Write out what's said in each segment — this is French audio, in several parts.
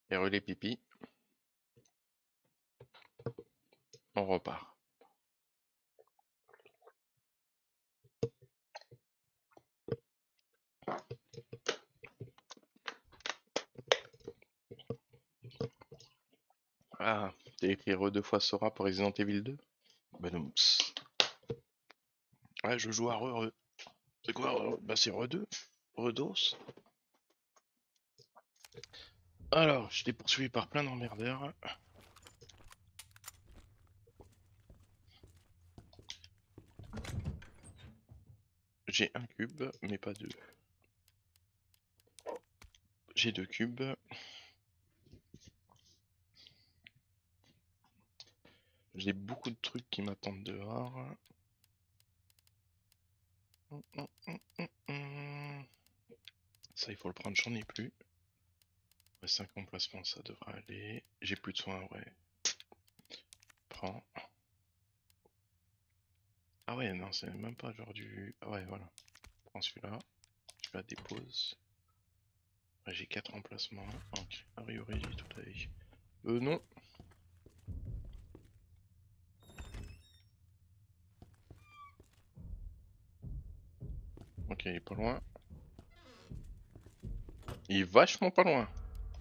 Et relais pipi. On repart. Ah, t'as écrit re 2 fois Sora pour Resident Evil 2? Bah non. Ouais, je joue à re. C'est quoi re? Bah c'est re 2. Redos. Alors, j'étais poursuivi par plein d'emmerdeurs. J'ai un cube, mais pas deux. J'ai 2 cubes. J'ai beaucoup de trucs qui m'attendent dehors. Ça, il faut le prendre, j'en ai plus. Ouais, 5 emplacements, ça devrait aller. J'ai plus de soins, ouais. Prends. Ah ouais, non, c'est même pas genre du... Ah ouais, voilà. Prends celui-là. Je la dépose. Ouais, j'ai 4 emplacements. Ok, a priori, j'ai tout avec. Non. Ok, il est pas loin. Il est vachement pas loin.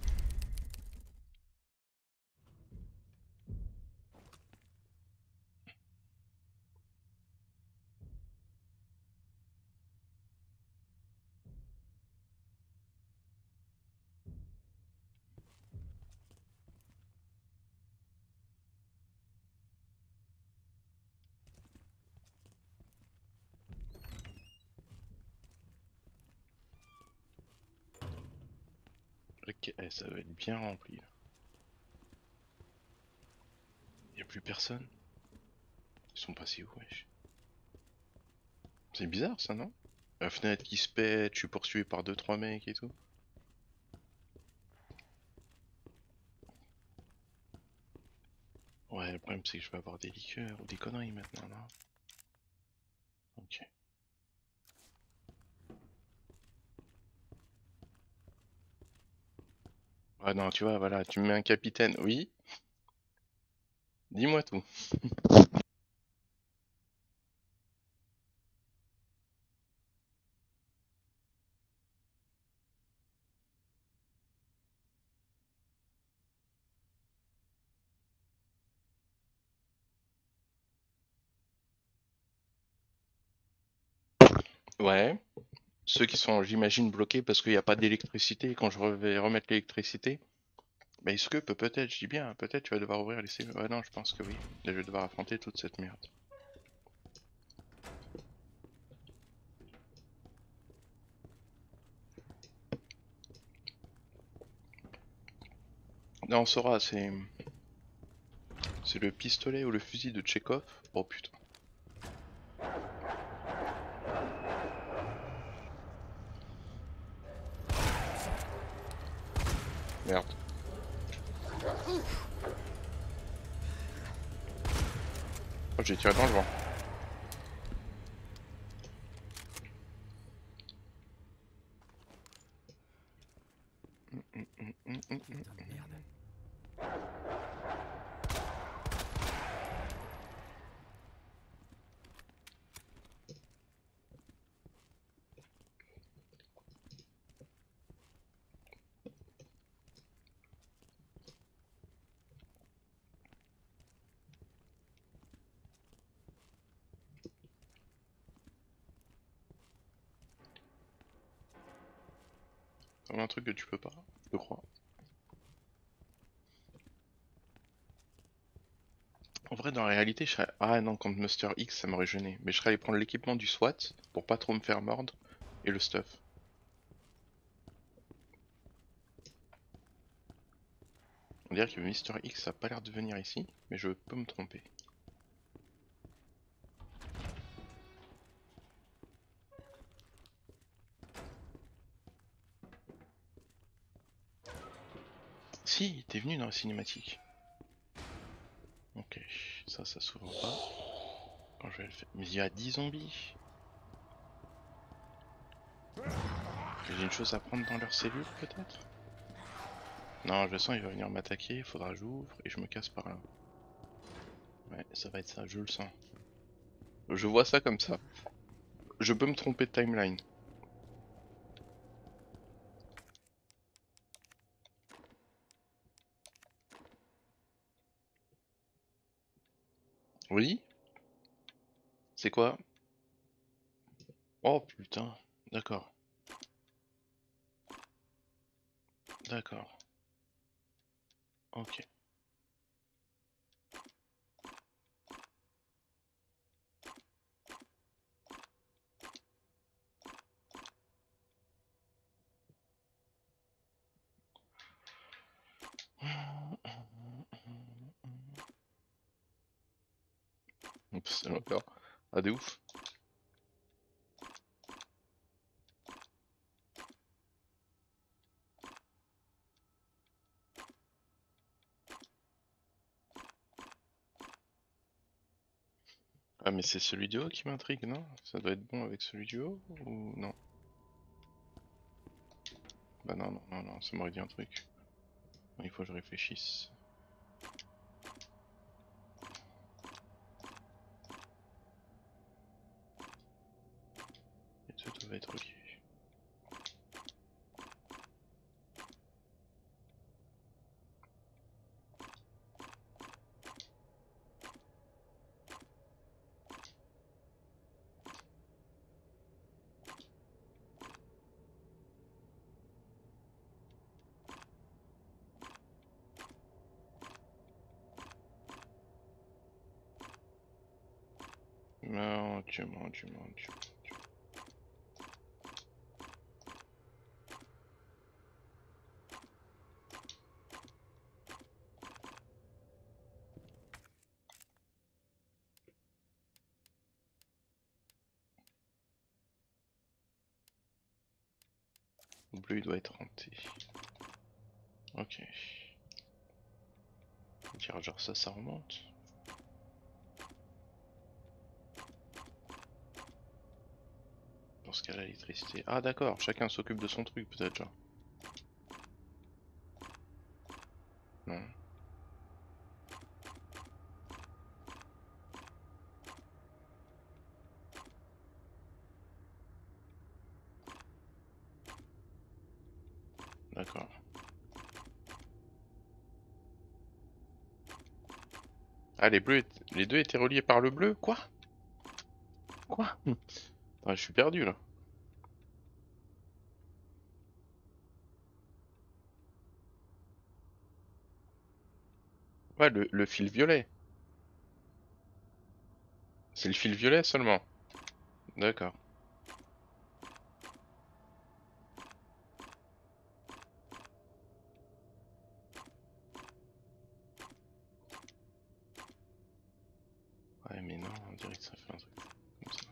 Ok, ça va être bien rempli là. Y a plus personne. Ils sont passés où, wesh? C'est bizarre ça, non? La fenêtre qui se pète, je suis poursuivi par 2-3 mecs et tout. Ouais, le problème c'est que je vais avoir des liqueurs ou des conneries maintenant là. Ok. Ah non, tu vois, voilà, tu me mets un capitaine. Oui, dis-moi tout. Ouais. Ceux qui sont, j'imagine, bloqués parce qu'il n'y a pas d'électricité. Quand je vais remettre l'électricité, bah est-ce que peut-être, je dis bien, peut-être tu vas devoir ouvrir les cellules. Ouais, non, je pense que oui. Et je vais devoir affronter toute cette merde. Non, on saura, c'est le pistolet ou le fusil de Tchekhov. Oh putain. Merde. Oh, j'ai tiré dans le vent. C'est un truc que tu peux pas, je crois. En vrai, dans la réalité, je serais... Ah non, contre Monster X, ça m'aurait gêné. Mais je serais allé prendre l'équipement du SWAT pour pas trop me faire mordre. Et le stuff. On dirait que Mister X a pas l'air de venir ici, mais je peux me tromper. Si, t'es venu dans la cinématique. Ok, ça s'ouvre pas. Quand je vais le faire. Mais il y a 10 zombies. J'ai une chose à prendre dans leur cellule peut-être? Non, je sens il va venir m'attaquer, faudra que j'ouvre et je me casse par là. Ouais, ça va être ça, je le sens. Je vois ça comme ça. Je peux me tromper de timeline. Oui? C'est quoi? Oh putain, d'accord, d'accord, ok. Oups, c'est encore. Ah, de ouf. Ah, mais c'est celui du haut qui m'intrigue, non? Ça doit être bon avec celui du haut ou non? Bah non, non, non, non, ça m'aurait dit un truc. Il faut que je réfléchisse. Et tout va être ok. Mon dieu, mon dieu, mon dieu. Le bleu il doit être renté. Ok. Dire genre ça remonte. Dans ce cas-là, l'électricité. Ah d'accord, chacun s'occupe de son truc peut-être genre. Non. D'accord. Ah les deux étaient reliés par le bleu? Quoi? Quoi? Ah, je suis perdu là. Ouais, le fil violet. C'est le fil violet seulement. D'accord. Ouais, mais non, on dirait que ça fait un truc comme ça.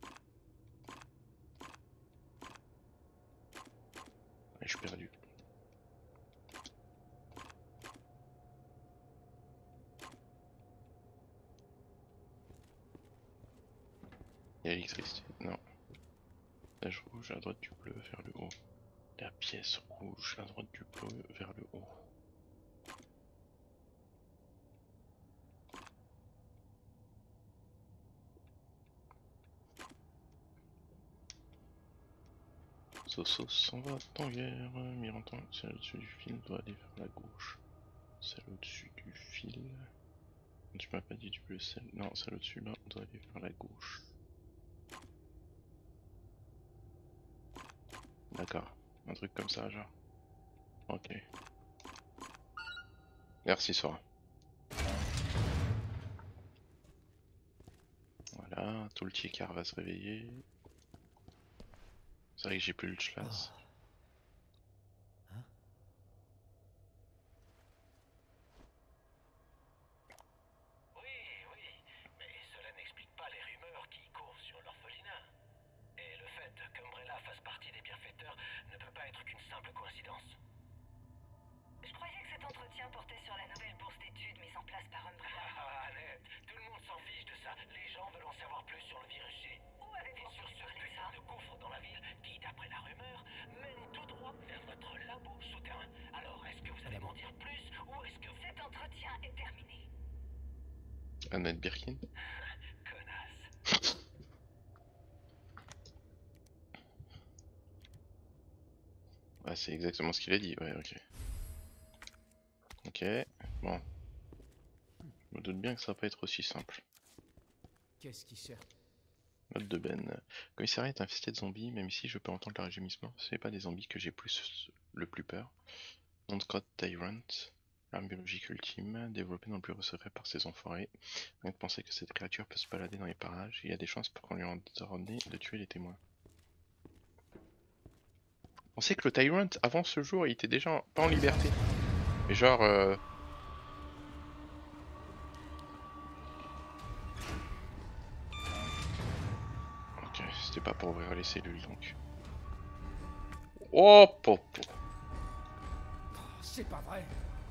Ouais, je suis perdu. Il y a l'électricité. Non. Flèche rouge à droite du bleu vers le haut. La pièce rouge à droite du bleu vers le haut. Sosos s'en va en guerre. Miranton, celle au-dessus du fil doit aller vers la gauche. Celle au-dessus du fil. Tu m'as pas dit du bleu, celle. Non, celle au-dessus là doit aller vers la gauche. D'accord. Un truc comme ça, genre. Ok. Merci, Sora. Voilà, tout le tiers va se réveiller. C'est vrai que j'ai plus le chlass. Oui, oui, mais cela n'explique pas les rumeurs qui courent sur l'orphelinat. Et le fait qu'Umbrella fasse partie des bienfaiteurs ne peut pas être qu'une simple coïncidence. Je croyais que cet entretien portait sur la nouvelle bourse d'études mise en place par Umbrella. Ah, Annette, tout le monde s'en fiche de ça. Les gens veulent en savoir plus sur le virus G. Où avez-vous Et sur entendu ce parler de putain ça? de gouffre dans la ville qui, d'après la rumeur, mène tout droit vers votre labo souterrain. Alors, est-ce que vous avez Madame Annette Birkin. Connasse. Ah, c'est exactement ce qu'il a dit, ouais, ok. Ok, bon. Je me doute bien que ça va pas être aussi simple. Qu'est-ce qui sert? Note de Ben. Le commissariat est infesté de zombies, même ici je peux entendre leur régimissement. Ce n'est pas des zombies que j'ai le plus peur. Nom de Scott Tyrant. Arme biologique ultime, développée dans le bureau secret par ces enfoirés. Rien que penser que cette créature peut se balader dans les parages, il y a des chances pour qu'on lui ordonne de tuer les témoins. On sait que le Tyrant, avant ce jour, il était déjà pas en liberté. Mais genre... Ok, c'était pas pour ouvrir les cellules donc. Oh, popo. C'est pas vrai.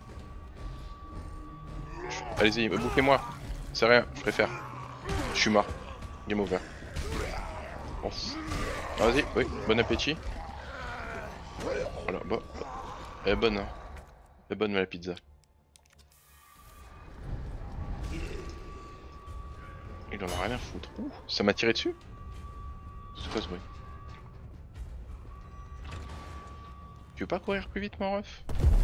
Allez-y, bouffez-moi. C'est rien, je préfère. Je suis mort. Game over. Bon. Vas-y, oui, bon appétit. Voilà, bon. Elle est bonne, hein. Elle est bonne la pizza. Il en a rien à foutre. Ouh, ça m'a tiré dessus? C'est quoi ce bruit? Tu veux pas courir plus vite, mon ref?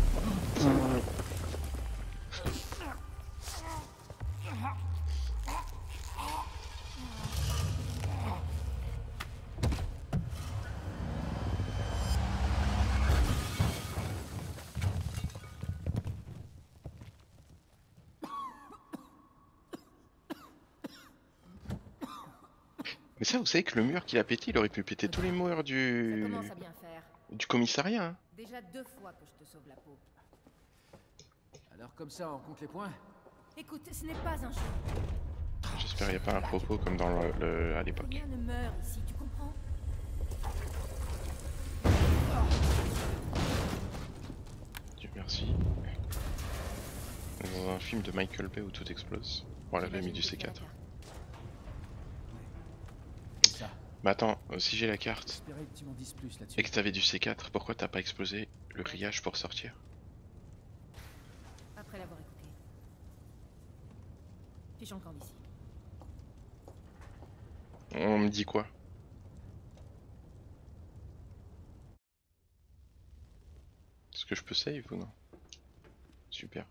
Mais ça, vous savez que le mur qu'il a pété, il aurait pu péter tous les murs Ça du commence à bien faire. commissariat, hein. Déjà 2 fois que je te sauve la peau. Alors comme ça, on compte les points? Écoute, ce n'est pas un jeu. J'espère qu'il n'y a pas un croco comme dans à l'époque. Rien ne meurt ici, tu comprends? Dieu merci. Dans un film de Michael Bay où tout explose. Bon, elle avait mis du C4. C'est ça. Mais attends, si j'ai la carte J'espérais que tu m'en dises plus là-dessus. et que t'avais du C4, pourquoi t'as pas explosé le grillage pour sortir? Après l'avoir écouté. Fiche en camp d'ici. On me dit quoi? Est-ce que je peux save ou non? Super.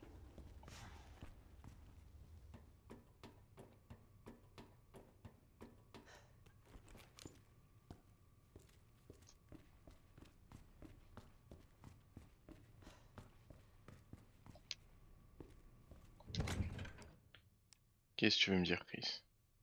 Qu'est-ce que tu veux me dire, Chris?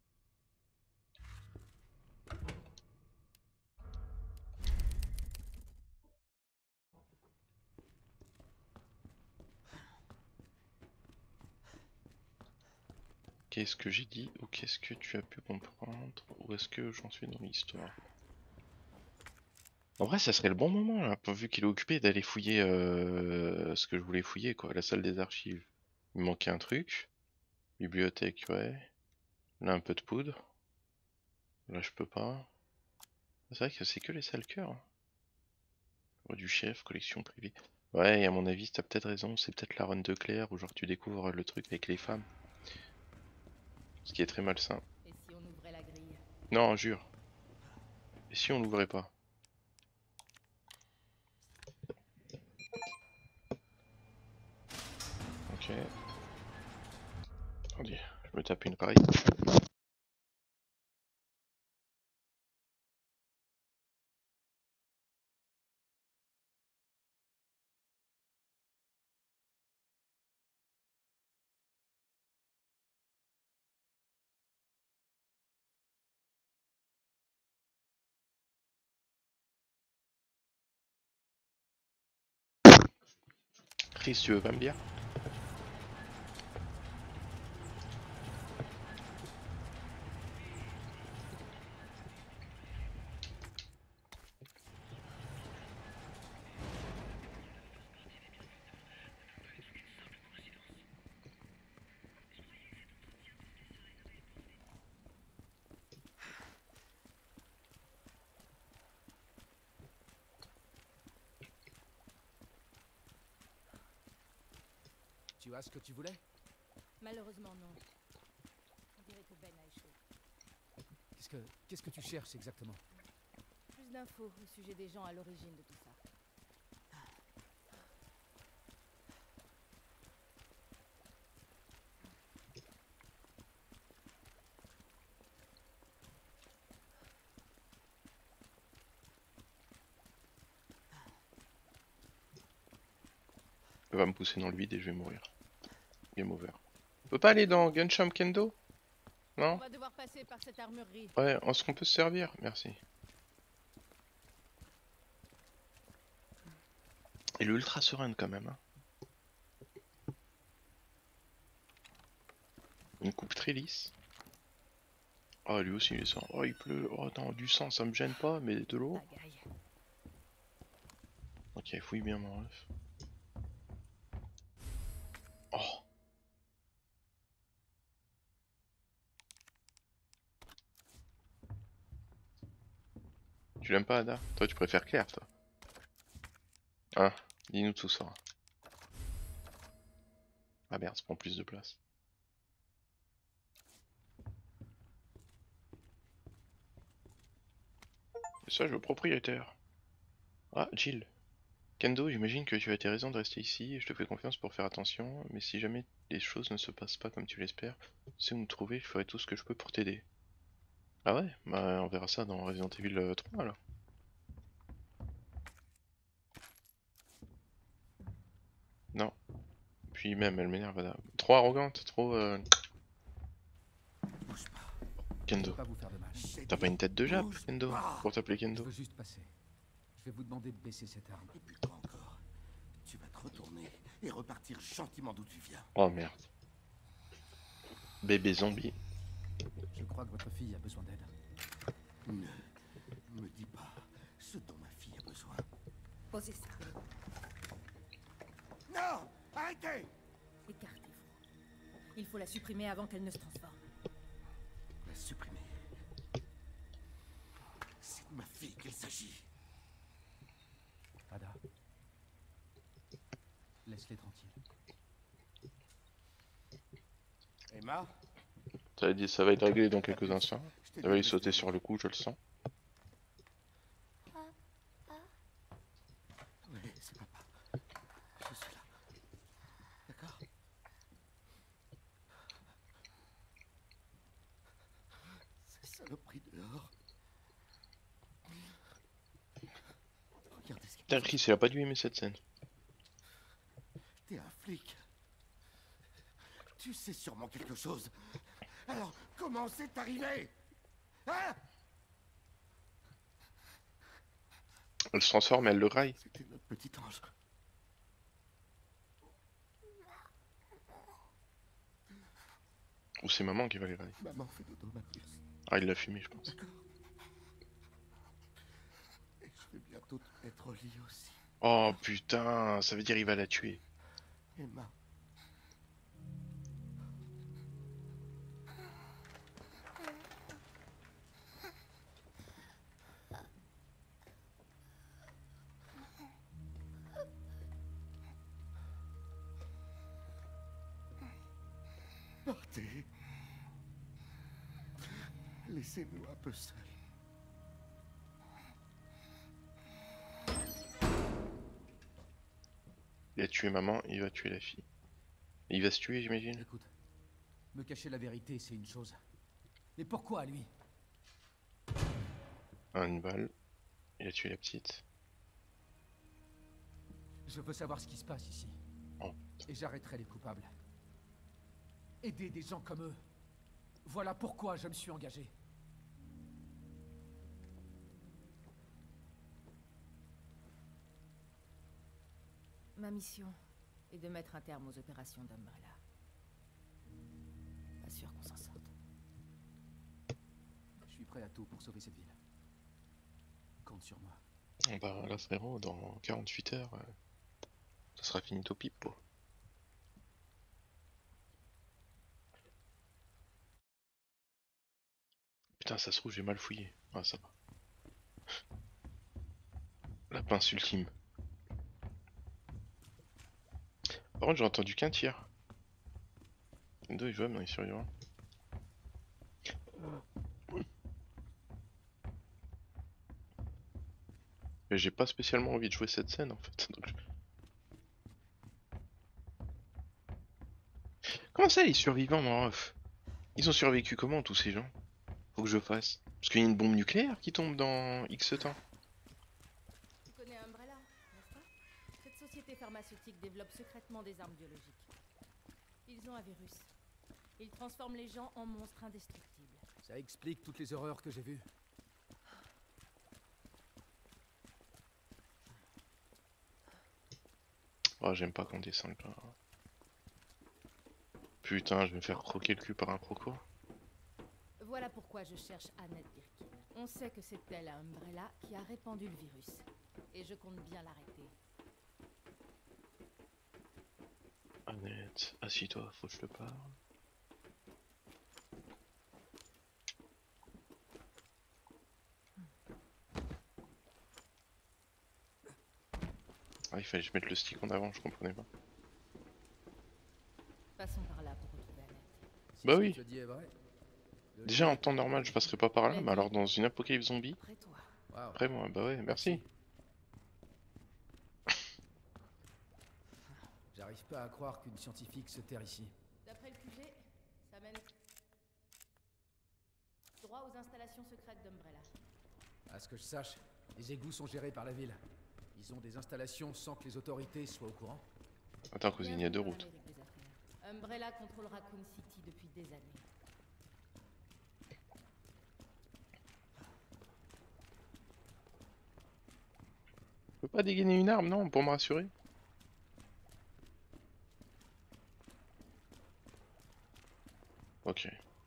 Qu'est-ce que j'ai dit ou qu'est-ce que tu as pu comprendre? Ou est-ce que j'en suis dans l'histoire? En vrai, ça serait le bon moment là, vu qu'il est occupé d'aller fouiller ce que je voulais fouiller, quoi, la salle des archives. Il me manquait un truc. Bibliothèque, ouais. Là, un peu de poudre. Là, je peux pas. C'est vrai que c'est que les sales cœurs. Bureau du chef, collection privée. Ouais, et à mon avis, t'as peut-être raison, c'est peut-être la run de Claire où genre tu découvres le truc avec les femmes. Ce qui est très malsain. Et si on ouvrait la grille? Non, jure. Et si on l'ouvrait pas? Ok. Attendez, je me tape une raille. Chris, tu veux pas me dire? Tu as ce que tu voulais? Malheureusement non. Qu'est-ce que tu cherches exactement? Plus d'infos au sujet des gens à l'origine de tout ça. Elle va me pousser dans le vide et je vais mourir. Game over. On peut pas aller dans Gunsham Kendo? On Non? va devoir passer par cette armurerie. Ouais, est-ce qu'on peut se servir? Merci. Il est ultra sereine quand même. Hein. Une coupe très lisse. Oh, lui aussi il est sang. Oh, il pleut. Oh, attends, du sang, ça me gêne pas, mais de l'eau. Pagaille. Ok, fouille bien mon ref. Oh. Tu l'aimes pas, Ada? Toi, tu préfères Claire, toi. Hein? Dis-nous tout ça. Ah merde, ça prend plus de place. Message au propriétaire. Ah, Jill. Kendo, j'imagine que tu as tes raisons de rester ici et je te fais confiance pour faire attention, mais si jamais les choses ne se passent pas comme tu l'espères, tu sais où me trouver, je ferai tout ce que je peux pour t'aider. Ah ouais? Bah on verra ça dans Resident Evil 3 alors. Non. Puis même, elle m'énerve, Ada. Trop arrogante, trop... Bouge pas. Je Kendo. veux pas vous faire de mal. T'as pas une tête de Jap, Bouge Kendo, pas. pour t'appeler Je Kendo? veux juste passer. Je vais vous demander de baisser cette arme. Et puis quoi encore? Tu vas te retourner et repartir gentiment d'où tu viens. Oh merde. Bébé zombie. Je crois que votre fille a besoin d'aide. Ne me dis pas ce dont ma fille a besoin. Posez ça. Non! Arrêtez! Écartez-vous. Il faut la supprimer avant qu'elle ne se transforme. La supprimer. C'est de ma fille qu'il s'agit. Ada. Laisse-les tranquilles. Emma? Ça a dit ça va être réglé dans quelques instants. Je t'ai Ça va y dit de sauter rester sur le coup, je le sens. Oui, c'est papa. Je suis là. D'accord? Ces saloperies dehors. Regardez ce qui Putain, Chris, il a pas dû aimer cette scène. T'es un flic. Tu sais sûrement quelque chose. Alors, comment c'est arrivé? Hein? Elle se transforme, elle le raille. C'était notre petit ange. Ou c'est maman qui va les railler. Maman fait dodo, ma puce. Ah, il l'a fumé, je pense. D'accord. Et je vais bientôt te mettre au lit aussi. Oh putain, ça veut dire il va la tuer. Emma. Partez. Laissez-nous un peu seuls. Il a tué maman, il va tuer la fille. Et il va se tuer, j'imagine. Écoute, me cacher la vérité, c'est une chose. Mais pourquoi lui? Une balle. Il a tué la petite. Je veux savoir ce qui se passe ici. Oh. Et j'arrêterai les coupables. Aider des gens comme eux. Voilà pourquoi je me suis engagé. Ma mission est de mettre un terme aux opérations d'Umbrella. Pas sûr qu'on s'en sorte. Je suis prêt à tout pour sauver cette ville. Compte sur moi. Bah là frérot, dans 48 heures, ça sera finito pipo. Putain, ça se trouve, j'ai mal fouillé. Ah, ça va. La pince ultime. Par contre, j'ai entendu qu'un tir. Kendo est jouable dans les survivants. Mais j'ai pas spécialement envie de jouer cette scène en fait. Donc... Comment ça les survivants, mon ref? Ils ont survécu comment tous ces gens? Faut que je fasse. Parce qu'il y a une bombe nucléaire qui tombe dans X temps. Tu connais Umbrella, n'est-ce pas? Cette société pharmaceutique développe secrètement des armes biologiques. Ils ont un virus. Ils transforment les gens en monstres indestructibles. Ça explique toutes les horreurs que j'ai vues. Oh, j'aime pas qu'on descende là. Putain, je vais me faire croquer le cul par un croco. Voilà pourquoi je cherche Annette Birkin. On sait que c'est elle à Umbrella qui a répandu le virus. Et je compte bien l'arrêter. Annette, assis-toi, faut que je te parle. Ah, il fallait que je mette le stick en avant, je comprenais pas. Passons par là pour retrouver Annette. Si Bah ce que oui. tu dis est vrai. Le Déjà en lien temps normal, je passerai pas par là, mais alors dans une apocalypse zombie, Après toi. Waouh. après moi, bah ouais, merci. J'arrive pas à croire qu'une scientifique se terre ici. D'après le QG, ça mène droit aux installations secrètes d'Umbrella. À ce que je sache, les égouts sont gérés par la ville. Ils ont des installations sans que les autorités soient au courant. Attends, cousine, il y a deux Bienvenue routes. dans l'Amérique des affaires. Umbrella contrôle Raccoon City depuis des années. Je peux pas dégainer une arme, non, pour me rassurer? Ok.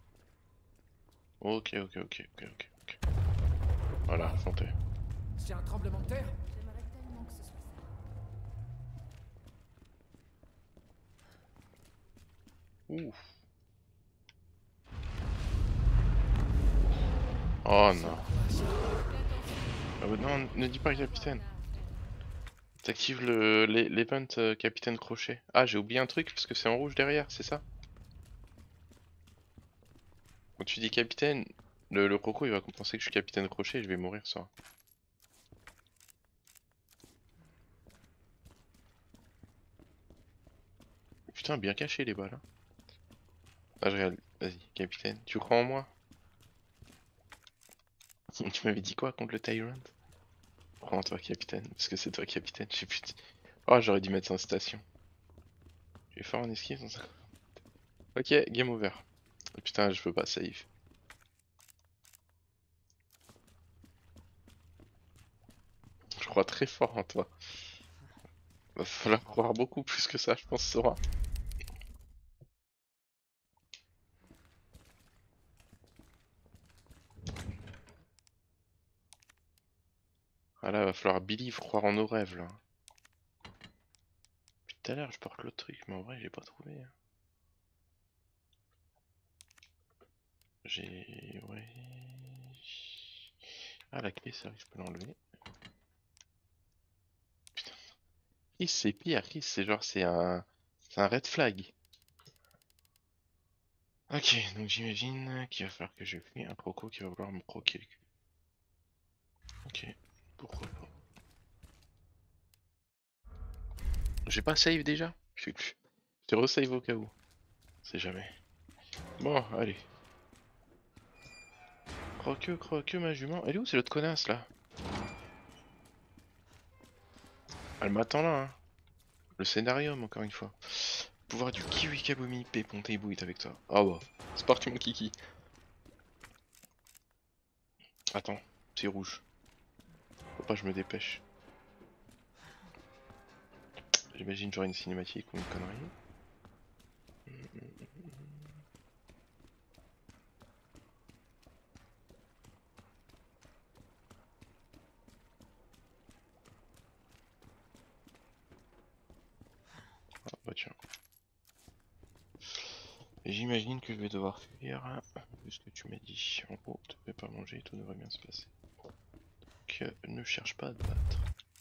Ok. Voilà, affronté. C'est un tremblement de terre? J'aimerais tellement que ce soit ça. Ouf. Oh non. Ah bah non, ne dis pas capitaine. T'actives l'event capitaine crochet. Ah, j'ai oublié un truc parce que c'est en rouge derrière, c'est ça? Quand tu dis capitaine, le croco il va penser que je suis capitaine crochet et je vais mourir ça. Putain, bien caché les balles. Hein. Ah, je regarde. Vas-y, capitaine. Tu crois en moi? Tu m'avais dit quoi contre le Tyrant? Crois en toi, capitaine. Parce que c'est toi, capitaine. Je sais plus. Oh, j'aurais dû mettre ça en station. Je vais faire en esquive sans ça. Ok, game over. Oh, putain, je peux pas save. Je crois très fort en toi. Va falloir croire beaucoup plus que ça, je pense, Sora. Ah là, va falloir believe, croire en nos rêves là. Depuis tout à l'heure, je porte l'autre truc, mais en vrai, j'ai pas trouvé. Hein. J'ai. Ouais. Ah, la clé, ça, je peux l'enlever. Putain. Chris, c'est pire. Chris, c'est genre, c'est un. C'est un red flag. Ok, donc j'imagine qu'il va falloir que je fuis un croco qui va vouloir me croquer le cul. Ok, pourquoi pas. J'ai pas save déjà? Je resave au cas où. C'est jamais. Bon, allez. Croque, ma jument. Elle est où, c'est l'autre connasse là? Elle m'attend là, hein. Le scénarium, encore une fois. Pouvoir du kiwi kabomi, pépon bouille avec toi. Ah bah, c'est parti mon kiki. Attends, c'est rouge. Faut pas que je me dépêche. J'imagine j'aurai une cinématique ou une connerie. Ah bah tiens. Et j'imagine que je vais devoir fuir, vu ce que tu m'as dit. En gros, tu ne peux pas manger, tout devrait bien se passer. Donc ne cherche pas à te battre.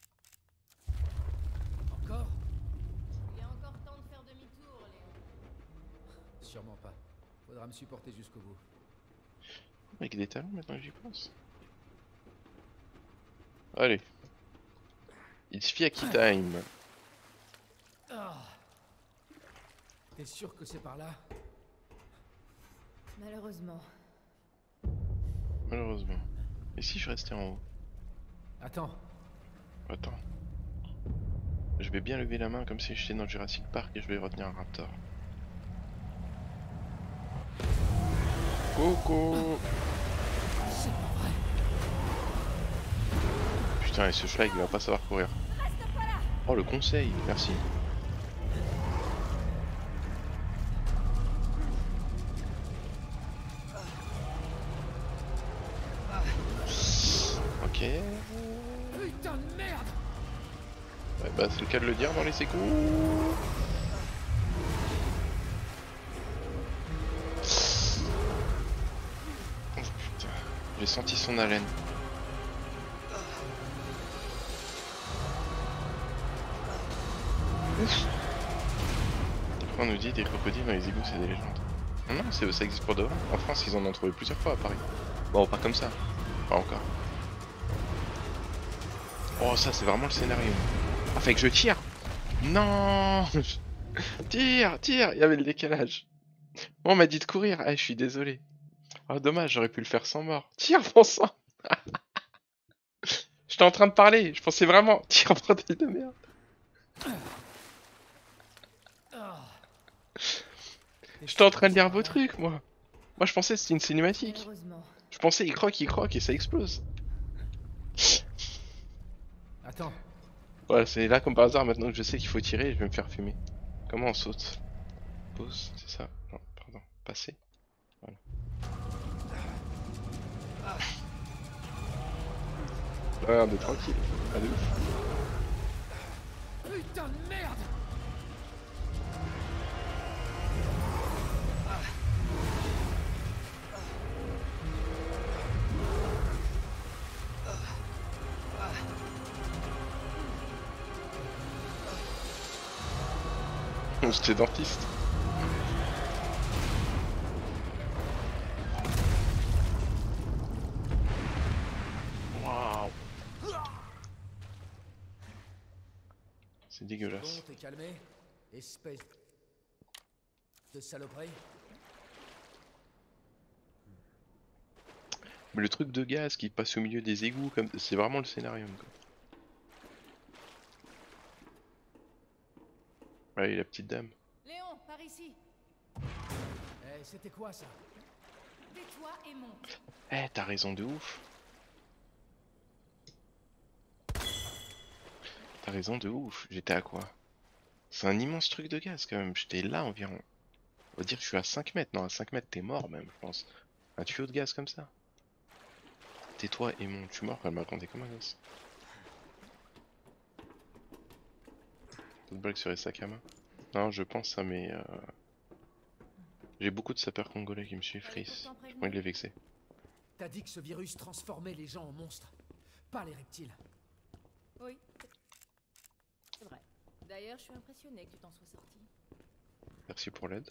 Encore? Il est encore temps de faire demi-tour, Léon. Sûrement pas. Faudra me supporter jusqu'au bout. Avec des talons maintenant que j'y pense. Allez, It's Fiaki time. Ah. T'es sûr que c'est par là? Malheureusement. Malheureusement. Et si je restais en haut? Attends. Attends. Je vais bien lever la main comme si j'étais dans Jurassic Park et je vais retenir un raptor. Coco! C'est pas vrai. Putain, et ce schlag il va pas savoir courir. Oh, le conseil, merci. Ok. Putain de merde! Ouais, bah, c'est le cas de le dire dans les égouts. Oh putain, j'ai senti son haleine. Après on nous dit des crocodiles dans les égouts c'est des légendes. Non, non, ça existe pour de vrai. En France ils en ont trouvé plusieurs fois à Paris. Bon, pas comme ça. Pas encore. Oh, ça c'est vraiment le scénario. Ah, fait que je tire. Non. Tire, tire. Il y avait le décalage. On m'a dit de courir. Ah, je suis désolé. Ah, dommage, j'aurais pu le faire sans mort. Tire, bon sang. J'étais en train de parler. Je pensais vraiment. Tire, bordel de merde. J'étais en train de lire vos trucs, moi. Moi, je pensais que c'était une cinématique. Malheureusement. Je pensais il croque et ça explose. Attends. Voilà, c'est là comme par hasard, maintenant que je sais qu'il faut tirer, je vais me faire fumer. Comment on saute? Pause, c'est ça? Non, pardon, passer. Voilà. Ouais, on est tranquille. Ah, de ouf. Putain de merde! J'étais dentiste. Waouh. C'est dégueulasse. Bon, t'es calmé? Espèce de saloperie. Mais le truc de gaz qui passe au milieu des égouts, comme c'est vraiment le scénario, quoi. Allez, la petite dame. Léon, par ici. Eh, c'était quoi ça? Tais-toi et monte. Eh, t'as raison de ouf. T'as raison de ouf. J'étais à quoi? C'est un immense truc de gaz quand même. J'étais là environ. On va dire que je suis à 5 mètres. Non, à 5 mètres, t'es mort même, je pense. Un tuyau de gaz comme ça. Tais-toi et monte. Je suis mort quand elle m'a raconté comme un gosse. D'autres blagues sur les sacs à main? Non, je pense à mes. J'ai beaucoup de sapeurs congolais qui me suivent, Fallait Chris. pourtant J'ai prévenir. pas envie de les vexer. T'as dit que ce virus transformait les gens en monstres, pas les reptiles. Oui. C'est vrai. D'ailleurs, je suis impressionné que tu t'en sois sorti. Merci pour l'aide.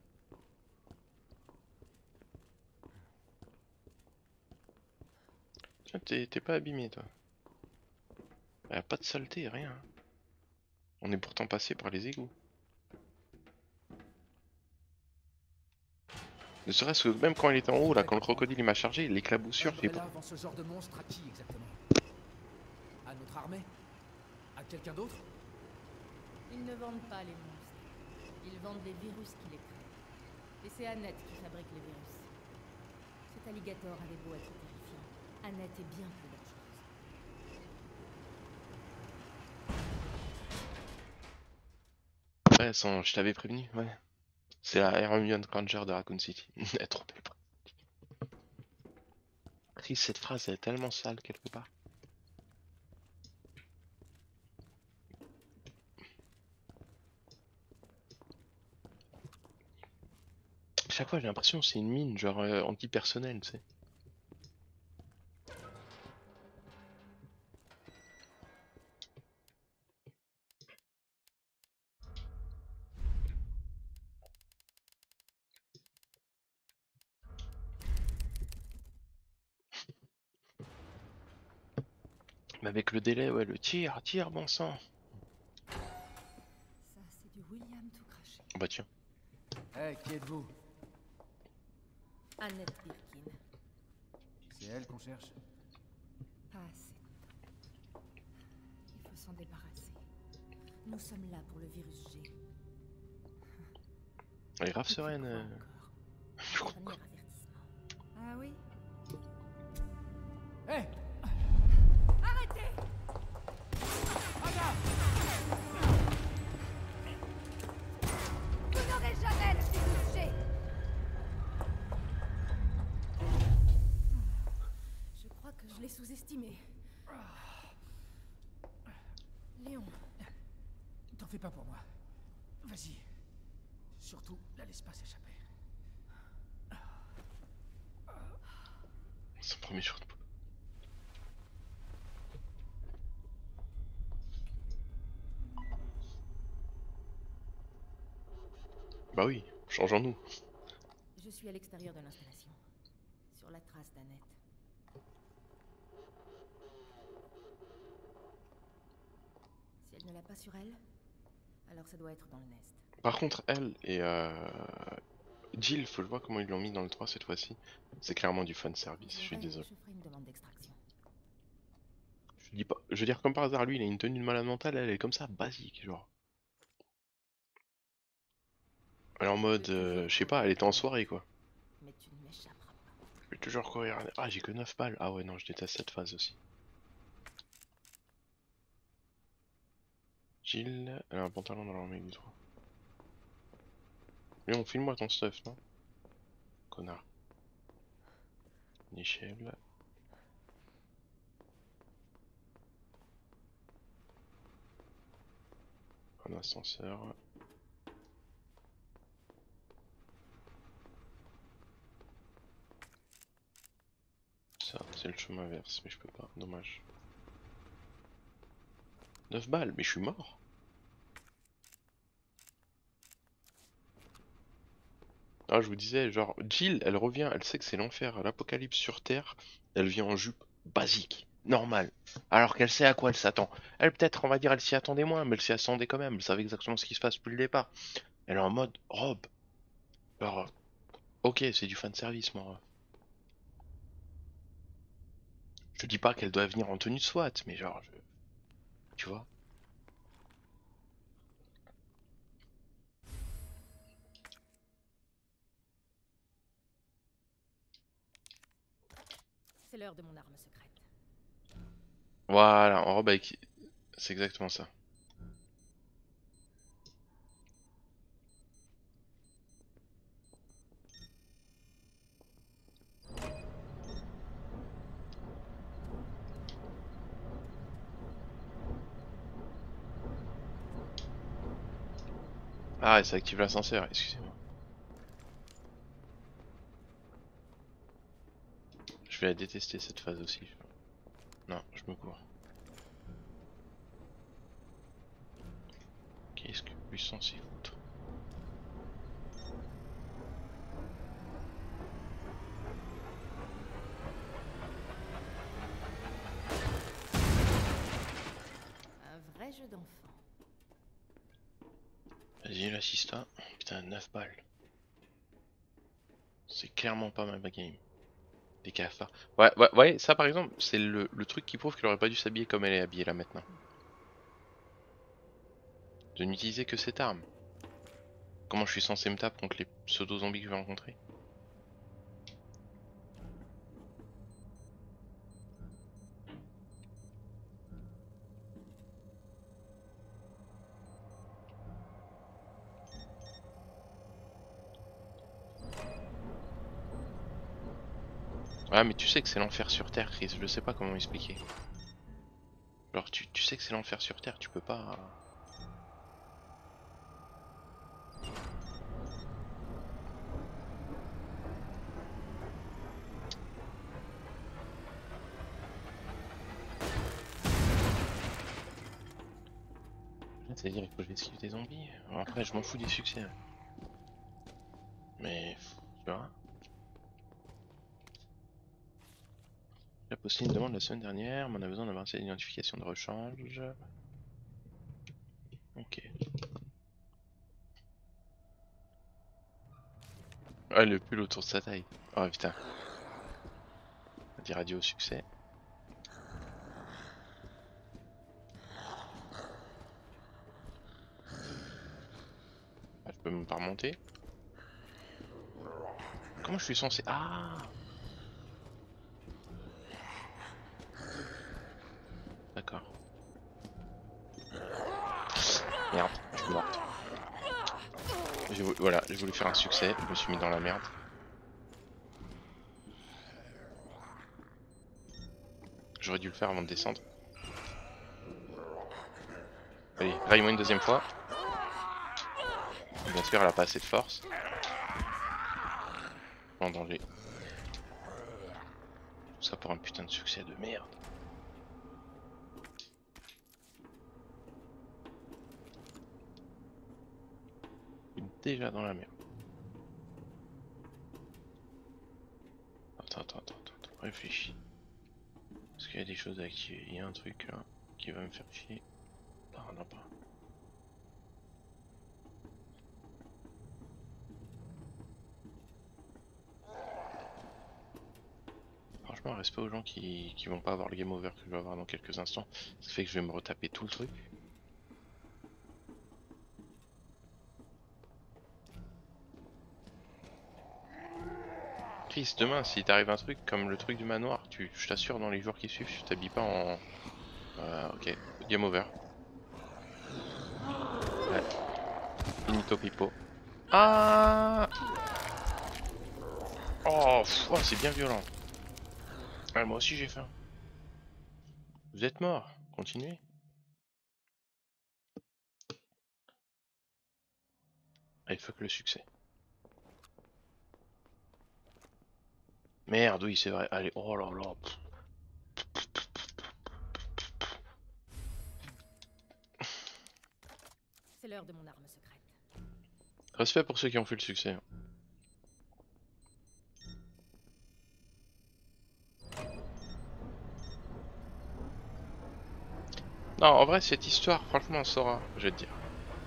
Tiens, t'es pas abîmé, toi. Y'a pas de saleté, rien. On est pourtant passé par les égouts. Ne serait-ce que même quand il était en haut, là, quand le crocodile il m'a chargé, l'éclaboussure fait pas. Umbrella vend ce genre de monstre à qui exactement? À notre armée? À quelqu'un d'autre? Ils ne vendent pas les monstres. Ils vendent les virus qui les créent. Et c'est Annette qui fabrique les virus. Cet alligator avait beau être terrifiant. Annette est bien plus dangereuse. Ouais, je t'avais prévenu, ouais. C'est la Hermione Granger de Raccoon City. Elle est trop belle. Chris, cette phrase elle est tellement sale quelque part. Chaque fois j'ai l'impression que c'est une mine, genre anti-personnel, tu sais. Mais avec le délai, ouais, le tire, bon sang. Ça, c'est du William tout craché. Bah tiens. Hey, qui êtes-vous? Annette Birkin. C'est elle qu'on cherche? Pas assez de temps. Il faut s'en débarrasser. Nous sommes là pour le virus G. Elle est grave Tu sereine. crois encore. Dernier avertissement. Ah oui? Hey! Arrêtez! Vous n'aurez jamais le virus G! Je crois que je l'ai sous-estimé. Léon, T'en fais pas pour moi. Vas-y. Surtout, la laisse pas s'échapper. Son premier jour de boulot. Bah oui, changeons-nous. je suis à l'extérieur de l'installation. Sur la trace d'Annette. Si elle ne l'a pas sur elle, alors ça doit être dans le nest. Par contre, elle et Jill, faut que je vois comment ils l'ont mis dans le 3 cette fois-ci. C'est clairement du fan service, je suis désolé. Je ferai une demande d'extraction. Je dis pas, je veux dire, comme par hasard, lui il a une tenue de malade mental, elle est comme ça, basique, genre. Elle est en mode, je sais pas, elle était en soirée quoi. Mais tu ne m'échapperas pas. Je vais toujours courir. Ah, j'ai que 9 balles. Ah ouais, non, je déteste cette phase aussi. Jill, elle a un pantalon dans l'armée du 3. Mais on file-moi ton stuff, non? Connard. Michel. Un ascenseur. Ça, c'est le chemin inverse, mais je peux pas, dommage. 9 balles, mais je suis mort. Ah, je vous disais, genre, Jill, elle revient, elle sait que c'est l'enfer, l'apocalypse sur Terre, elle vient en jupe basique, normale, alors qu'elle sait à quoi elle s'attend. Elle, peut-être, on va dire, elle s'y attendait moins, mais elle s'y attendait quand même, elle savait exactement ce qui se passe depuis le départ. Elle est en mode robe. Alors, ok, c'est du fanservice, moi. Je dis pas qu'elle doit venir en tenue de SWAT, mais genre, tu vois. C'est l'heure de mon arme secrète. Voilà, en robe avec... C'est exactement ça. Ah, et ça active l'ascenseur, excusez-moi. Je vais la détester cette phase aussi. Non, je me cours. Qu'est-ce que puissant s'y foutre. Un vrai jeu d'enfant. Vas-y, l'assista. Putain, 9 balles. C'est clairement pas ma game. Des cafards. Ouais, ça par exemple, c'est le truc qui prouve qu'elle aurait pas dû s'habiller comme elle est habillée là maintenant. De n'utiliser que cette arme. Comment je suis censé me taper contre les pseudo-zombies que je vais rencontrer? Ah mais tu sais que c'est l'enfer sur Terre, Chris, je sais pas comment expliquer. Alors tu sais que c'est l'enfer sur Terre, tu peux pas... C'est-à-dire il faut que j'esquive des zombies. Alors après je m'en fous des succès. Mais... Tu vois. a posté une demande la semaine dernière, mais on a besoin d'avoir cette identification de rechange. Ok. Ah, le pull autour de sa taille. Oh putain. On dit radio au succès. Ah, je peux même pas remonter. Comment je suis censé... Ah! D'accord. Merde, je suis morte. Voilà, j'ai voulu faire un succès, je me suis mis dans la merde. J'aurais dû le faire avant de descendre. Allez, raille-moi une deuxième fois. Bien sûr, elle a pas assez de force. En danger. Tout ça pour un putain de succès de merde. Déjà dans la merde. Attends, réfléchis. Parce qu'il y a des choses à activer. Il y a un truc là qui va me faire chier. Non, pas. Franchement, respect aux gens qui vont pas avoir le game over que je vais avoir dans quelques instants. Ça fait que je vais me retaper tout le truc. Chris, demain, si t'arrive un truc comme le truc du manoir, je t'assure, dans les jours qui suivent, tu t'habilles pas en... ok, game over. Ouais. Finito pipo. Ah! Oh, oh c'est bien violent. Ah, moi aussi j'ai faim. Vous êtes mort, continuez. Allez, fuck le succès. Merde, oui, c'est vrai. Allez, oh là là. C'est l'heure de mon arme secrète. Respect pour ceux qui ont fait le succès. Non, en vrai, cette histoire, franchement, on saura, je vais te dire.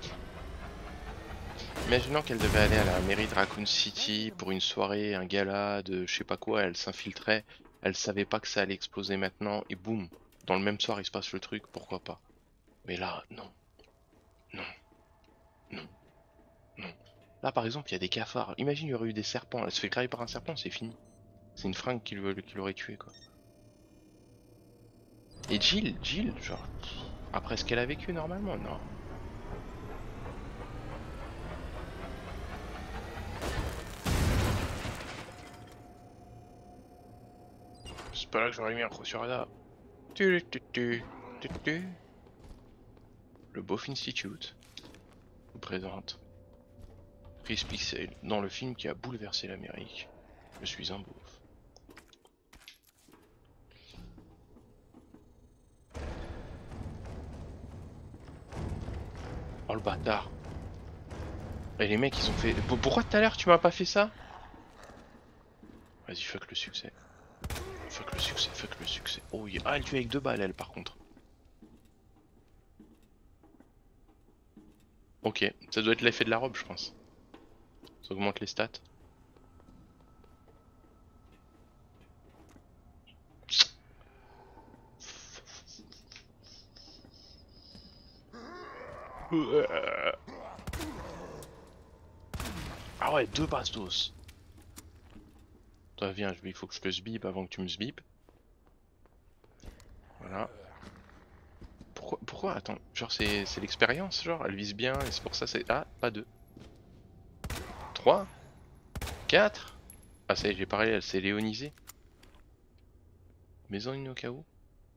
Imaginons qu'elle devait aller à la mairie de Raccoon City pour une soirée, un gala de je sais pas quoi, elle s'infiltrait, elle savait pas que ça allait exploser maintenant, et boum, dans le même soir il se passe le truc, pourquoi pas. Mais là, non. Non. Non. Non. Là par exemple, il y a des cafards. Imagine, il y aurait eu des serpents, elle se fait grailler par un serpent, c'est fini. C'est une fringue qui l'aurait tué, quoi. Et Jill, genre, après ce qu'elle a vécu normalement, non. C'est pas là que j'aurais mis un croc sur Ada. Le Beauf Institute vous présente Chris Pixel dans le film qui a bouleversé l'Amérique. Je suis un beauf. Oh le bâtard. Et les mecs ils ont fait... Pourquoi tout à l'heure tu m'as pas fait ça? Vas-y, fuck le succès. Fuck le succès, fuck le succès. Oh yeah. Ah, elle tue avec 2 balles elle par contre. Ok, ça doit être l'effet de la robe je pense. Ça augmente les stats. Ah ouais, 2 bastos. Toi viens, il faut que je te sbip avant que tu me sbip. Voilà. Pourquoi attends, genre c'est l'expérience, genre elle vise bien et c'est pour ça c'est... Ah, pas 2. 3 4. Ah ça y est, j'ai parlé, elle s'est léonisée. Maison une au cas où.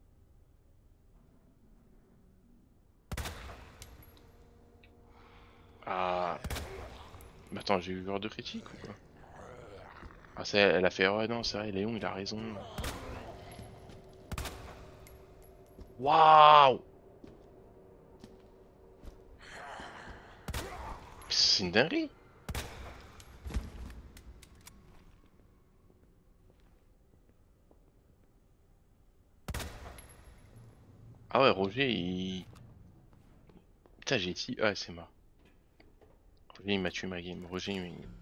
Ah. Mais attends, j'ai eu l'heure de critique ou quoi? Ah ça, elle a fait... Ouais non, c'est vrai, Léon il a raison. Waouh. C'est une dinguerie. Ah ouais, Roger, il... Putain, j'ai ici... Ah, c'est mort. Roger, il m'a tué ma game. Roger,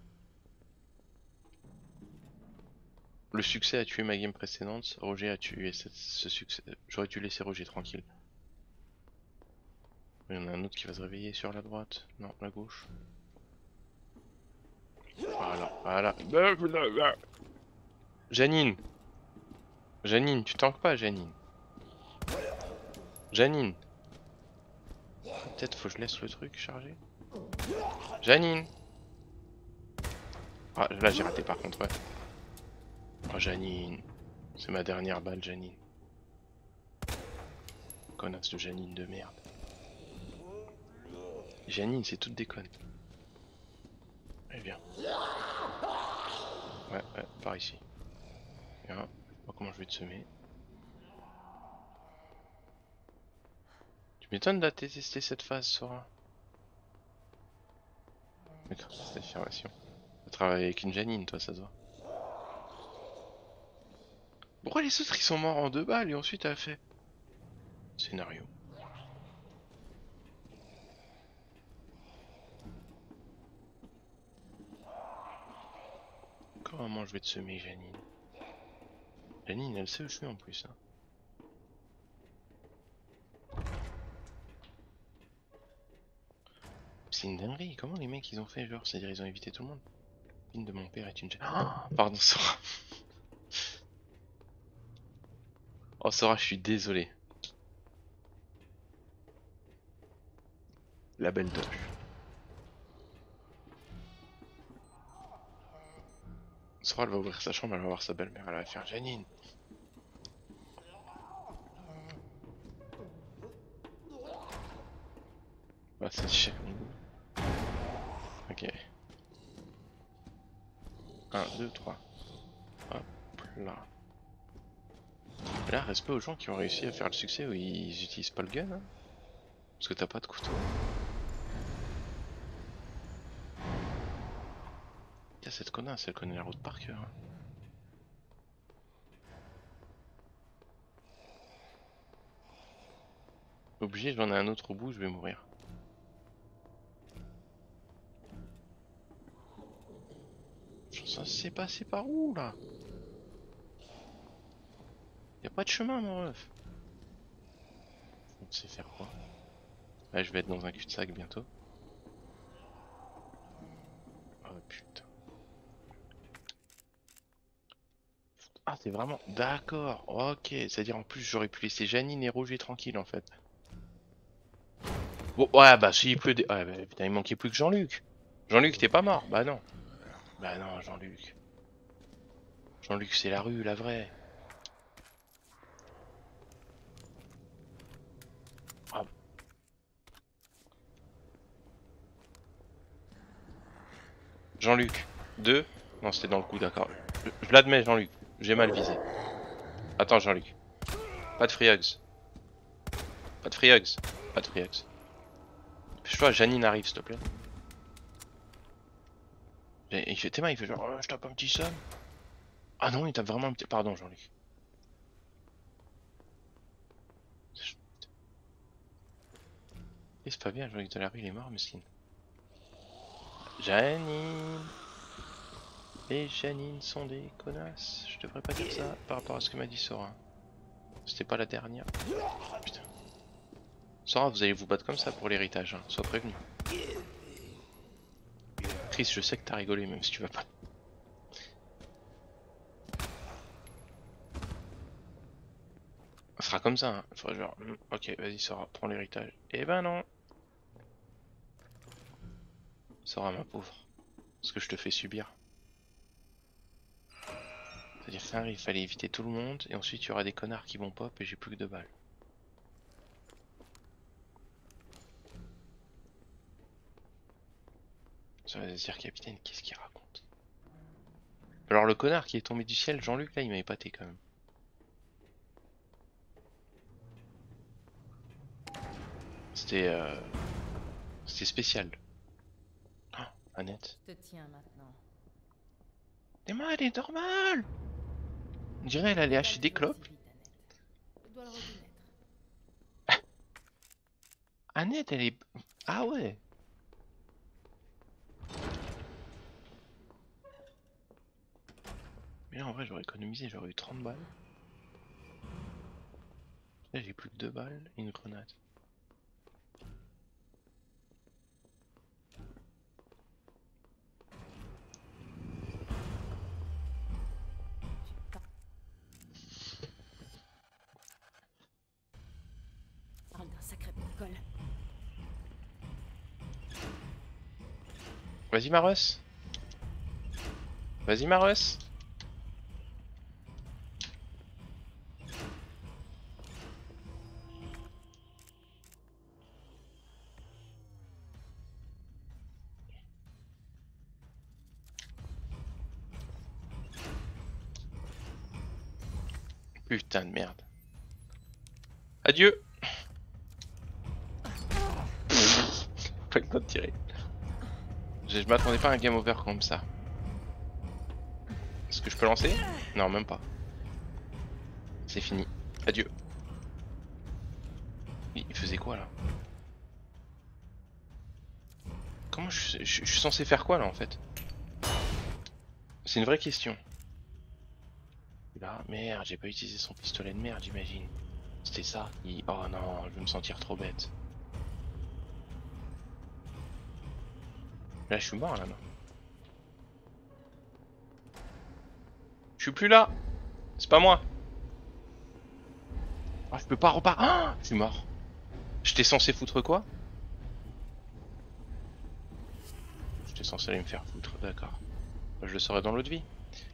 le succès a tué ma game précédente. Roger a tué ce succès. J'aurais dû laisser Roger tranquille. Il y en a un autre qui va se réveiller sur la droite. Non, la gauche. Voilà, voilà. Janine! Janine, tu tankes pas, Janine. Janine! Peut-être faut que je laisse le truc charger. Janine! Ah, là j'ai raté par contre, ouais. Oh, Janine. C'est ma dernière balle, Janine. Connasse de Janine de merde. Janine, c'est toute déconne. Allez, viens. Ouais, par ici. Viens. Je sais pas comment je vais te semer. Tu m'étonnes de détester cette phase, Sora. D'accord, cette affirmation. Tu travailles avec une Janine, toi, ça se voit. Pourquoi les autres ils sont morts en 2 balles et ensuite elle a fait scénario. Comment je vais te semer, Janine? Janine, elle sait où je suis en plus. Hein. C'est une dinguerie. Comment les mecs ils ont fait genre? C'est-à-dire ils ont évité tout le monde. La copine de mon père est une... Oh, pardon, Sora. Oh, Sora, je suis désolé. La belle doge. Sora, elle va ouvrir sa chambre, elle va voir sa belle-mère, elle va faire Janine. Bah, c'est chiant. Ok. 1, 2, 3. Hop là. Là, respect aux gens qui ont réussi à faire le succès où ils utilisent pas le gun. Hein, parce que t'as pas de couteau. Tiens, cette connasse, elle connaît la route par cœur. Hein. Obligé, j'en ai un autre au bout, je vais mourir. Je suis censé passer par où là? Y'a pas de chemin, mon ref. On sait faire quoi? Là, je vais être dans un cul-de-sac bientôt. Oh putain. Ah, c'est vraiment... D'accord, ok. C'est-à-dire en plus, j'aurais pu laisser Janine et Roger tranquille en fait. Bon, ouais, bah s'il pleut des... Ouais, bah putain, il manquait plus que Jean-Luc. Jean-Luc, t'es pas mort? Bah non. Bah non, Jean-Luc. Jean-Luc, c'est la rue, la vraie. Ah. Jean-Luc. 2. Non, c'était dans le coup, d'accord. Je l'admets, Jean-Luc. J'ai mal visé. Attends, Jean-Luc. Pas de free hugs. Pas de free hugs. Pas de free hugs. Je vois, Janine arrive, s'il te plaît. Et il fait tes mains, il fait genre, oh, je tape un petit somme. Ah non, il tape vraiment un petit... Pardon, Jean-Luc. Et c'est pas bien, Jean-Luc de la rue, il est mort, mesquine. Janine. Les Janine sont des connasses. Je devrais pas dire ça par rapport à ce que m'a dit Sora. C'était pas la dernière. Putain. Sora, vous allez vous battre comme ça pour l'héritage, hein. Sois prévenu. Chris, je sais que t'as rigolé, même si tu vas pas. Ça sera comme ça, hein. Faudra genre, ok, vas-y Sora, prends l'héritage. Eh ben non. Sora, ma pauvre. Ce que je te fais subir. C'est-à-dire qu'il fallait éviter tout le monde, et ensuite il y aura des connards qui vont pop, et j'ai plus que 2 balles. Ça veut dire, capitaine, qu'est-ce qu'il raconte? Alors le connard qui est tombé du ciel, Jean-Luc, là, il m'a épaté quand même. C'était spécial. Oh, Annette. Je te tiens maintenant. Emma, elle est normale. On dirait elle allait acheter des clopes. Je dois le reconnaître. Annette, elle est... Ah ouais. Mais là, en vrai, j'aurais économisé, j'aurais eu 30 balles. Là, j'ai plus que 2 balles et une grenade. Parle d'un sacré protocole. Vas-y, Maros. Vas-y, Maros. Putain de merde. Adieu. Pas le temps de tirer. Je m'attendais pas à un game over comme ça. Est-ce que je peux lancer? Non, même pas. C'est fini. Adieu. Il faisait quoi là? Comment je suis censé faire quoi là en fait? C'est une vraie question. Là, merde, j'ai pas utilisé son pistolet de merde, j'imagine. C'était ça. Oh non, je vais me sentir trop bête. Là, je suis mort là, non? Je suis plus là. C'est pas moi. Ah, je peux pas repartir. Ah, je suis mort. J'étais censé foutre quoi? J'étais censé aller me faire foutre, d'accord. Je le saurai dans l'autre vie.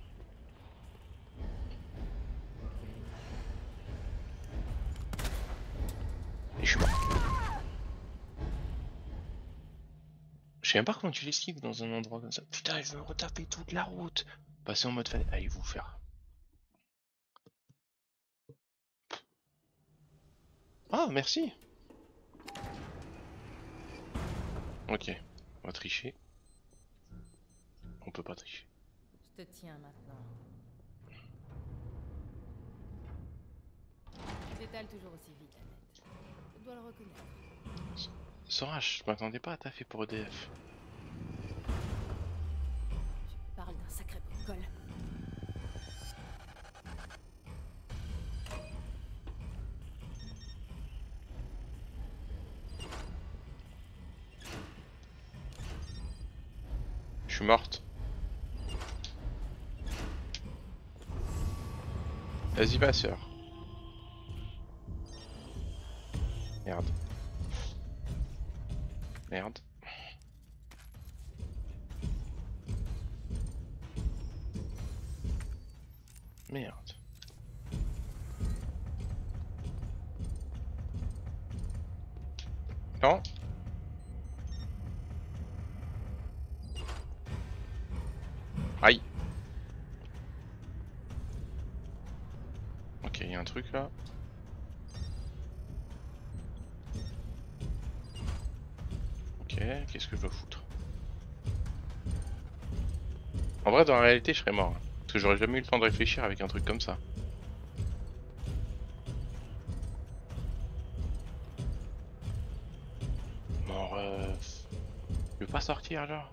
Et je suis mort. Je sais même pas comment tu l'esquives dans un endroit comme ça. Putain, je veux me retaper toute la route. Passer en mode fan. Allez vous faire. Ah, merci. Ok, on va tricher. On peut pas tricher. Je te tiens maintenant. Tu t'étales toujours aussi vite, Annette. Je dois le reconnaître. Sora, je m'attendais pas à taffer pour EDF. Je parle d'un sacré protocole. Je suis morte. Vas-y, ma soeur. Merde. Merde. Merde. Non. Aïe. Ok, il y a un truc là. Ok, qu'est-ce que je dois foutre? En vrai, dans la réalité, je serais mort. Hein, parce que j'aurais jamais eu le temps de réfléchir avec un truc comme ça. Mon ref. Je veux pas sortir, genre.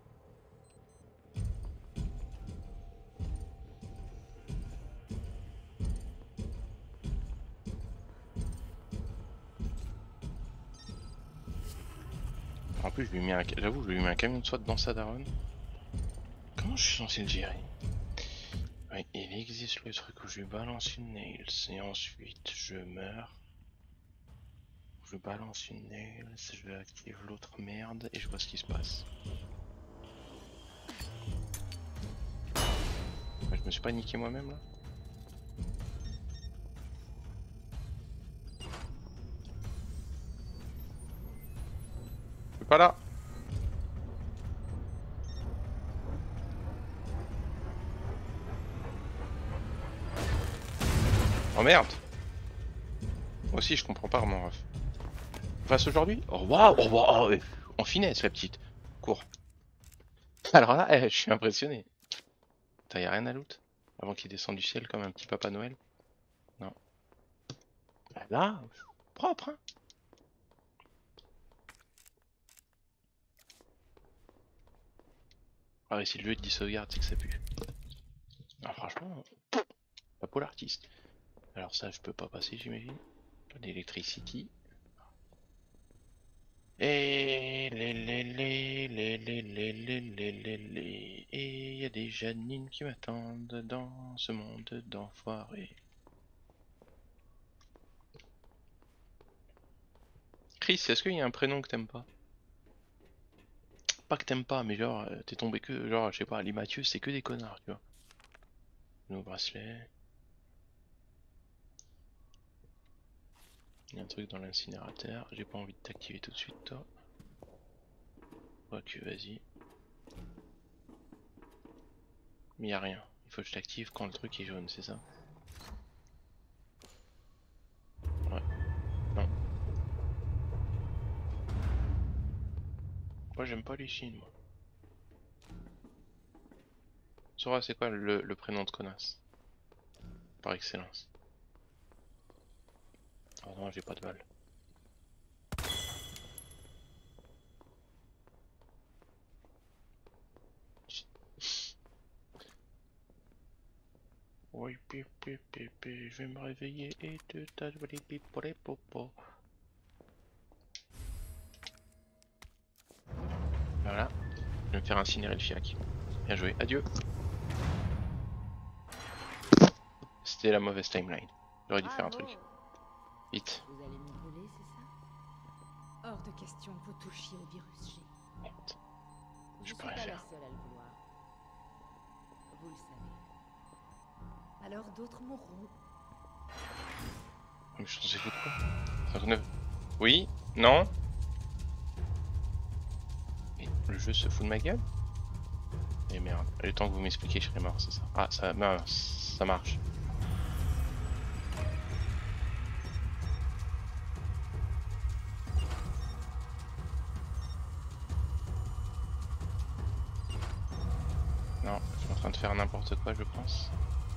En plus, je lui ai mis un... J'avoue, je lui ai mis un camion de SWAT dans sa daronne. Comment je suis censé le gérer? Oui, il existe le truc où je lui balance une nails et ensuite je meurs. Je balance une nails, je active l'autre merde et je vois ce qui se passe. Je me suis pas niqué moi-même là? Je suis pas là! Oh merde! Moi aussi je comprends pas mon ref. Face aujourd'hui? Oh waouh! Oh, waouh, oh, en finesse la petite! Cours! Alors là, je suis impressionné. Putain, y'a rien à loot? Avant qu'il descende du ciel comme un petit papa Noël? Non. Là, propre hein! Ah ouais, si le jeu te dit sauvegarde, c'est que ça pue. Ah franchement, la pôle artiste. Alors ça, je peux pas passer, j'imagine. Pas d'électricity. Et et y a des Janine qui m'attendent dans ce monde d'enfoirés. Chris, est-ce qu'il y a un prénom que t'aimes pas? Pas que t'aimes pas, mais genre, t'es tombé que, genre, je sais pas, Ali Mathieu, c'est que des connards, tu vois. Nos bracelets. Il y a un truc dans l'incinérateur, j'ai pas envie de t'activer tout de suite, toi. Ok, vas-y. Mais y a rien, il faut que je t'active quand le truc est jaune, c'est ça? Ouais, non. Moi j'aime pas les Chines, moi. Sora, c'est quoi le prénom de connasse? Par excellence. Oh non, j'ai pas de balle. Oui, pipi, je vais me réveiller et te tatouer pour les popos. Voilà, je vais me faire incinérer le fiac. Bien joué, adieu. C'était la mauvaise timeline. J'aurais dû faire un truc. Vite. Vous allez me brûler, c'est ça? Hors de question, vous touchiez au virus G. Merde. Je Je suis peux pas rien la faire. seule à le vouloir. Vous le savez. Alors d'autres mourront. Mais je pensais foutre quoi? 59. Oui? Non? Mais le jeu se fout de ma gueule? Et merde, le temps que vous m'expliquez, je serai mort, c'est ça? Ah, ça, non, ça marche. Non, je suis en train de faire n'importe quoi, je pense.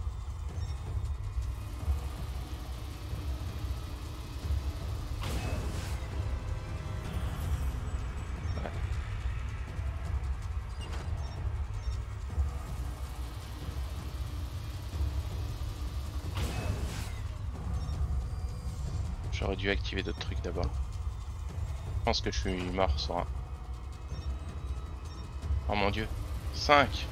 Ouais. J'aurais dû activer d'autres trucs d'abord. Je pense que je suis mort sur un. Oh mon dieu. 5.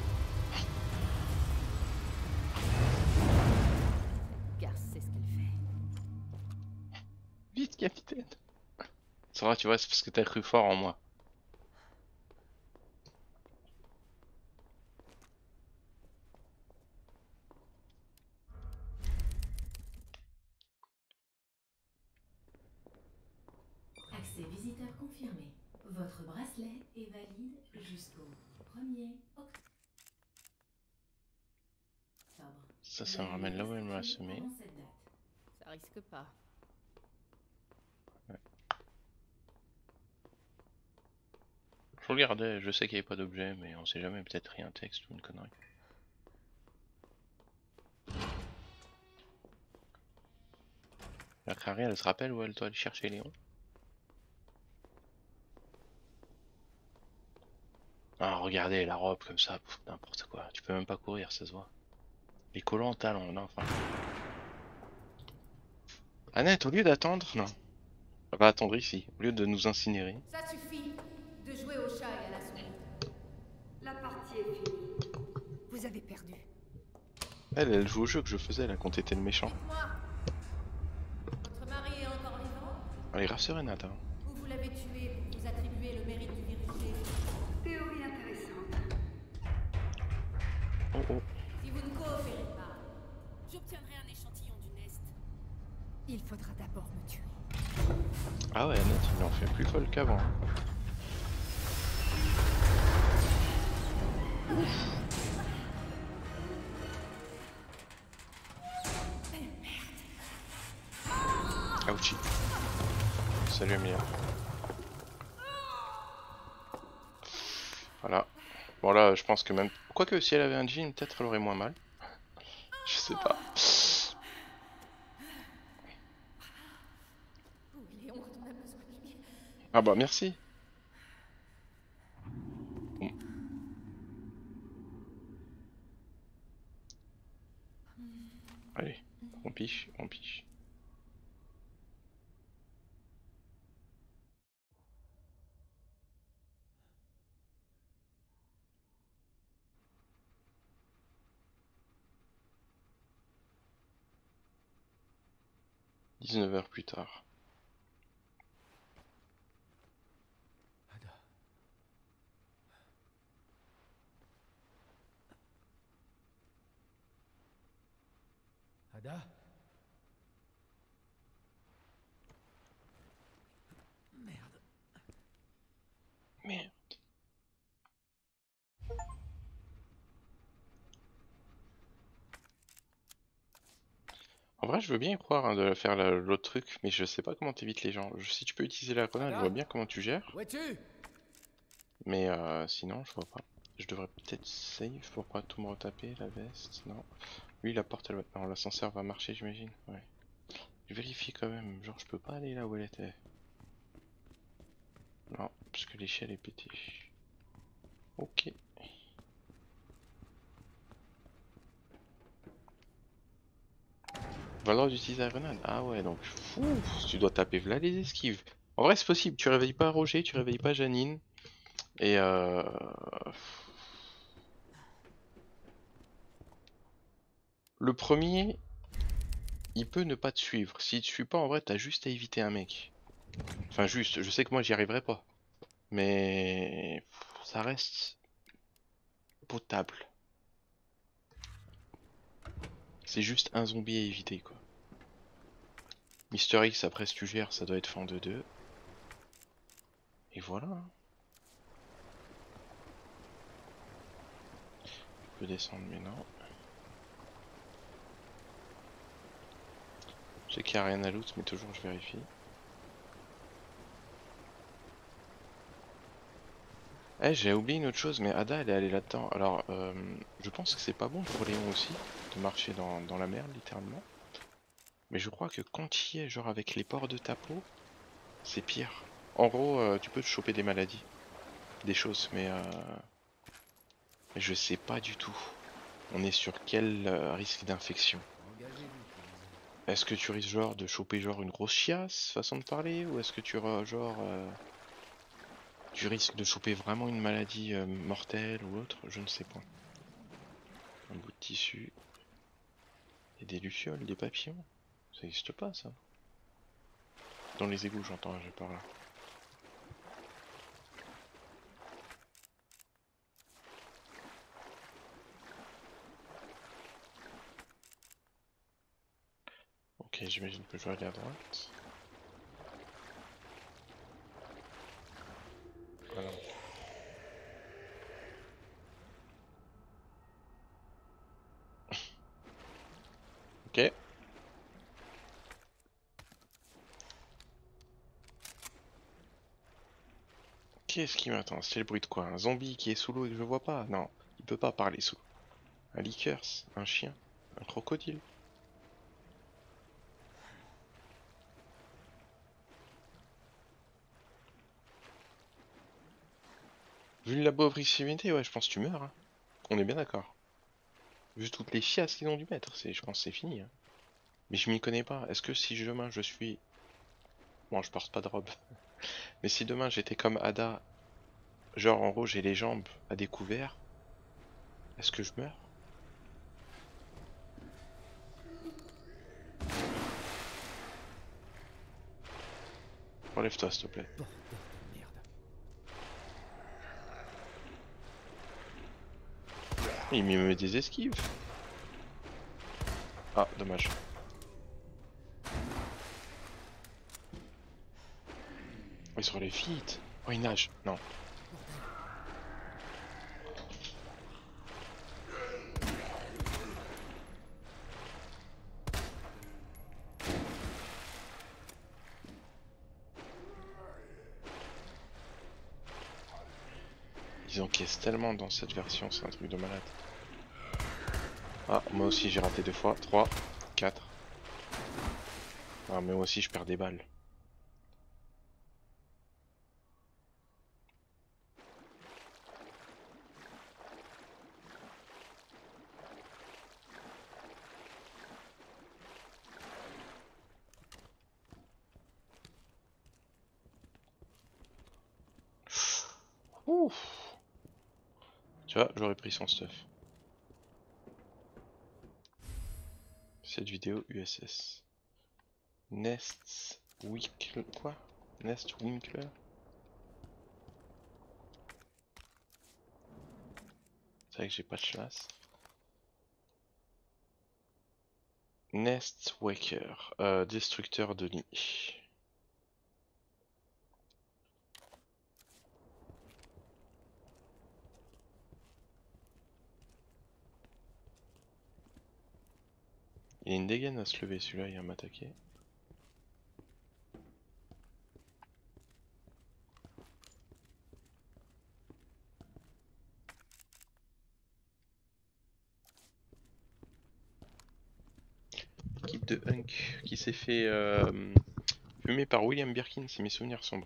Car c'est ce qu'elle fait. Vite, capitaine. Ça va, tu vois, c'est parce que t'as cru fort en moi. Accès visiteur confirmé. Votre bracelet est valide jusqu'au 1er octobre. Ça me ramène là où elle m'a semé. Pendant cette date. Ça risque pas. Je regardais, je sais qu'il n'y avait pas d'objet, mais on sait jamais, peut-être rien, un texte ou une connerie. La Clary, elle se rappelle où elle doit aller chercher Léon? Ah, regardez, la robe comme ça, n'importe quoi. Tu peux même pas courir, ça se voit. Les collants en talons, non, enfin. Annette, au lieu d'attendre, non. Elle va attendre ici, au lieu de nous incinérer. Ça suffit de jouer au chat et à la souris. La partie est finie. Vous avez perdu. Elle joue au jeu que je faisais là quand t'étais le méchant. Dites-moi, votre mari est encore vivant? Elle est grave serénade, hein. Ou vous l'avez tué pour vous attribuer le mérite du virus G? Théorie intéressante. Oh oh. Si vous ne coopérez pas, j'obtiendrai un échantillon du Nest. Il faudra d'abord me tuer. Ah ouais, Annette, il en fait plus folle qu'avant. Ouchie. Salut Emilia. Voilà. Bon là, je pense que même... Quoique si elle avait un jean, peut-être elle aurait moins mal. Je sais pas. Où est Léon quand on a besoin de lui? Ah bah merci. Allez, on piche, on piche. « 19h plus tard. Ada. Ada? Merde. Merde. En vrai, je veux bien y croire hein, de faire l'autre truc, mais je sais pas comment t'évites les gens. Si tu peux utiliser la grenade, je vois bien comment tu gères. Où es-tu? Mais sinon, je vois pas. Je devrais peut-être save pour pas tout me retaper, la veste. Non. Lui, la porte, elle va... Non, l'ascenseur va marcher, j'imagine. Ouais. Je vérifie quand même. Genre, je peux pas aller là où elle était. Non, parce que l'échelle est pétée. Ok. Pas le droit d'utiliser la grenade. Ah ouais, donc fou, tu dois taper là les esquives. En vrai, c'est possible. Tu réveilles pas Roger, tu réveilles pas Janine. Et le premier, il peut ne pas te suivre. S'il te suit pas, en vrai, t'as juste à éviter un mec. Enfin, juste, je sais que moi j'y arriverai pas. Mais ça reste potable. C'est juste un zombie à éviter, quoi. Mister X, après, si tu gères, ça doit être fin de 2. Et voilà. Hein. Je peux descendre, mais non. Je sais qu'il n'y a rien à loot, mais toujours je vérifie. Eh, j'ai oublié une autre chose, mais Ada, elle est allée là-dedans. Alors, je pense que c'est pas bon pour Léon aussi, de marcher dans la merde, littéralement. Mais je crois que quand il est, genre avec les pores de ta peau, c'est pire. En gros, tu peux te choper des maladies, des choses, mais je sais pas du tout. On est sur quel risque d'infection? Est-ce que tu risques genre de choper genre une grosse chiasse, façon de parler, ou est-ce que tu genre tu risques de choper vraiment une maladie mortelle ou autre? Je ne sais pas. Un bout de tissu. Et des lucioles, des papillons. Ça n'existe pas ça. Dans les égouts j'entends, je parle. Ok, j'imagine que je vais aller à droite. Voilà. Ok. Qu'est-ce qui m'attend? C'est le bruit de quoi? Un zombie qui est sous l'eau et que je vois pas? Non, il peut pas parler sous l'eau. Un liqueurs, un chien, un crocodile. Vu la proximité, ouais, je pense que tu meurs. Hein. On est bien d'accord. Vu toutes les chiasses qu'ils ont dû mettre, je pense que c'est fini. Hein. Mais je m'y connais pas. Est-ce que si demain je suis... Bon, je porte pas de robe. Mais si demain j'étais comme Ada, genre en gros j'ai les jambes à découvert, est-ce que je meurs? Relève-toi s'il te plaît. Bordel de merde. Il me met des esquives. Ah, dommage. Oh, il se relève vite. Oh, il nage. Non. Ils encaissent tellement dans cette version, c'est un truc de malade. Ah, moi aussi j'ai raté 2 fois. 3, 4. Ah, mais moi aussi je perds des balles. Ouf. Tu vois, j'aurais pris son stuff. Cette vidéo USS. Nest Winkler. Quoi? Nest Winkler? C'est vrai que j'ai pas de chasse. Nest Waker. Destructeur de nid. Il a une dégaine à se lever celui-là, il va m'attaquer. Équipe de Hunk qui s'est fait fumer par William Birkin si mes souvenirs sont bons.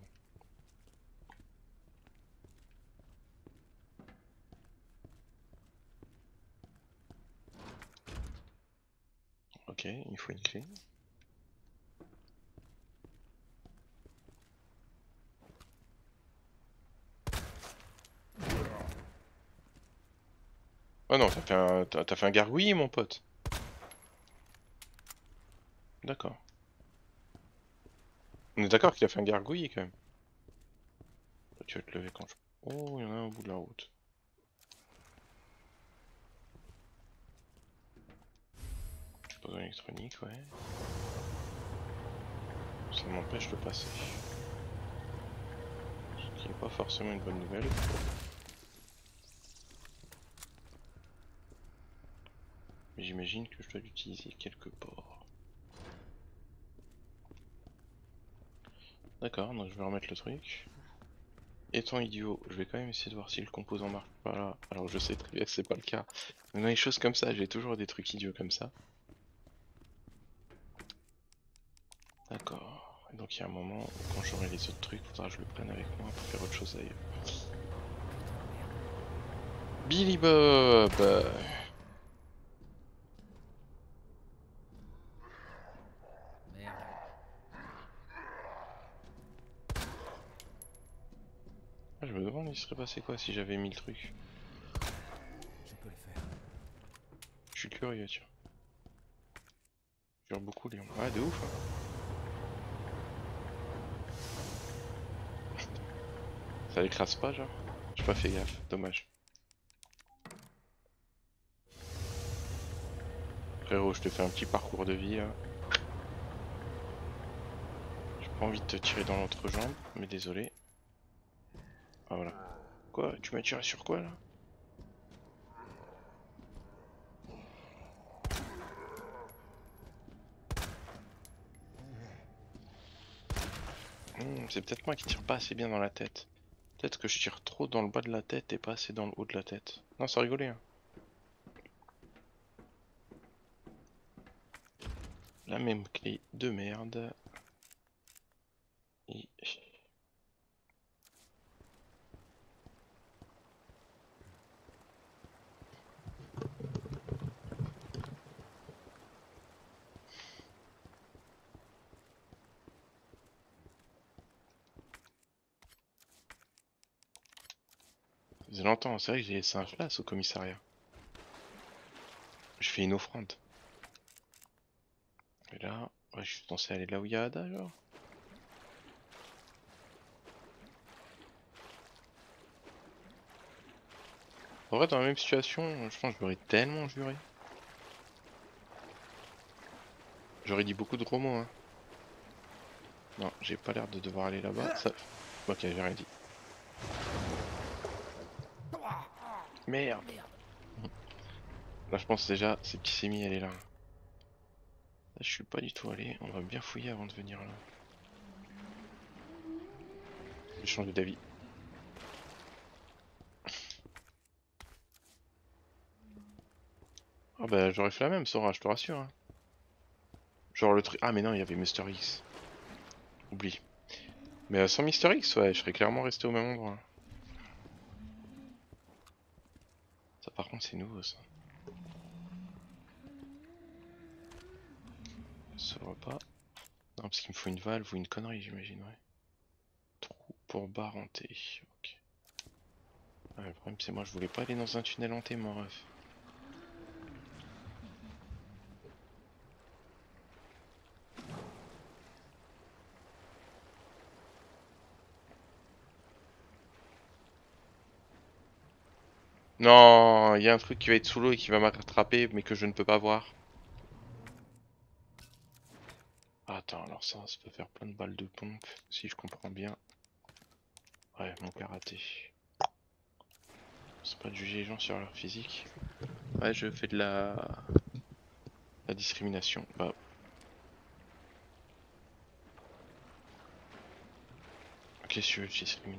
Ok, il faut une clé. Oh non, t'as fait un gargouille mon pote. D'accord. On est d'accord qu'il a fait un gargouille quand même. Tu vas te lever quand je... Oh, il y en a un au bout de la route. Pas électronique, ouais. Ça m'empêche de passer. Ce qui n'est pas forcément une bonne nouvelle. Mais j'imagine que je dois l'utiliser quelque part. D'accord, donc je vais remettre le truc. Étant idiot, je vais quand même essayer de voir si le composant marche pas là. Alors je sais très bien que c'est pas le cas. Mais dans les choses comme ça, j'ai toujours des trucs idiots comme ça. D'accord. Et donc il y a un moment où quand j'aurai les autres trucs, faudra que je le prenne avec moi pour faire autre chose d'ailleurs. Billy Bob. Merde. Ah, je me demande il serait passé quoi si j'avais mis le truc. Je peux le faire. Je suis curieux, tiens. Jure beaucoup Léon. Ouais, de ouf. Hein. Ça l'écrase pas, genre? J'ai pas fait gaffe, dommage. Frérot, je te fais un petit parcours de vie là. J'ai pas envie de te tirer dans l'entrejambe, mais désolé. Ah voilà. Quoi? Tu m'as tiré sur quoi là? C'est peut-être moi qui tire pas assez bien dans la tête. Peut-être que je tire trop dans le bas de la tête et pas assez dans le haut de la tête. Non, ça rigolait. Hein. La même clé de merde. Et... Ça faisait longtemps, c'est vrai que j'ai laissé un flas au commissariat. Je fais une offrande. Et là, ouais, je suis censé aller là où il y a Ada, genre. En vrai, dans la même situation, je pense que j'aurais tellement juré. J'aurais dit beaucoup de gros mots, hein. Non, j'ai pas l'air de devoir aller là-bas. Ça... Ok, j'ai rien dit. Merde. Là, je pense déjà, c'est petit Sémi, elle est là. Là, je suis pas du tout allé. On va bien fouiller avant de venir là. Je vais changer d'avis. Ah bah, j'aurais fait la même, Sora, je te rassure. Hein. Genre le truc. Ah, mais non, il y avait Mister X. Oublie. Mais sans Mister X, ouais, je serais clairement resté au même endroit. Ça, par contre, c'est nouveau ça. Ça va pas. Non, parce qu'il me faut une valve ou une connerie, j'imagine, ouais. Trou pour barre hanté. Ok. Le problème c'est moi je voulais pas aller dans un tunnel hanté mon ref. Non, il y a un truc qui va être sous l'eau et qui va m'attraper mais que je ne peux pas voir. Attends, alors ça peut faire plein de balles de pompe si je comprends bien. Ouais, mon karaté. C'est pas de juger les gens sur leur physique. Ouais, je fais de la discrimination. Bah. Qu'est-ce que je discrimine?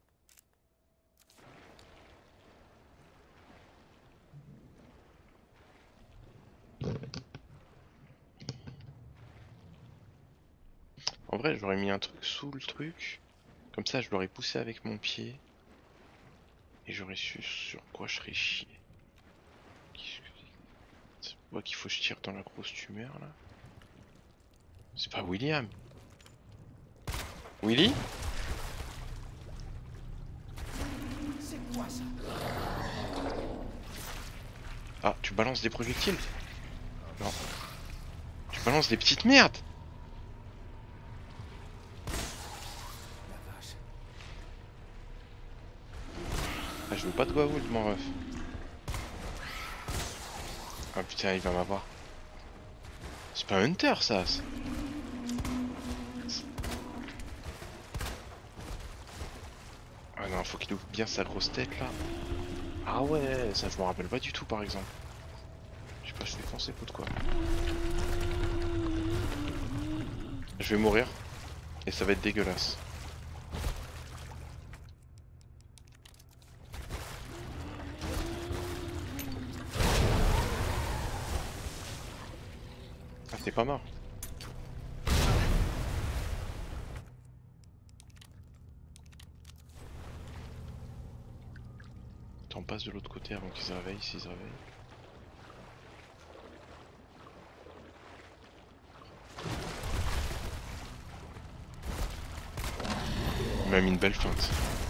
En vrai, j'aurais mis un truc sous le truc. Comme ça, je l'aurais poussé avec mon pied. Et j'aurais su sur quoi je serais chié. C'est moi qu'il faut que je tire dans la grosse tumeur là. C'est pas William. Willy? C'est quoi ça? Ah, tu balances des projectiles? Non. Tu balances des petites merdes! La vache. Ah, je veux pas de Goa'uld, mon ref. Ah putain, il va m'avoir. C'est pas un Hunter, ça. Ah non, faut qu'il ouvre bien sa grosse tête, là. Ah ouais, ça je me rappelle pas du tout, par exemple. Je sais pas, je fais penser coup de quoi. Je vais mourir. Et ça va être dégueulasse. Ah, t'es pas mort. T'en passes de l'autre côté avant qu'ils se réveillent, s'ils se réveillent. Il m'a mis une belle feinte.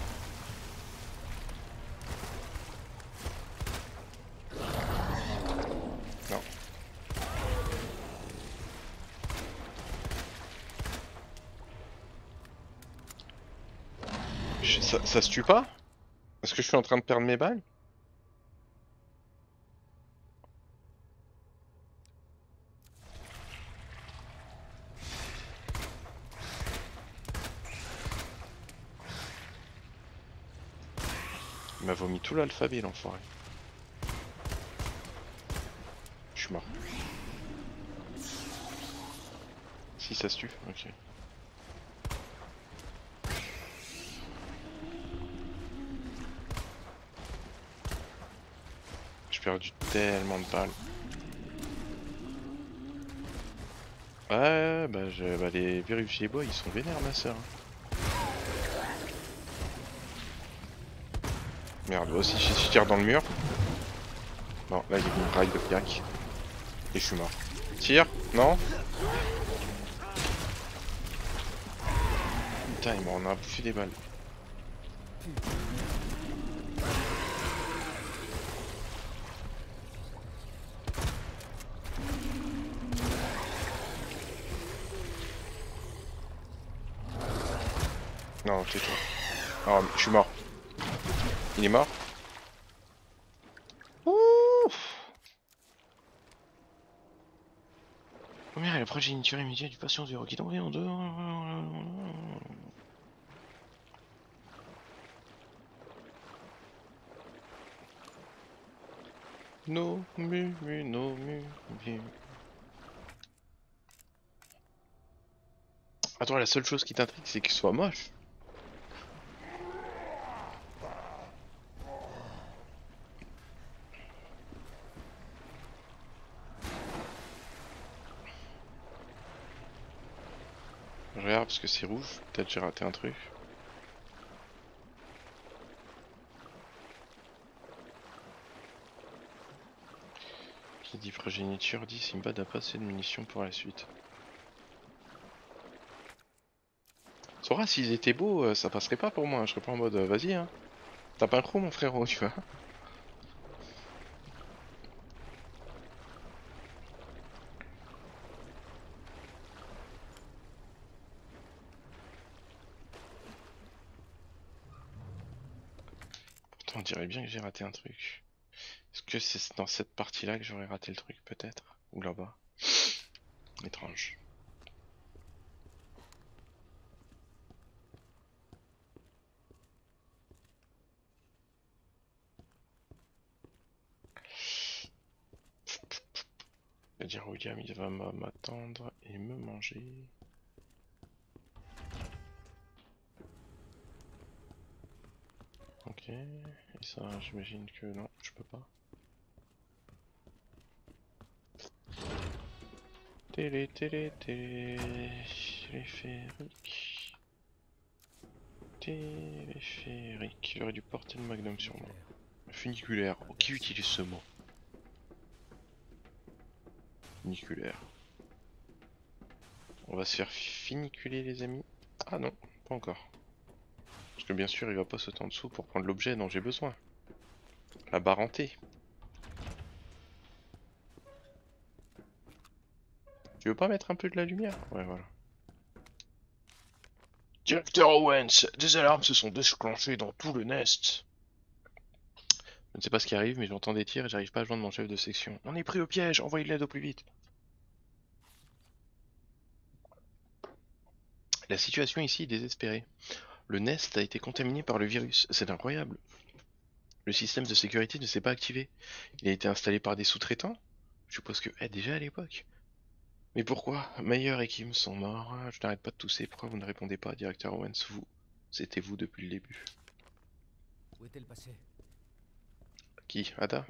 Non. Ça se tue pas? Est-ce que je suis en train de perdre mes balles? Il m'a vomi tout l'alphabet, l'enfoiré. Je suis mort. Si ça se tue, ok. J'ai perdu tellement de balles. Ouais, bah les vérifiés bois ils sont vénères, ma soeur. Merde, moi aussi si je tire dans le mur. Non, là il y a une rail de piac. Et je suis mort. Tire? Non? Putain, il m'en a bouffé des balles. Non, tais-toi. Oh, je suis mort. Il est mort? Ouf. Première et la progéniture immédiate du patient zéro qui est tombé en deux. No mu mu no mu mu. Attends, la seule chose qui t'intrigue c'est qu'il soit moche. Je regarde parce que c'est rouge, peut-être j'ai raté un truc. Qui dit progéniture dit Simba n'a pas assez de munitions pour la suite. Sora, s'ils étaient beaux, ça passerait pas pour moi, je serais pas en mode vas-y hein. T'as pas un crew, mon frérot, tu vois. Pourtant, on dirait bien que j'ai raté un truc. Est-ce que c'est dans cette partie-là que j'aurais raté le truc, peut-être? Ou là-bas? Étrange. C'est-à-dire William, il va m'attendre et me manger. Ok, et ça, j'imagine que non, je peux pas. Téléphérique. Téléphérique. J'aurais dû porter le magnum sur moi. Funiculaire. Oh, qui utilise ce mot? Funiculaire. On va se faire funiculer, les amis. Ah non, pas encore. Parce que bien sûr, il va pas sauter en dessous pour prendre l'objet dont j'ai besoin. La barre hantée. Tu veux pas mettre un peu de la lumière? Ouais, voilà. Directeur Owens, des alarmes se sont déclenchées dans tout le Nest. Je ne sais pas ce qui arrive, mais j'entends des tirs et j'arrive pas à joindre mon chef de section. On est pris au piège, envoyez de l'aide au plus vite. La situation ici est désespérée. Le Nest a été contaminé par le virus, c'est incroyable. Le système de sécurité ne s'est pas activé. Il a été installé par des sous-traitants? Je suppose que déjà à l'époque. Mais pourquoi? Mayer et Kim sont morts. Je n'arrête pas de tousser. Pourquoi vous ne répondez pas, directeur Owens? Vous, c'était vous depuis le début. Où est-elle passée? Qui? Ada?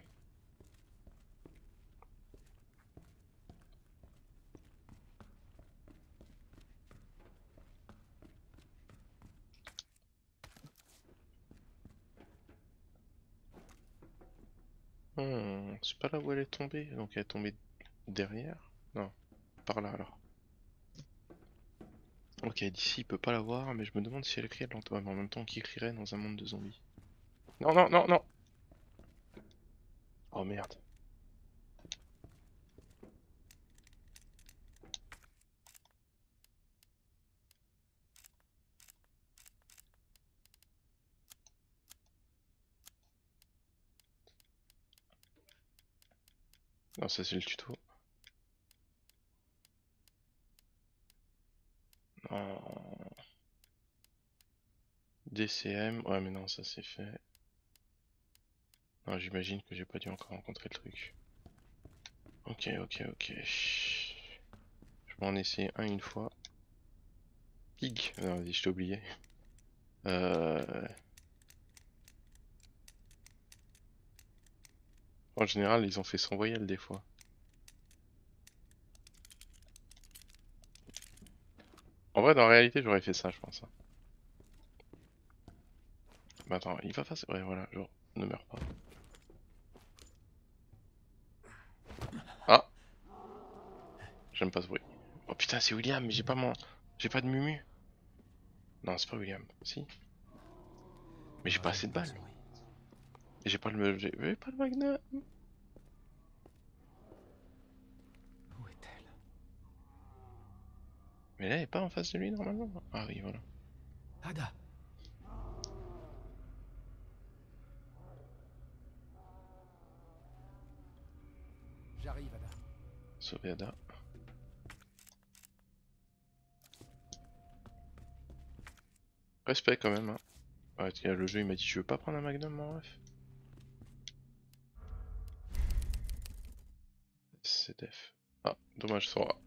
C'est pas là où elle est tombée. Donc elle est tombée derrière? Non, par là alors. Ok, d'ici il peut pas la voir, mais je me demande si elle crie à l'entend. Ouais, mais en même temps, qui crierait dans un monde de zombies? Non, non, non, non! Oh merde. Non, ça c'est le tuto. Non. DCM, ouais mais non, ça c'est fait. Non, j'imagine que j'ai pas dû encore rencontrer le truc. Ok, ok, ok. Je vais en essayer un une fois. Pig. Non, vas-y, je t'ai oublié. En général, ils ont fait sans voyelle des fois. En vrai, dans la réalité, j'aurais fait ça, je pense. Mais attends, il va passer. Ouais, voilà, genre, ne meurs pas. Ah! J'aime pas ce bruit. Oh putain, c'est William, mais j'ai pas mon. J'ai pas de mumu. Non, c'est pas William. Si. Mais j'ai pas assez de balles. Et j'ai pas le. J'ai pas le magnum. Où est-elle? Mais là, elle est pas en face de lui normalement. Ah oui, voilà. Ada! J'arrive, Ada. Sauver Ada. Respect quand même, hein. Ouais, le jeu il m'a dit tu veux pas prendre un magnum mon ref? C'est def. Ah, dommage, ça aura.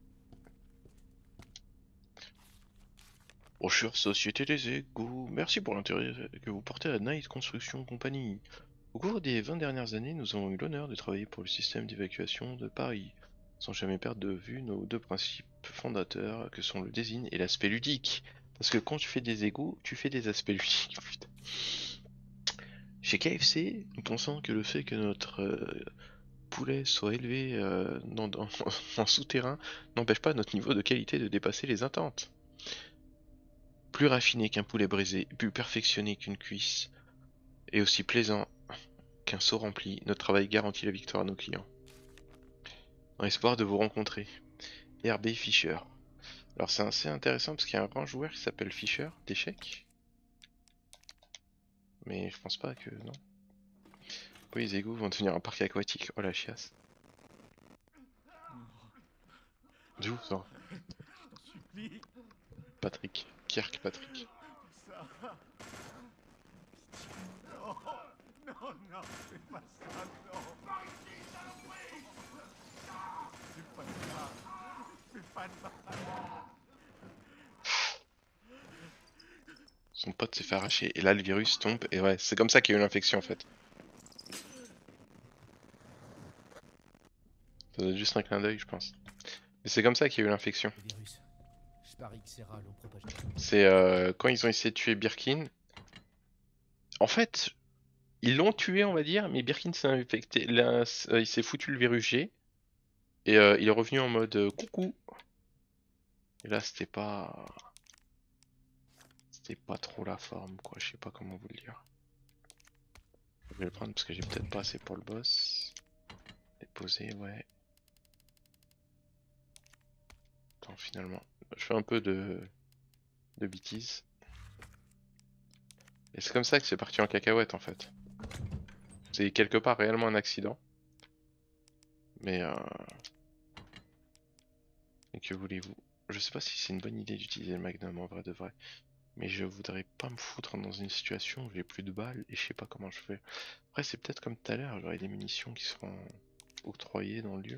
Oh, chère Société des Égouts, merci pour l'intérêt que vous portez à Night Construction Company. Au cours des 20 dernières années, nous avons eu l'honneur de travailler pour le système d'évacuation de Paris, sans jamais perdre de vue nos deux principes fondateurs que sont le design et l'aspect ludique. Parce que quand tu fais des égouts, tu fais des aspects ludiques, putain. Chez KFC, nous pensons que le fait que notre poulet soit élevé en souterrain n'empêche pas notre niveau de qualité de dépasser les attentes. Plus raffiné qu'un poulet brisé, plus perfectionné qu'une cuisse, Et aussi plaisant qu'un seau rempli, notre travail garantit la victoire à nos clients. Dans l'espoir de vous rencontrer. RB Fischer. Alors c'est assez intéressant parce qu'il y a un grand joueur qui s'appelle Fischer d'échecs. Mais je pense pas que... non. Oui, les égouts vont devenir un parc aquatique. Oh la chiasse. D'où ça? Patrick. Kirkpatrick. Son pote s'est fait arracher et là le virus tombe et ouais, c'est comme ça qu'il y a eu l'infection en fait. Ça doit être juste un clin d'œil je pense. Mais c'est comme ça qu'il y a eu l'infection. Le virus. Je parie que ces rats l'ont propagé. C'est quand ils ont essayé de tuer Birkin. En fait, ils l'ont tué on va dire, mais Birkin s'est infecté. Là, il s'est foutu le virus G. Et il est revenu en mode coucou. Et là c'était pas... C'était pas trop la forme quoi, je sais pas comment vous le dire. Je vais le prendre parce que j'ai peut-être pas assez pour le boss. Déposer, ouais. Attends, finalement, je fais un peu de bêtises. Et c'est comme ça que c'est parti en cacahuète en fait. C'est quelque part réellement un accident. Mais et que voulez-vous? Je sais pas si c'est une bonne idée d'utiliser le Magnum en vrai de vrai. Mais je voudrais pas me foutre dans une situation où j'ai plus de balles et je sais pas comment je fais. Après c'est peut-être comme tout à l'heure, j'aurai des munitions qui seront octroyées dans le lieu.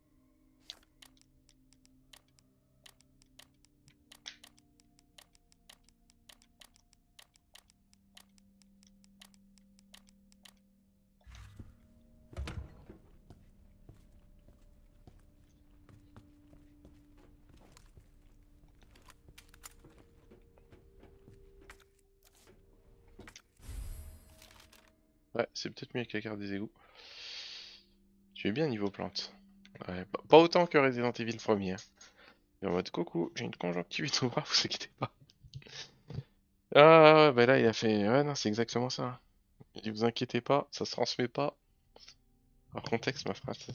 Ouais, c'est peut-être mieux avec la carte des égouts. Tu es bien niveau plante. Ouais, pas autant que Resident Evil 1er. Hein. Et en mode coucou, j'ai une conjonctivite au bras, vous inquiétez pas. Ah ouais, bah là il a fait... Ouais non, c'est exactement ça. Il dit vous inquiétez pas, ça se transmet pas. Hors contexte ma phrase.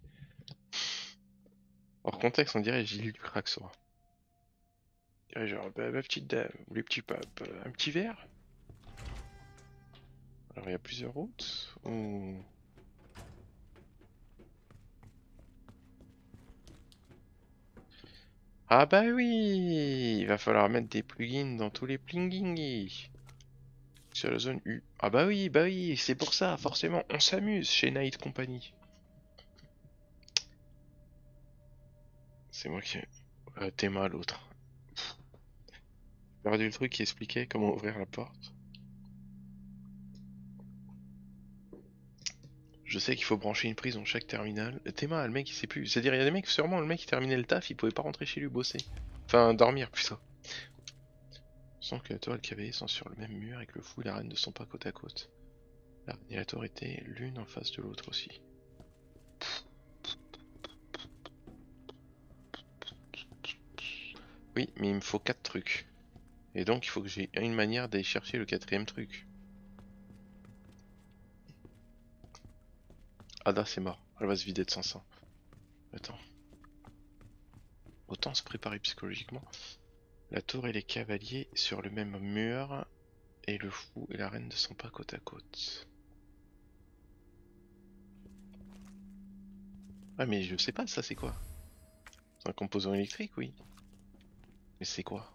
Hors contexte on dirait Gilles du Craxo. On dirait genre, bah, ma petite dame, ou les petits papes, un petit verre? Alors il y a plusieurs routes ou... Ah bah oui, il va falloir mettre des plugins dans tous les plugins. Sur la zone U. Ah bah oui, c'est pour ça, forcément, on s'amuse chez Night Company. C'est moi qui... Théma l'autre. J'ai perdu le truc qui expliquait comment ouvrir la porte. Je sais qu'il faut brancher une prise dans chaque terminal. Théma, le mec il sait plus. C'est-à-dire il y a des mecs, sûrement le mec qui terminait le taf, il pouvait pas rentrer chez lui bosser. Enfin dormir plutôt. Sans que la tour et le cavalier sont sur le même mur et que le fou et la reine ne sont pas côte à côte. La reine et la tour étaient l'une en face de l'autre aussi. Oui, mais il me faut 4 trucs. Et donc il faut que j'ai une manière d'aller chercher le 4ème truc. Ada c'est mort, elle va se vider de 500. Attends. Autant se préparer psychologiquement. La tour et les cavaliers sur le même mur. Et le fou et la reine ne sont pas côte à côte. Ah mais je sais pas ça c'est quoi? C'est un composant électrique oui. Mais c'est quoi?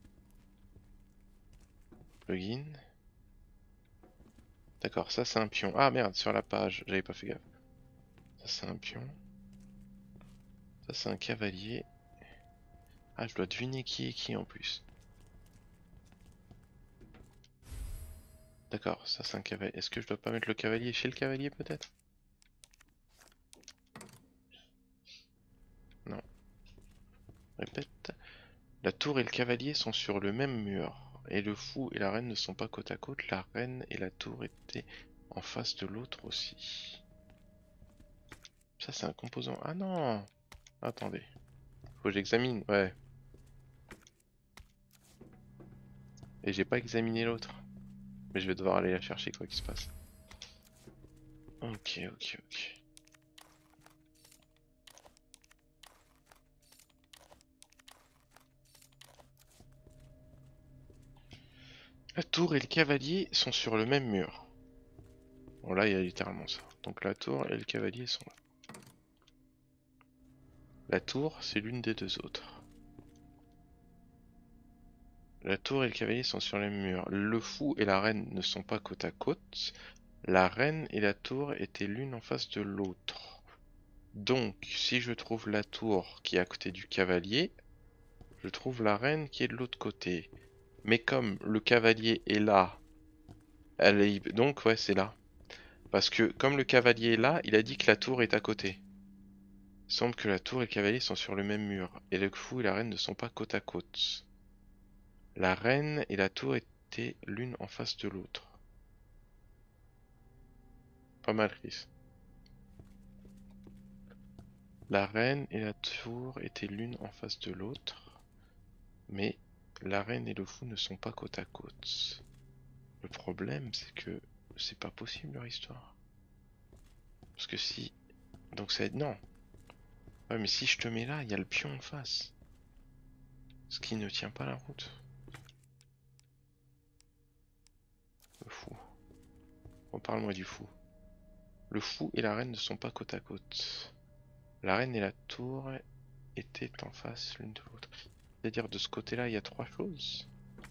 Plugin. D'accord, ça c'est un pion. Ah merde, sur la page, j'avais pas fait gaffe. Ça c'est un pion. Ça c'est un cavalier. Ah je dois deviner qui est qui en plus. D'accord, ça c'est un cavalier. Est-ce que je dois pas mettre le cavalier chez le cavalier peut-être? Non. Répète. La tour et le cavalier sont sur le même mur. Et le fou et la reine ne sont pas côte à côte. La reine et la tour étaient en face de l'autre aussi. Ça c'est un composant. Ah non! Attendez. Faut que j'examine. Ouais. Et j'ai pas examiné l'autre. Mais je vais devoir aller la chercher quoi qu'il se passe. Ok, ok, ok. La tour et le cavalier sont sur le même mur. Bon là il y a littéralement ça. Donc la tour et le cavalier sont là. La tour c'est l'une des deux autres. La tour et le cavalier sont sur les murs. Le fou et la reine ne sont pas côte à côte. La reine et la tour étaient l'une en face de l'autre. Donc, si je trouve la tour qui est à côté du cavalier, je trouve la reine qui est de l'autre côté. Mais comme le cavalier est là, elle est... donc ouais, c'est là. Parce que comme le cavalier est là, il a dit que la tour est à côté. Il semble que la tour et le cavalier sont sur le même mur. Et le fou et la reine ne sont pas côte à côte. La reine et la tour étaient l'une en face de l'autre. Pas mal, Chris. La reine et la tour étaient l'une en face de l'autre. Mais la reine et le fou ne sont pas côte à côte. Le problème, c'est que c'est pas possible leur histoire. Parce que si... Donc ça... Non. Ouais, mais si je te mets là, il y a le pion en face. Ce qui ne tient pas la route. Le fou. Reparle-moi du fou. Le fou et la reine ne sont pas côte à côte. La reine et la tour étaient en face l'une de l'autre. C'est-à-dire de ce côté-là, il y a trois choses.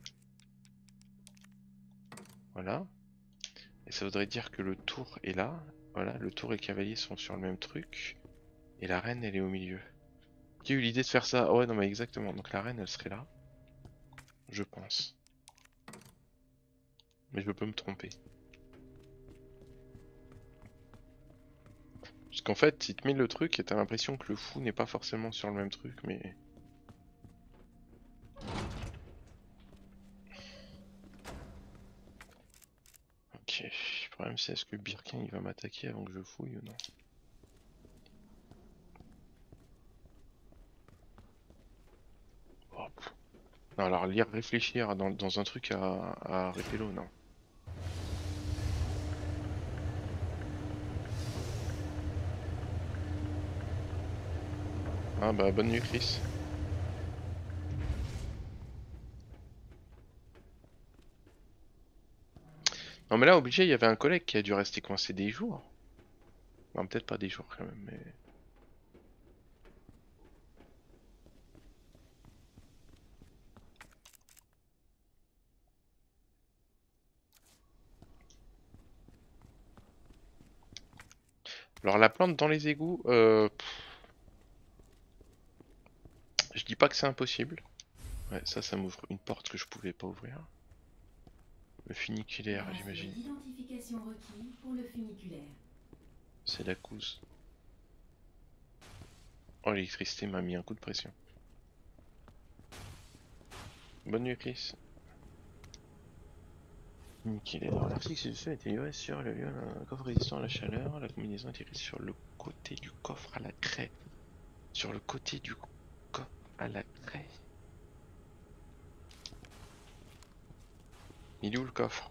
Voilà. Et ça voudrait dire que le tour est là. Voilà, le tour et le cavalier sont sur le même truc. Et la reine, elle est au milieu. Qui a eu l'idée de faire ça? Oh ouais, non mais exactement. Donc la reine, elle serait là. Je pense. Mais je peux me tromper. Parce qu'en fait, il te met le truc et t'as l'impression que le fou n'est pas forcément sur le même truc, mais... Ok. Le problème c'est est-ce que Birkin il va m'attaquer avant que je fouille ou non? Oh, non, alors lire, réfléchir dans un truc à Repello, non. Ah bah bonne nuit Chris. Non mais là obligé il y avait un collègue qui a dû rester coincé des jours. Non peut-être pas des jours quand même mais... Alors la plante dans les égouts, je dis pas que c'est impossible. Ouais ça m'ouvre une porte que je pouvais pas ouvrir. Le funiculaire j'imagine. L'identification requise pour le funiculaire. C'est la cousse. Oh l'électricité m'a mis un coup de pression. Bonne nuit Chris. Funiculaire. L'article ci-dessus a été livré sur le lieu d'un coffre résistant à la chaleur. La combinaison est écrite sur le côté du coffre à la craie. Sur le côté du coffre à la craie. Il est où le coffre?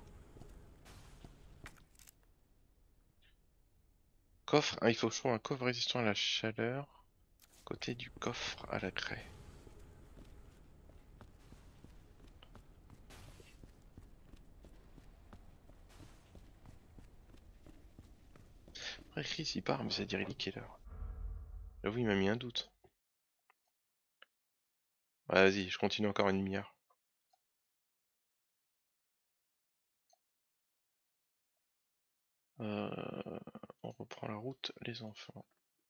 Coffre, ah, il faut que je trouve un coffre résistant à la chaleur. Côté du coffre à la craie. Après Chris il part mais ça dirait il est quelle heure? J'avoue il m'a mis un doute. Ouais, vas-y, je continue encore une demi-heure. On reprend la route les enfants.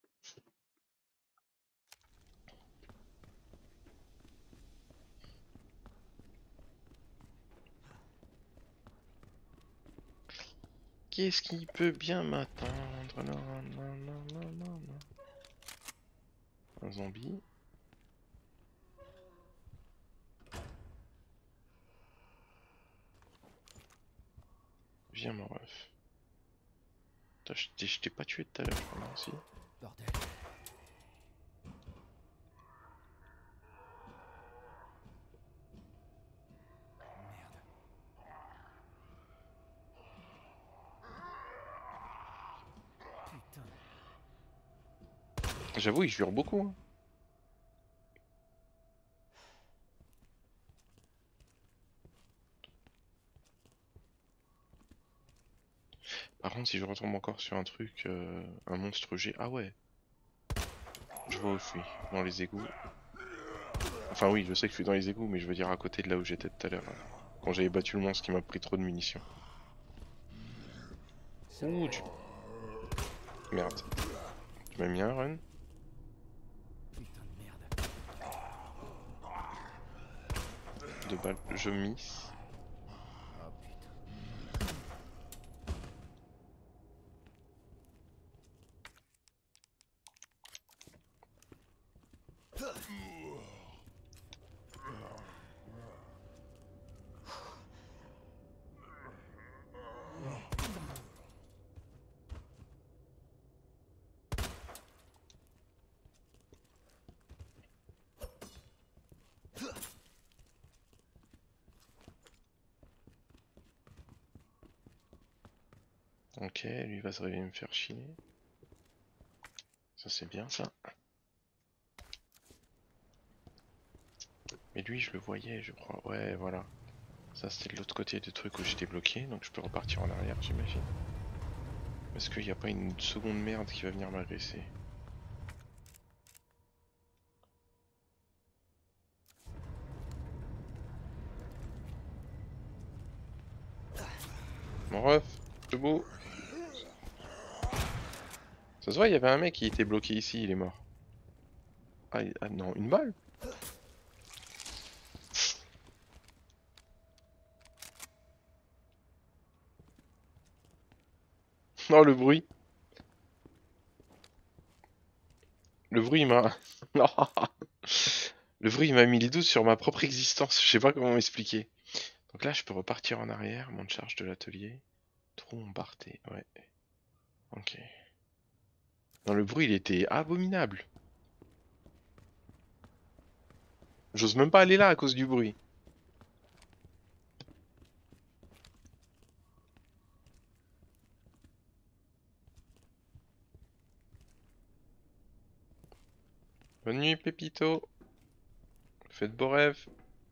Qu'est-ce qui peut bien m'attendre? Non, non, non, non, non, non. Un zombie. Viens mon ref. Je t'ai pas tué tout à l'heure, je crois, non, si. Bordel. Merde. J'avoue, il jure beaucoup. Hein. Par contre, si je retombe encore sur un truc, un monstre G. Ah ouais, je vois où je suis. Dans les égouts. Enfin, oui, je sais que je suis dans les égouts, mais je veux dire à côté de là où j'étais tout à l'heure. Quand j'avais battu le monstre qui m'a pris trop de munitions. Ouh, tu... Merde. Tu m'as mis un run? Putain de merde. 2 balles. Je miss. Oh putain. Ok, lui va se réveiller et me faire chier. Ça c'est bien ça. Mais lui je le voyais je crois. Ouais voilà. Ça c'était de l'autre côté du truc où j'étais bloqué. Donc je peux repartir en arrière j'imagine. Parce qu'il n'y a pas une seconde merde qui va venir m'agresser. Mon ref, debout. Ça se voit, il y avait un mec qui était bloqué ici, il est mort. Ah, ah non, une balle? Non, le bruit. Le bruit il m'a... Non. Le bruit il m'a mis le doute sur ma propre existence. Je sais pas comment m'expliquer. Donc là, je peux repartir en arrière, monte charge de l'atelier. Trou embarté, ouais. Ok. Non, le bruit il était abominable. J'ose même pas aller là à cause du bruit. Bonne nuit, Pépito. Faites beaux rêves.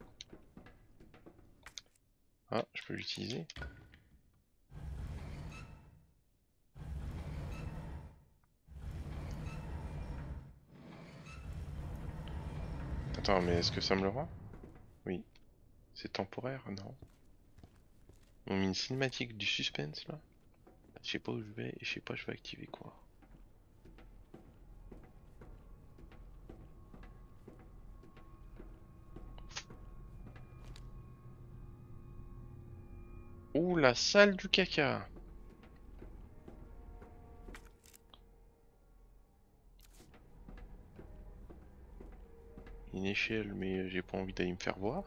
Ah, je peux l'utiliser. Attends, mais est-ce que ça me le rend? Oui. C'est temporaire, non? On met une cinématique du suspense là? Je sais pas où je vais et je sais pas je vais activer quoi. Ouh, la salle du caca! Une échelle, mais j'ai pas envie d'aller me faire voir.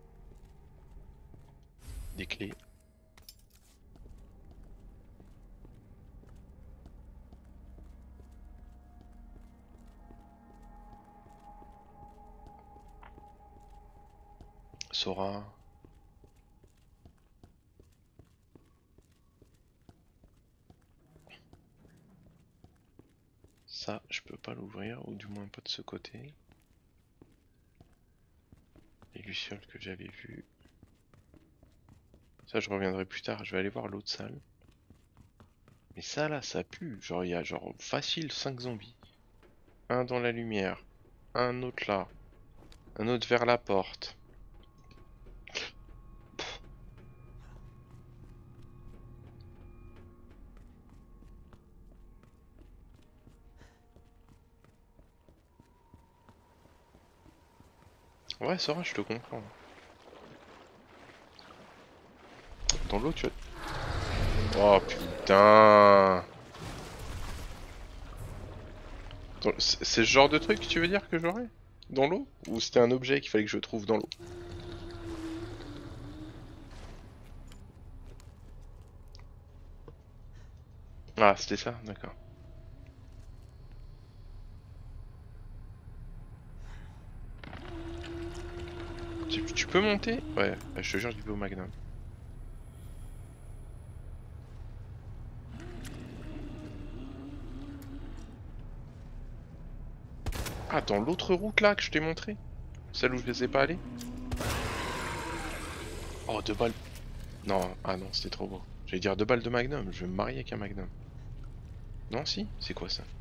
Des clés. Sora. Ça, je peux pas l'ouvrir, ou du moins pas de ce côté. Les lucioles que j'avais vues. Ça, je reviendrai plus tard. Je vais aller voir l'autre salle. Mais ça, là, ça pue. Genre, il y a genre facile 5 zombies. Un dans la lumière. Un autre là. Un autre vers la porte. Ouais, Sora, je te comprends. Dans l'eau, tu as... Oh putain. C'est ce genre de truc, tu veux dire, que j'aurais? Dans l'eau? Ou c'était un objet qu'il fallait que je trouve dans l'eau? Ah, c'était ça, d'accord. Tu peux monter? Ouais, je te jure, du au Magnum. Ah, dans l'autre route là que je t'ai montré. Celle où je les ai pas aller. Oh, 2 balles. Non, ah non, c'était trop beau. J'allais dire 2 balles de Magnum, je vais me marier avec un Magnum. Non, si, c'est quoi ça?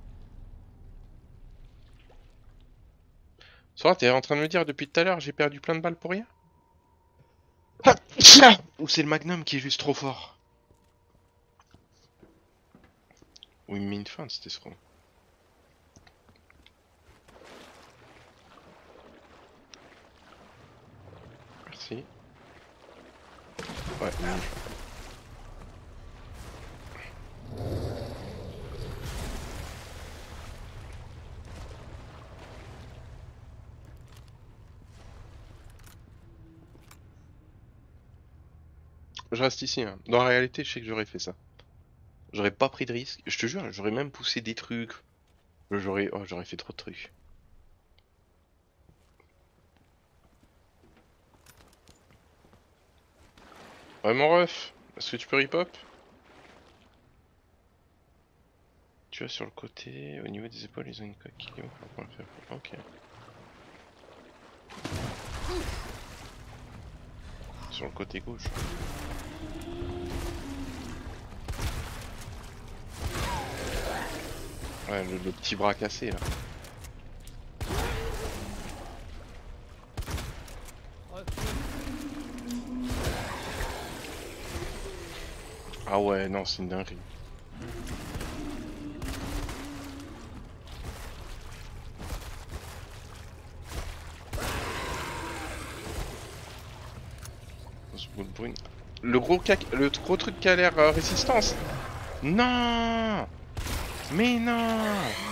Sora, t'es en train de me dire depuis tout à l'heure j'ai perdu plein de balles pour rien? Ah, ou c'est le Magnum qui est juste trop fort? Ou il me met une feinte, c'était ce con. Merci. Ouais, nul. Je reste ici, hein. Dans la réalité, je sais que j'aurais fait ça. J'aurais pas pris de risque. Je te jure, j'aurais même poussé des trucs. J'aurais fait trop de trucs. Ouais, mon ref, est-ce que tu peux rip-hop? Tu vois, sur le côté, au niveau des épaules, ils ont une coquille. Ok. Sur le côté gauche. Ouais, le petit bras cassé là. Ah ouais, non, c'est une dinguerie. Ce boule brune. Le gros truc qui a l'air résistance. Non! Mais non!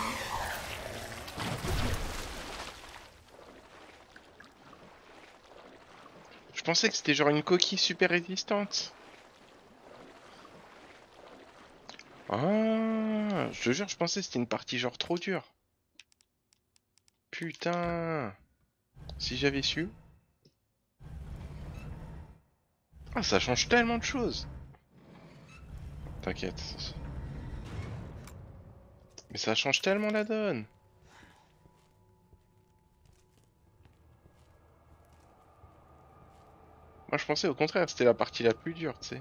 Je pensais que c'était genre une coquille super résistante. Ah, je te jure, je pensais que c'était une partie genre trop dure. Putain! Si j'avais su. Ah, ça change tellement de choses. T'inquiète. Mais ça change tellement la donne. Moi, je pensais au contraire, c'était la partie la plus dure, tu sais.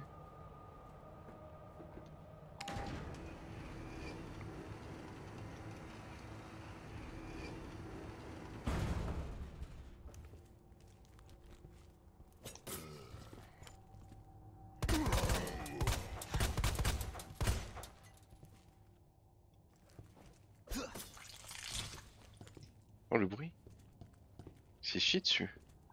Oh, le bruit. C'est chier dessus.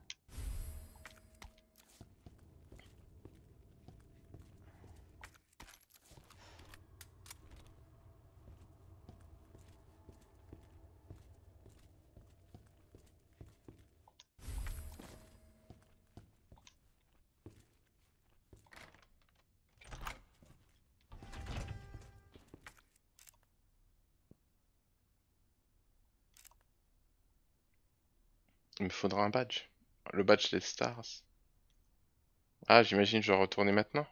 Il me faudra un badge. Le badge des stars. Ah, j'imagine que je dois retourner maintenant.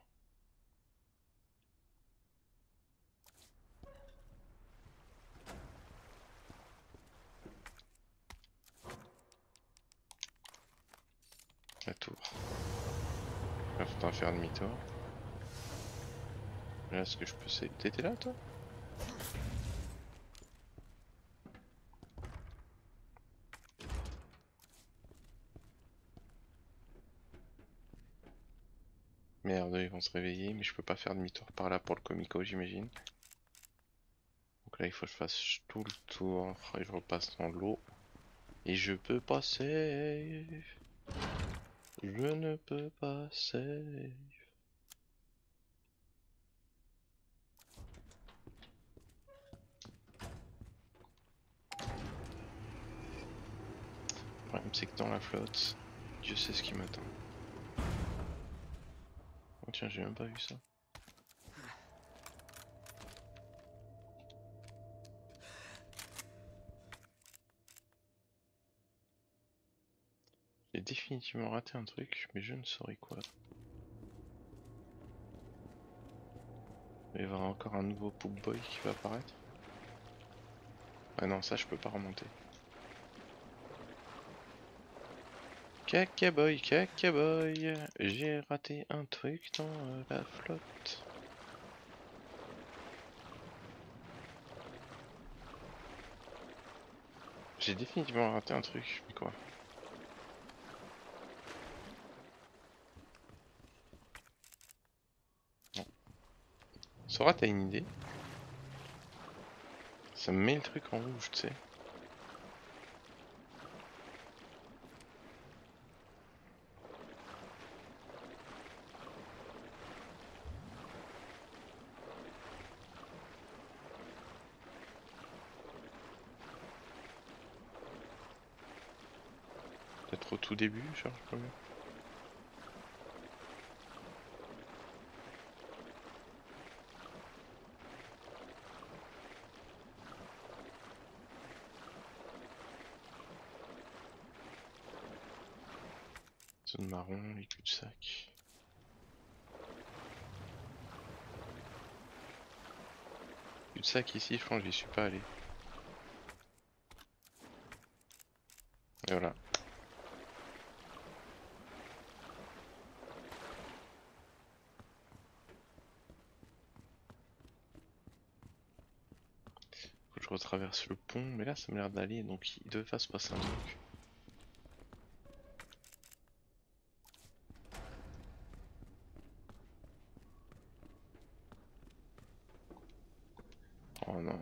La tour. Là, faudra faire demi-tour. Là, est-ce que je peux... T'étais là, toi? Merde, ils vont se réveiller, mais je peux pas faire demi-tour par là pour le comico, j'imagine. Donc là, il faut que je fasse tout le tour. Et je repasse dans l'eau. Et je peux pas save. Je ne peux pas save. Le problème, c'est que dans la flotte, Dieu sait ce qui m'attend. Oh tiens, j'ai même pas vu ça. J'ai définitivement raté un truc, mais je ne saurais quoi. Il va y avoir encore un nouveau Poop Boy qui va apparaître. Ah non, ça je peux pas remonter. Cacaboy, cacaboy, j'ai raté un truc dans la flotte. J'ai définitivement raté un truc, mais quoi? Non. Sora, t'as une idée? Ça me met le truc en rouge, tu sais. Peut-être au tout début, genre, je sais pas. Zone marron, les cul-de-sac. Cul-de-sac ici, je pense que j'y suis pas allé. Et voilà. Faut que je retraverse le pont, mais là ça m'a l'air d'aller, donc il devait se passer un truc. Oh non.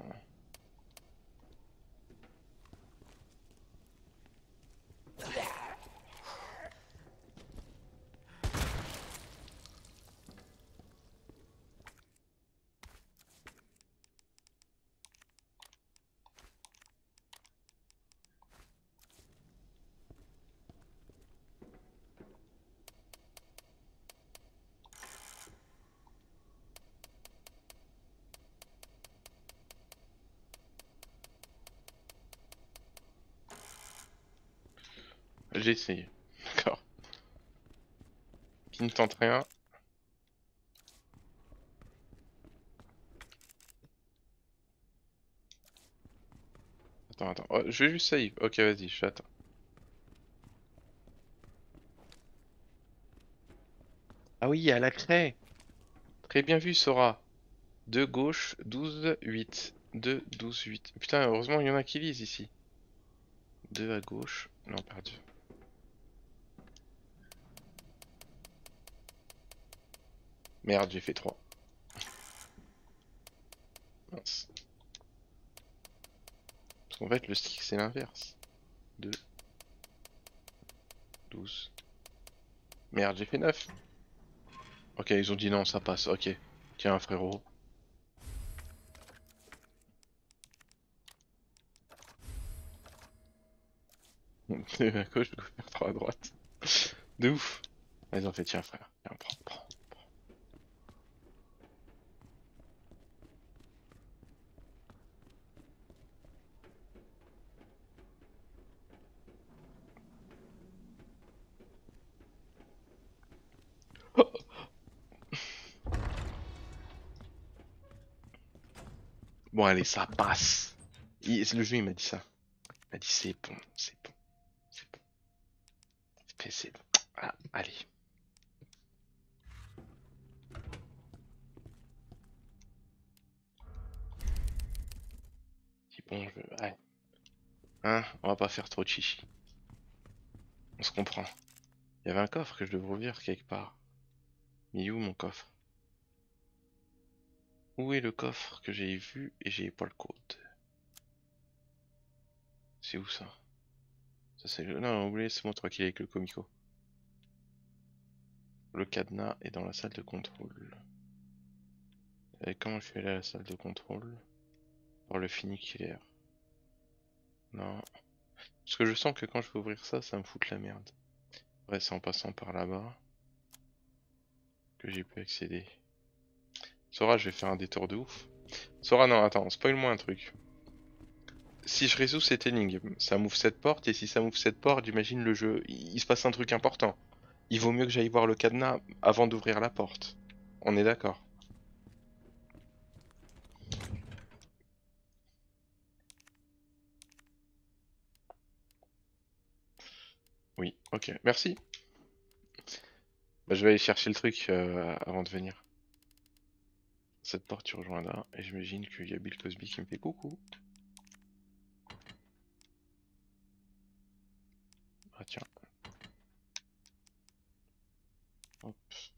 J'ai essayé. D'accord. Qui ne tente rien. Attends. Oh, je vais juste save. Ok, vas-y, j'attends. Ah oui, à la craie. Très bien vu, Sora. 2 gauche, 12, 8. 2, 12, 8. Putain, heureusement, il y en a qui lisent ici. 2 à gauche. Non, perdu. Merde, j'ai fait 3. Mince. Parce qu'en fait, le stick, c'est l'inverse. 2, 12. Merde, j'ai fait 9. Ok, ils ont dit non, ça passe. Ok. Tiens, frérot. À gauche, je vais faire 3 à droite. De ouf. Ils ont fait, tiens, frère. Tiens, prends. Bon, allez, ça passe. Le jeu, il m'a dit ça. Il m'a dit c'est bon. C'est bon. Ah, allez. C'est bon, allez. Hein, on va pas faire trop de chichi. On se comprend. Il y avait un coffre que je devrais ouvrir quelque part. Mais il est où mon coffre? Où est le coffre que j'ai vu et j'ai pas le code? C'est où ça? Ça c'est le... Non, oubliez, c'est moi toi qui est avec le comico. Le cadenas est dans la salle de contrôle. Et comment je suis allé à la salle de contrôle? Par le funiculaire. Non. Parce que je sens que quand je vais ouvrir ça, ça me fout la merde. Ouais, c'est en passant par là-bas que j'ai pu accéder. Sora, je vais faire un détour de ouf. Sora, non, attends, spoil-moi un truc. Si je résous cette énigme, ça m'ouvre cette porte, et si ça m'ouvre cette porte, j'imagine le jeu, il se passe un truc important. Il vaut mieux que j'aille voir le cadenas avant d'ouvrir la porte. On est d'accord. Oui, ok, merci. Bah, je vais aller chercher le truc avant de venir. Cette porte, tu rejoindras. Et j'imagine qu'il y a Bill Cosby qui me fait coucou. Ah tiens. Hop.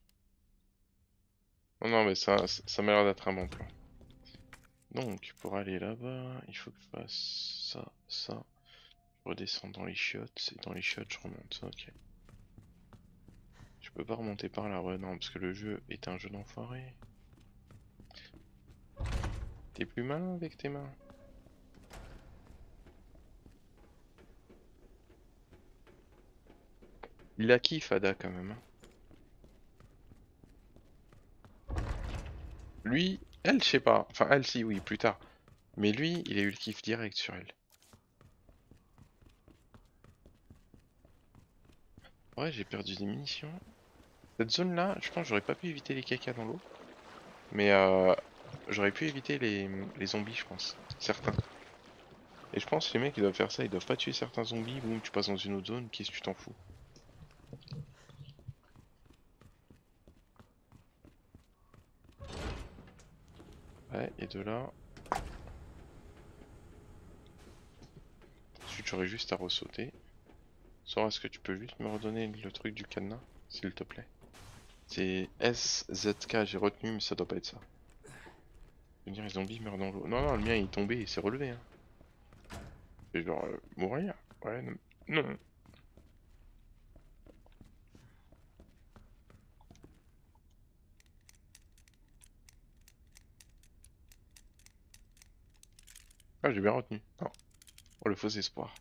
Oh non, mais ça m'a l'air d'être un bon plan. Donc, pour aller là-bas, il faut que je fasse ça, ça. Je redescends dans les chiottes, et dans les chiottes, je remonte. Ok. Je peux pas remonter par là, ouais, non, parce que le jeu est un jeu d'enfoiré. T'es plus malin avec tes mains. Il a qui, Fada, quand même, hein. Lui, elle, je sais pas. Enfin, elle, si, oui, plus tard. Mais lui, il a eu le kiff direct sur elle. Ouais, j'ai perdu des munitions. Cette zone-là, je pense que j'aurais pas pu éviter les cacas dans l'eau. Mais j'aurais pu éviter les zombies, je pense. Certains. Et je pense que les mecs, ils doivent faire ça. Ils doivent pas tuer certains zombies. Boum, tu passes dans une autre zone. Qu'est-ce que tu t'en fous? Ouais, et de là... Ensuite, j'aurais juste à ressauter. Sora, est-ce que tu peux juste me redonner le truc du cadenas, s'il te plaît? C'est SZK, j'ai retenu, mais ça doit pas être ça. Je veux dire, les zombies meurent dans l'eau. Non, non, le mien il est tombé, il s'est relevé. Hein. Et genre, mourir? Ouais, non. Non. Ah, j'ai bien retenu. Non. Oh, le faux espoir.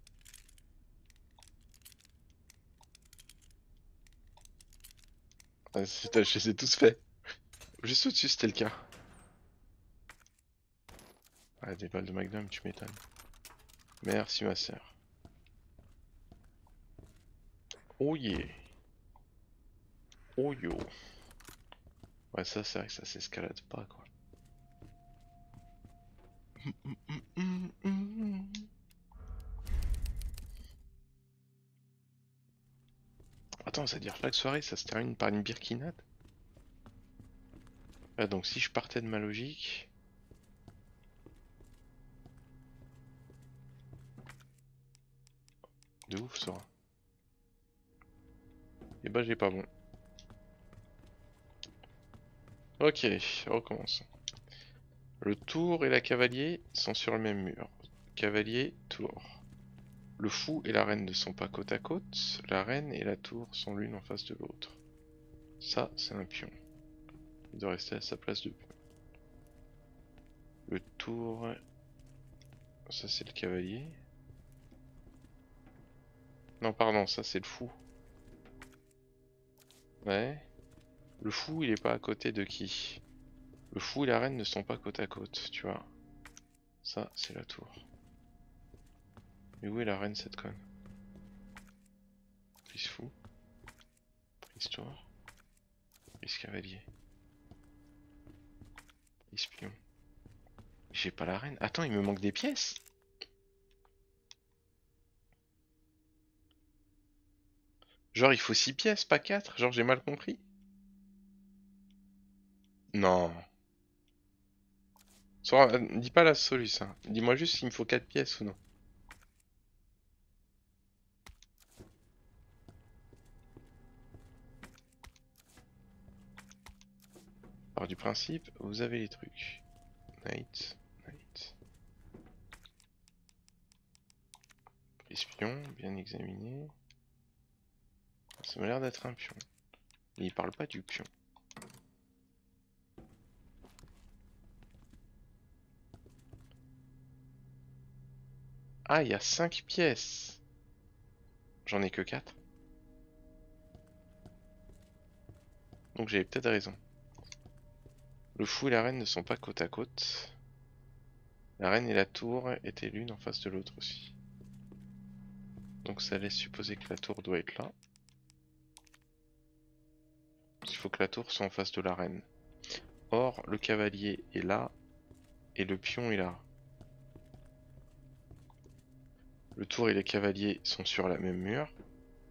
Ah, je les ai tous faits. Juste au-dessus, c'était le cas. Ah, des balles de Magnum, tu m'étonnes. Merci, ma sœur. Oh yeah. Oh yo. Ouais, ça, c'est vrai que ça s'escalade pas, quoi. Attends, ça veut dire que la soirée, ça se termine par une birkinade? Ah, donc si je partais de ma logique... De ouf, ça. Et bah, j'ai pas bon. Ok, recommençons. Le tour et la cavalier sont sur le même mur. Cavalier, tour. Le fou et la reine ne sont pas côte à côte. La reine et la tour sont l'une en face de l'autre. Ça, c'est un pion. Il doit rester à sa place de pion. Le tour... Ça, c'est le cavalier. Non, pardon, ça, c'est le fou. Ouais. Le fou, il est pas à côté de qui? Le fou et la reine ne sont pas côte à côte, tu vois. Ça, c'est la tour. Mais où est la reine, cette conne? Prise fou. Prise tour. Prise cavalier. Prise pion. J'ai pas la reine. Attends, il me manque des pièces. Genre, il faut 6 pièces, pas 4. Genre, j'ai mal compris. Non. Sora, dis pas la soluce, hein. Dis-moi juste s'il me faut 4 pièces ou non. Alors, du principe, vous avez les trucs. Night, night. Espion, bien examiné. Ça m'a l'air d'être un pion. Mais il parle pas du pion. Ah, il y a 5 pièces. J'en ai que 4. Donc j'avais peut-être raison. Le fou et la reine ne sont pas côte à côte. La reine et la tour étaient l'une en face de l'autre aussi. Donc ça laisse supposer que la tour doit être là. Il faut que la tour soit en face de la reine. Or, le cavalier est là et le pion est là. Le tour et les cavaliers sont sur la même mur.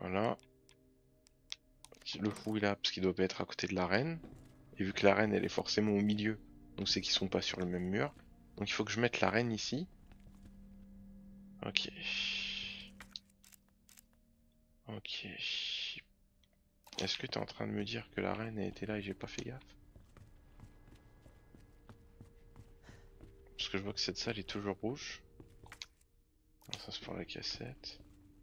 Voilà. Le fou il est là parce qu'il doit pas être à côté de l'arène. Et vu que l'arène elle est forcément au milieu, donc c'est qu'ils sont pas sur le même mur. Donc il faut que je mette l'arène ici. Ok. Ok. Est-ce que t'es en train de me dire que l'arène a été là et j'ai pas fait gaffe? Parce que je vois que cette salle est toujours rouge. Ah, ça c'est pour la cassette.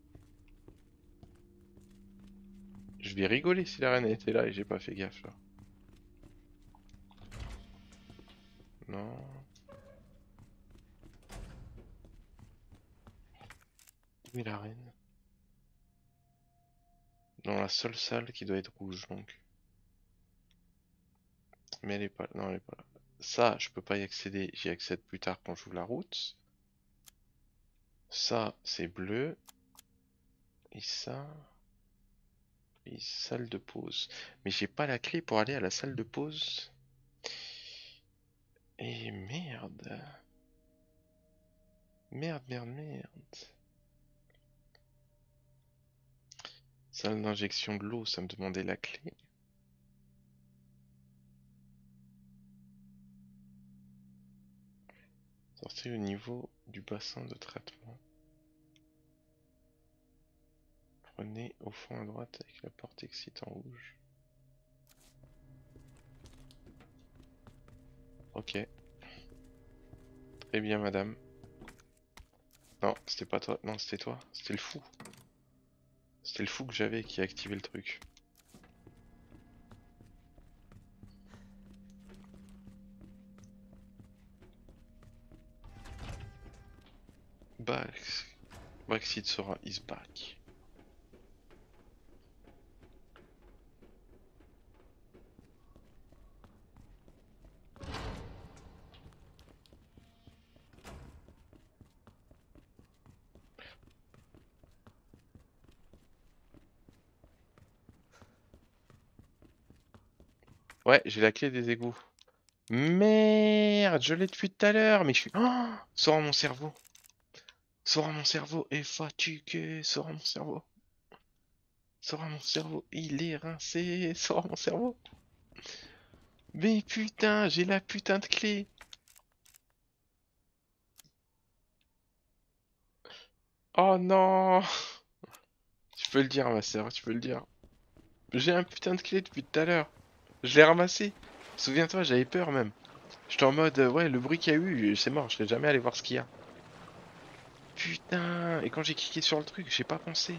Je vais rigoler si l'arène a été là et j'ai pas fait gaffe là. Non. Où est l'arène? Dans la seule salle qui doit être rouge donc. Mais elle est pas... Non, elle est pas là. Ça, je peux pas y accéder. J'y accède plus tard quand j'ouvre la route. Ça, c'est bleu. Et ça... Et salle de pause. Mais j'ai pas la clé pour aller à la salle de pause. Et merde. Merde, merde, merde. Salle d'injection de l'eau, ça me demandait la clé. Sortez au niveau du bassin de traitement. Prenez au fond à droite avec la porte exit en rouge. Ok. Très bien, madame. Non, c'était pas toi. Non, c'était toi. C'était le fou. C'était le fou que j'avais qui a activé le truc. Backseat Sora is back. Ouais, j'ai la clé des égouts. Merde, je l'ai depuis tout à l'heure, mais je suis... Oh, Sora mon cerveau. Sora mon cerveau est fatigué. Sora mon cerveau. Sora mon cerveau, il est rincé. Sora mon cerveau. Mais putain, j'ai la putain de clé. Oh non. Tu peux le dire, ma sœur, tu peux le dire. J'ai un putain de clé depuis tout à l'heure. Je l'ai ramassé. Souviens-toi, j'avais peur même. J'étais en mode, ouais, le bruit qu'il y a eu, c'est mort, je serais jamais allé voir ce qu'il y a. Putain, et quand j'ai cliqué sur le truc, j'ai pas pensé.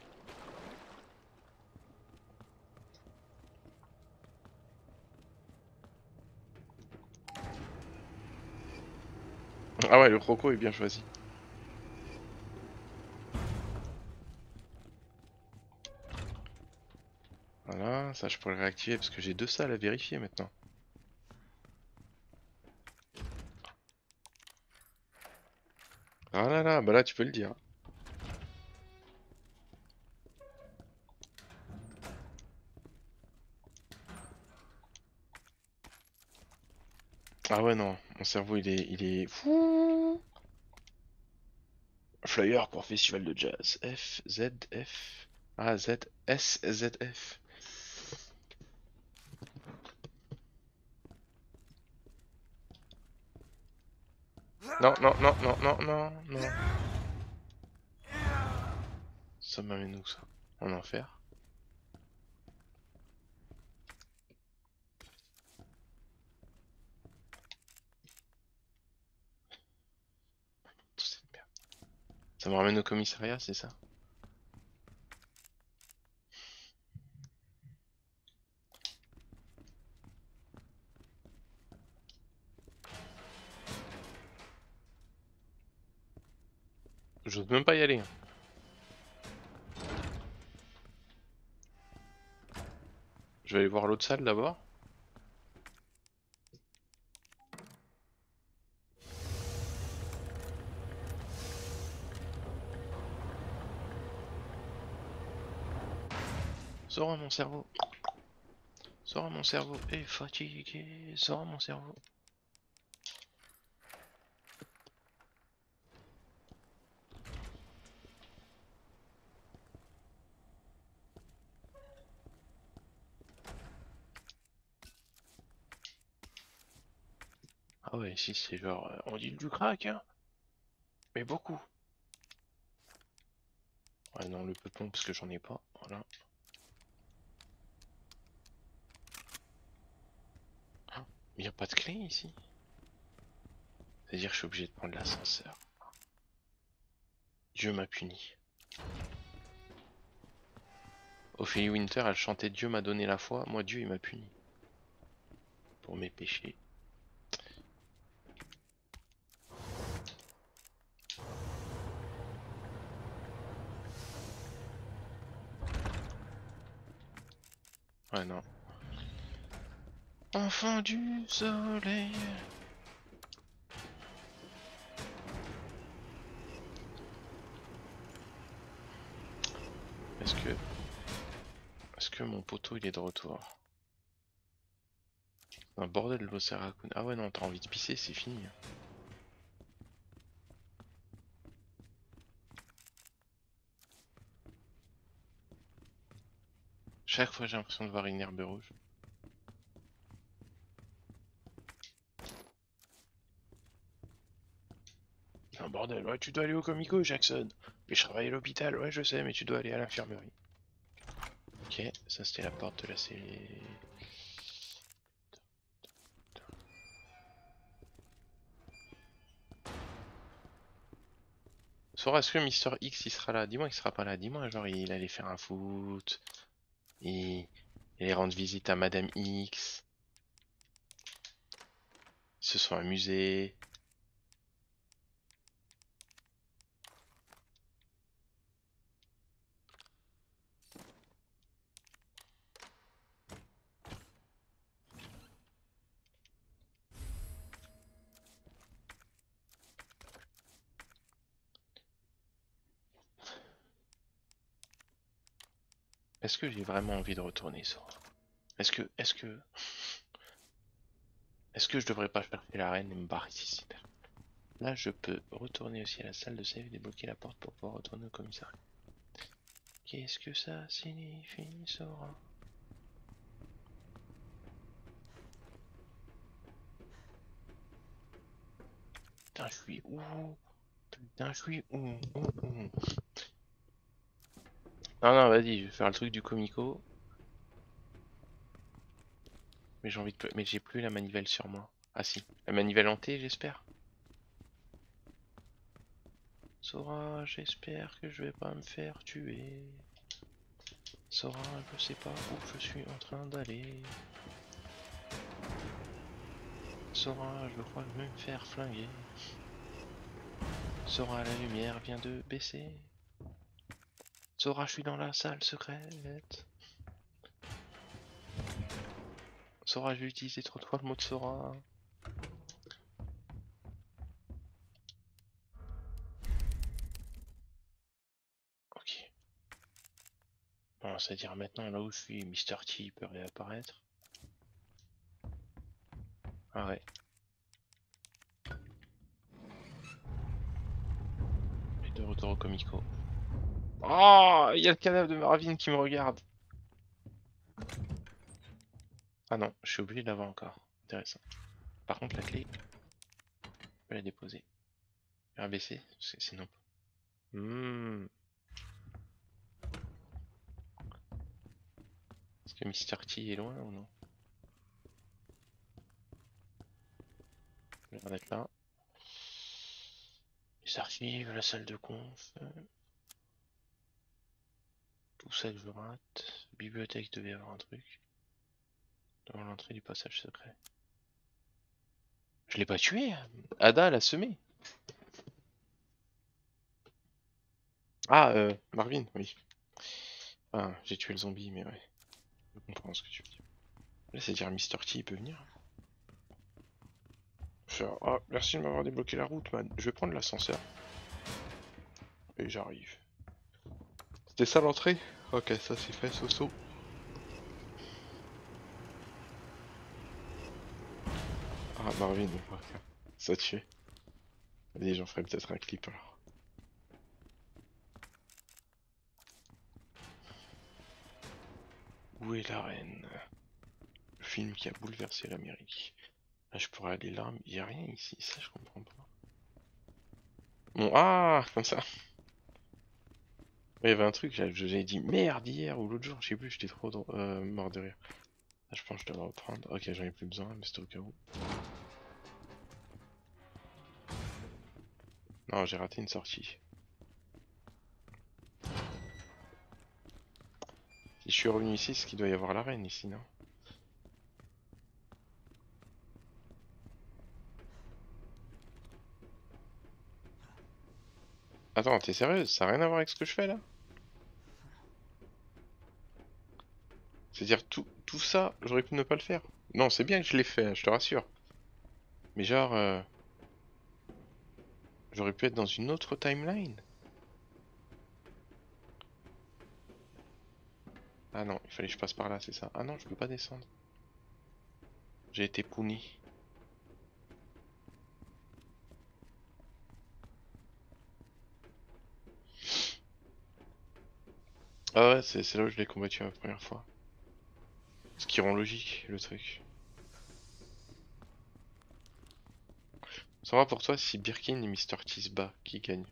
Ah ouais, le croco est bien choisi. Voilà, ça je pourrais le réactiver parce que j'ai deux salles à vérifier maintenant. Ah là là, bah là tu peux le dire. Ah ouais non, mon cerveau il est fou. Flyer pour festival de jazz. F, Z, F. Ah, Z, S, Z, F. Non, non, non, non, non, non, non. Ça m'amène où ça? En enfer? Toute cette merde. Ça me ramène au commissariat, c'est ça? J'ose même pas y aller. Je vais aller voir l'autre salle d'abord. Sors mon cerveau. Sors mon cerveau est fatigué. Sors mon cerveau. Ah ouais, ici c'est genre, on dit du crack, hein. Mais beaucoup. Ouais, non, le peupon, parce que j'en ai pas. Voilà. Ah, mais y a pas de clé ici. C'est-à-dire que je suis obligé de prendre l'ascenseur. Dieu m'a puni. Ophélie Winter, elle chantait Dieu m'a donné la foi. Moi, Dieu, il m'a puni. Pour mes péchés. Ouais, non. Enfant du soleil. Est-ce que... Est-ce que mon poteau, il est de retour? Un bordel de l'Océan Raccoon. Ah ouais, non, t'as envie de pisser, c'est fini. Chaque fois, j'ai l'impression de voir une herbe rouge. Un bordel, ouais, tu dois aller au Comico, Jackson. Mais je travaille à l'hôpital, ouais, je sais, mais tu dois aller à l'infirmerie. Ok, ça c'était la porte de la série. Sora, est-ce que Mister X il sera là? Dis-moi qu'il sera pas là. Dis-moi, genre il allait faire un foot. Il allait rendre visite à Madame X. Ils se sont amusés. Est-ce que j'ai vraiment envie de retourner, Sora? Est-ce que je devrais pas chercher la reine et me barrer ici? Là, je peux retourner aussi à la salle de save et débloquer la porte pour pouvoir retourner au commissariat. Qu'est-ce que ça signifie, Sora? Putain, je suis où? Putain, je suis où? Non, non, vas-y, je vais faire le truc du comico. Mais j'ai envie de... Mais j'ai plus la manivelle sur moi. Ah si, la manivelle hantée, j'espère. Sora, j'espère que je vais pas me faire tuer. Sora, je sais pas où je suis en train d'aller. Sora, je crois que je vais me faire flinguer. Sora, la lumière vient de baisser. Sora, je suis dans la salle secrète. Sora, je vais utiliser 30 fois le mot de Sora. Ok. Bon, c'est-à-dire maintenant, là où je suis, Mr. T peut réapparaître. Ah ouais. Et de retour au Comico. Oh, il y a le cadavre de Marvin qui me regarde. Ah non, je suis obligé de l'avoir encore. Intéressant. Par contre, la clé, je peux la déposer. RBC, c'est non. Est-ce que Mr. T est loin ou non? Je vais être là. Les archives, la salle de conf. Tout ça que je rate. Bibliothèque, devait y avoir un truc. Dans l'entrée du passage secret. Je l'ai pas tué. Ada l'a semé. Ah, Marvin, oui. Ah, j'ai tué le zombie, mais ouais. Je comprends ce que tu veux dire. Là, c'est dire Mr. T, il peut venir. Faire, ah, merci de m'avoir débloqué la route, man. Je vais prendre l'ascenseur. Et j'arrive. C'était ça l'entrée? Ok, ça c'est fait, Soso. Ah, Marvin, ok. Ça tue. Allez, j'en ferai peut-être un clip alors. Où est la reine? Le film qui a bouleversé l'Amérique. Ah, je pourrais aller là, mais il n'y a rien ici, ça je comprends pas. Bon, ah, comme ça. Il y avait un truc, j'avais dit merde hier ou l'autre jour, je sais plus, j'étais trop mort de rire. Ah, je pense que je dois le reprendre. Ok, j'en ai plus besoin, mais c'était au cas où. Non, j'ai raté une sortie. Si je suis revenu ici, c'est qu'il doit y avoir l'arène ici, non? Attends, t'es sérieuse? Ça n'a rien à voir avec ce que je fais là? C'est-à-dire tout ça, j'aurais pu ne pas le faire. Non, c'est bien que je l'ai fait, hein, je te rassure. Mais genre, j'aurais pu être dans une autre timeline. Ah non, il fallait que je passe par là, c'est ça. Ah non, je peux pas descendre. J'ai été puni. Ah ouais, c'est là où je l'ai combattu la première fois. Ce qui rend logique, le truc. Ça va pour toi si Birkin et Mr. T se battent, qui gagne?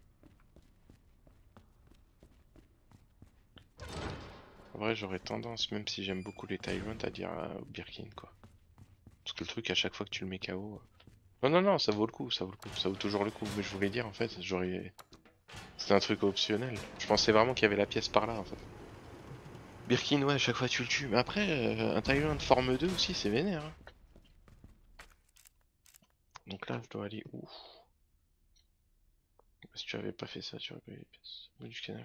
En vrai, j'aurais tendance, même si j'aime beaucoup les Tyrants, à dire Birkin, quoi. Parce que le truc, à chaque fois que tu le mets KO... Non, non, non, ça vaut le coup, ça vaut le coup, ça vaut toujours le coup. Mais je voulais dire, en fait, j'aurais... C'était un truc optionnel. Je pensais vraiment qu'il y avait la pièce par là, en fait. Birkin, ouais, à chaque fois tu le tues. Mais après, un Tyrant de forme 2 aussi, c'est vénère. Hein. Donc là, je dois aller où? Si tu avais pas fait ça, tu aurais pas eu les pièces. Au bout du canal,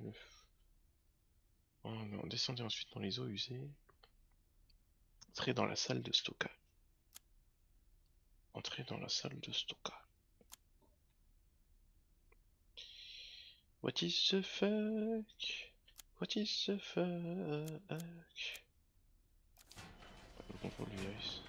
oh non, descendez ensuite dans les eaux usées. Entrez dans la salle de stockage. Entrez dans la salle de stockage. What is the fuck? What is the fuck? Le contrôle du virus.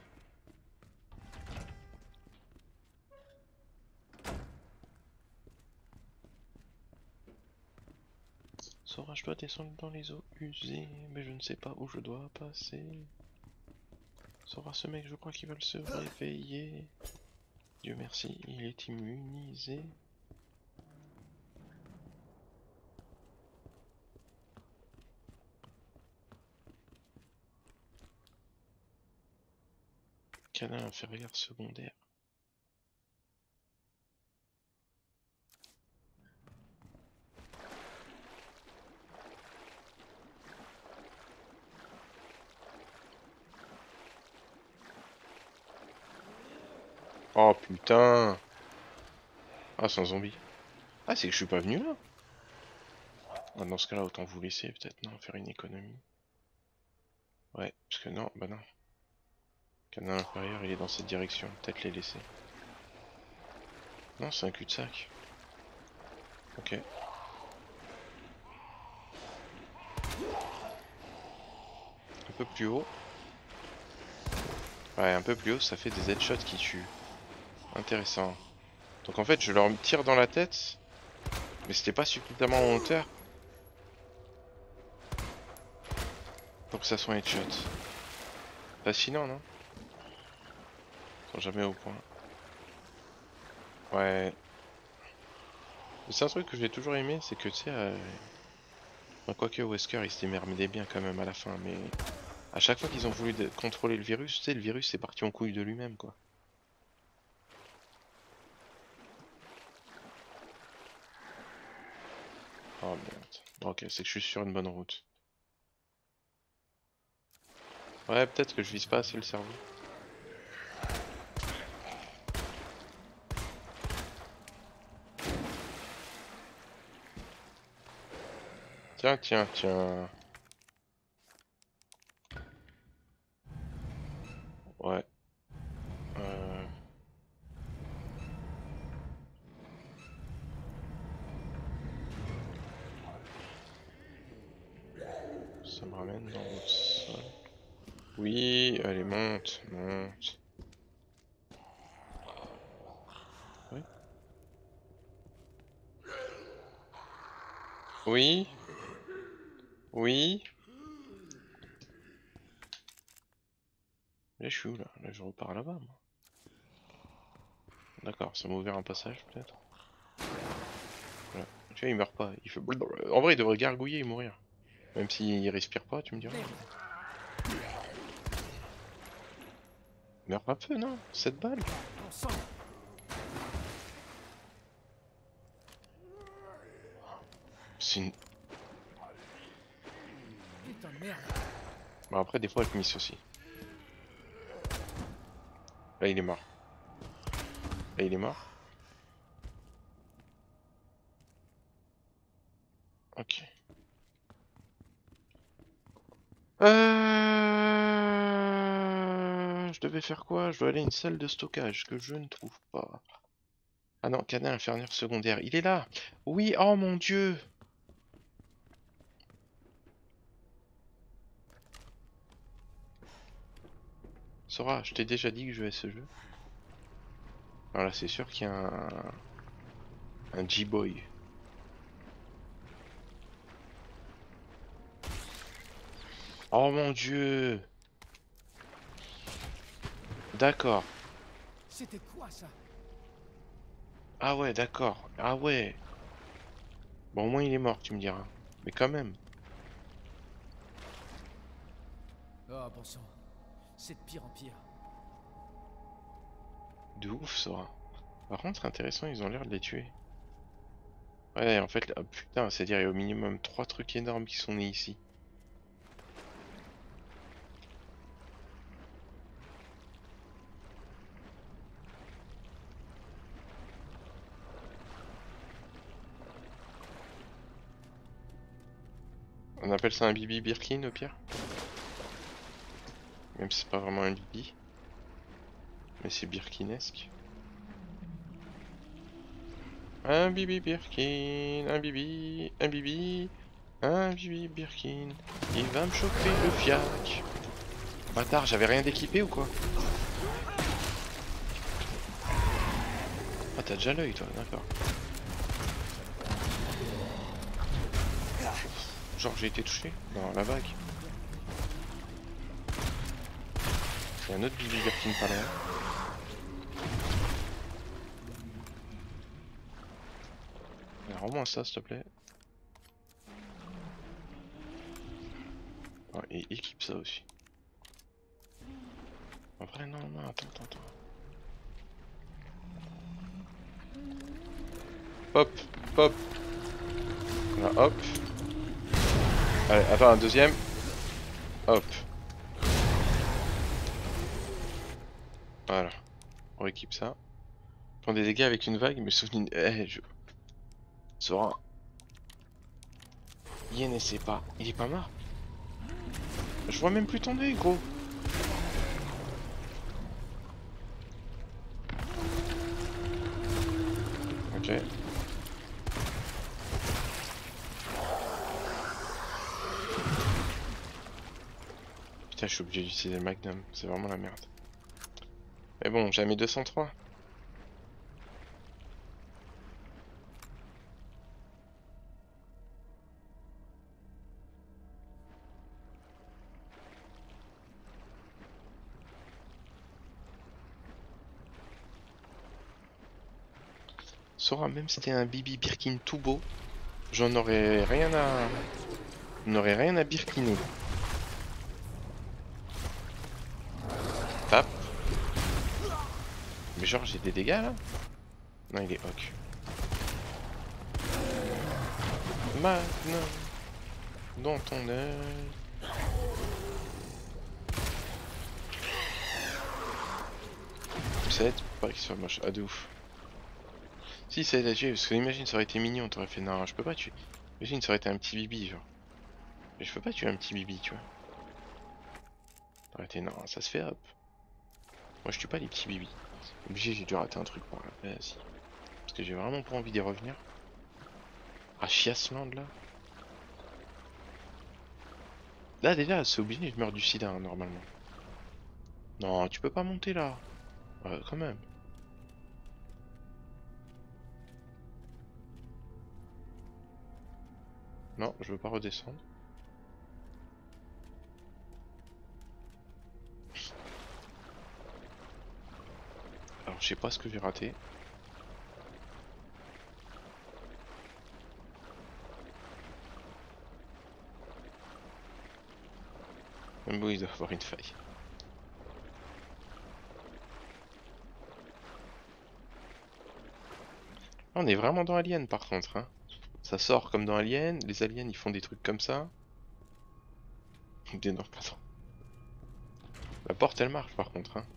Sora, je dois descendre dans les eaux usées, mais je ne sais pas où je dois passer. Sora, ce mec, je crois qu'ils veulent se réveiller. Dieu merci, il est immunisé. Canal inférieur secondaire. Oh putain! Ah, c'est un zombie. Ah, c'est que je suis pas venu là? Ah, dans ce cas-là, autant vous laisser, peut-être, non, faire une économie. Ouais, parce que non, bah non. Canal inférieur, il est dans cette direction, peut-être les laisser. Non, c'est un cul-de-sac. Ok. Un peu plus haut. Ouais, un peu plus haut, ça fait des headshots qui tuent. Intéressant. Donc en fait, je leur tire dans la tête, mais c'était pas suffisamment en hauteur pour que ça soit un headshot. Fascinant, non? Ils sont jamais au point. Ouais. C'est un truc que j'ai toujours aimé, c'est que tu sais, enfin, quoique Wesker il se démerdait bien quand même à la fin, mais à chaque fois qu'ils ont voulu contrôler le virus, tu sais, le virus est parti en couille de lui-même, quoi. Oh merde. Ok, c'est que je suis sur une bonne route. Ouais, peut-être que je vise pas assez le cerveau. Tiens, tiens, tiens. Ouais. Ça me ramène dans l'autre sol. Oui, allez, monte, monte. Oui. Oui. Oui. Là, je suis où là? Là, je repars là-bas, moi. D'accord, ça m'a ouvert un passage peut-être. Voilà. Tu vois, il meurt pas. Il fait... En vrai, il devrait gargouiller et mourir. Même s'il respire pas, tu me diras. Meurt un peu, non? 7 balles. On sent. C'est une... Putain de merde. Bon, après, des fois, elle miss aussi. Là, il est mort. Là, il est mort. Ok. Je devais faire quoi? Je dois aller à une salle de stockage que je ne trouve pas. Ah non, canal inférieur secondaire. Il est là! Oui, oh mon dieu! Sora, je t'ai déjà dit que je jouais à ce jeu. Alors là, c'est sûr qu'il y a un G-Boy. Oh mon dieu! D'accord. C'était quoi ça? Ah ouais, d'accord. Ah ouais. Bon, au moins il est mort, tu me diras. Mais quand même. Oh bon sang. C'est de pire en pire. De ouf, Sora. Par contre, intéressant, ils ont l'air de les tuer. Ouais, en fait, là, putain, c'est-à-dire il y a au minimum 3 trucs énormes qui sont nés ici. On appelle ça un Bibi Birkin au pire. Même si c'est pas vraiment un Bibi. Mais c'est Birkinesque. Un Bibi Birkin, un Bibi, un Bibi, un Bibi Birkin. Il va me choper le fiac. Bâtard, j'avais rien d'équipé ou quoi? Ah, t'as déjà l'œil toi, d'accord. Genre j'ai été touché dans la vague. Il y a un autre Bibi Birkin pas loin. Alors, rends-moi ça s'il te plaît. Oh, et équipe ça aussi. En vrai non, non, attends. Hop, hop. Voilà, hop. Allez, attends, un deuxième. Hop. Voilà. On rééquipe ça. Prends des dégâts avec une vague, mais souviens... Sora. Yen essaie pas. Il est pas mort. Je vois même plus ton œil, gros. Ok. Putain, je suis obligé d'utiliser le Magnum. C'est vraiment la merde. Mais bon, j'ai mis 203. Sora, même si c'était un Bibi Birkin tout beau, j'en aurais rien à... On n'aurait rien à birkiner. Tape. Mais genre j'ai des dégâts là? Non, il est hoc. Maintenant, dans ton œil. Ça aide pour pas qu'il soit moche. Ah de ouf. Si ça aide à tuer, parce que imagine ça aurait été mignon, t'aurais fait non, je peux pas tuer. Imagine ça aurait été un petit bibi genre. Mais je peux pas tuer un petit bibi, tu vois. T'aurais été non, ça se fait hop. Moi je tue pas les petits bibis. Obligé, j'ai dû rater un truc par là. Si. Parce que j'ai vraiment pas envie d'y revenir. Ah, Chiasland là. Là déjà, c'est obligé, je meurs du sida hein, normalement. Non, tu peux pas monter là. Quand même. Non, je veux pas redescendre. Alors je sais pas ce que j'ai raté. Même bon, il doit avoir une faille. On est vraiment dans Alien par contre, hein. Ça sort comme dans Alien, les aliens ils font des trucs comme ça. Non, pardon. La porte elle marche par contre, hein.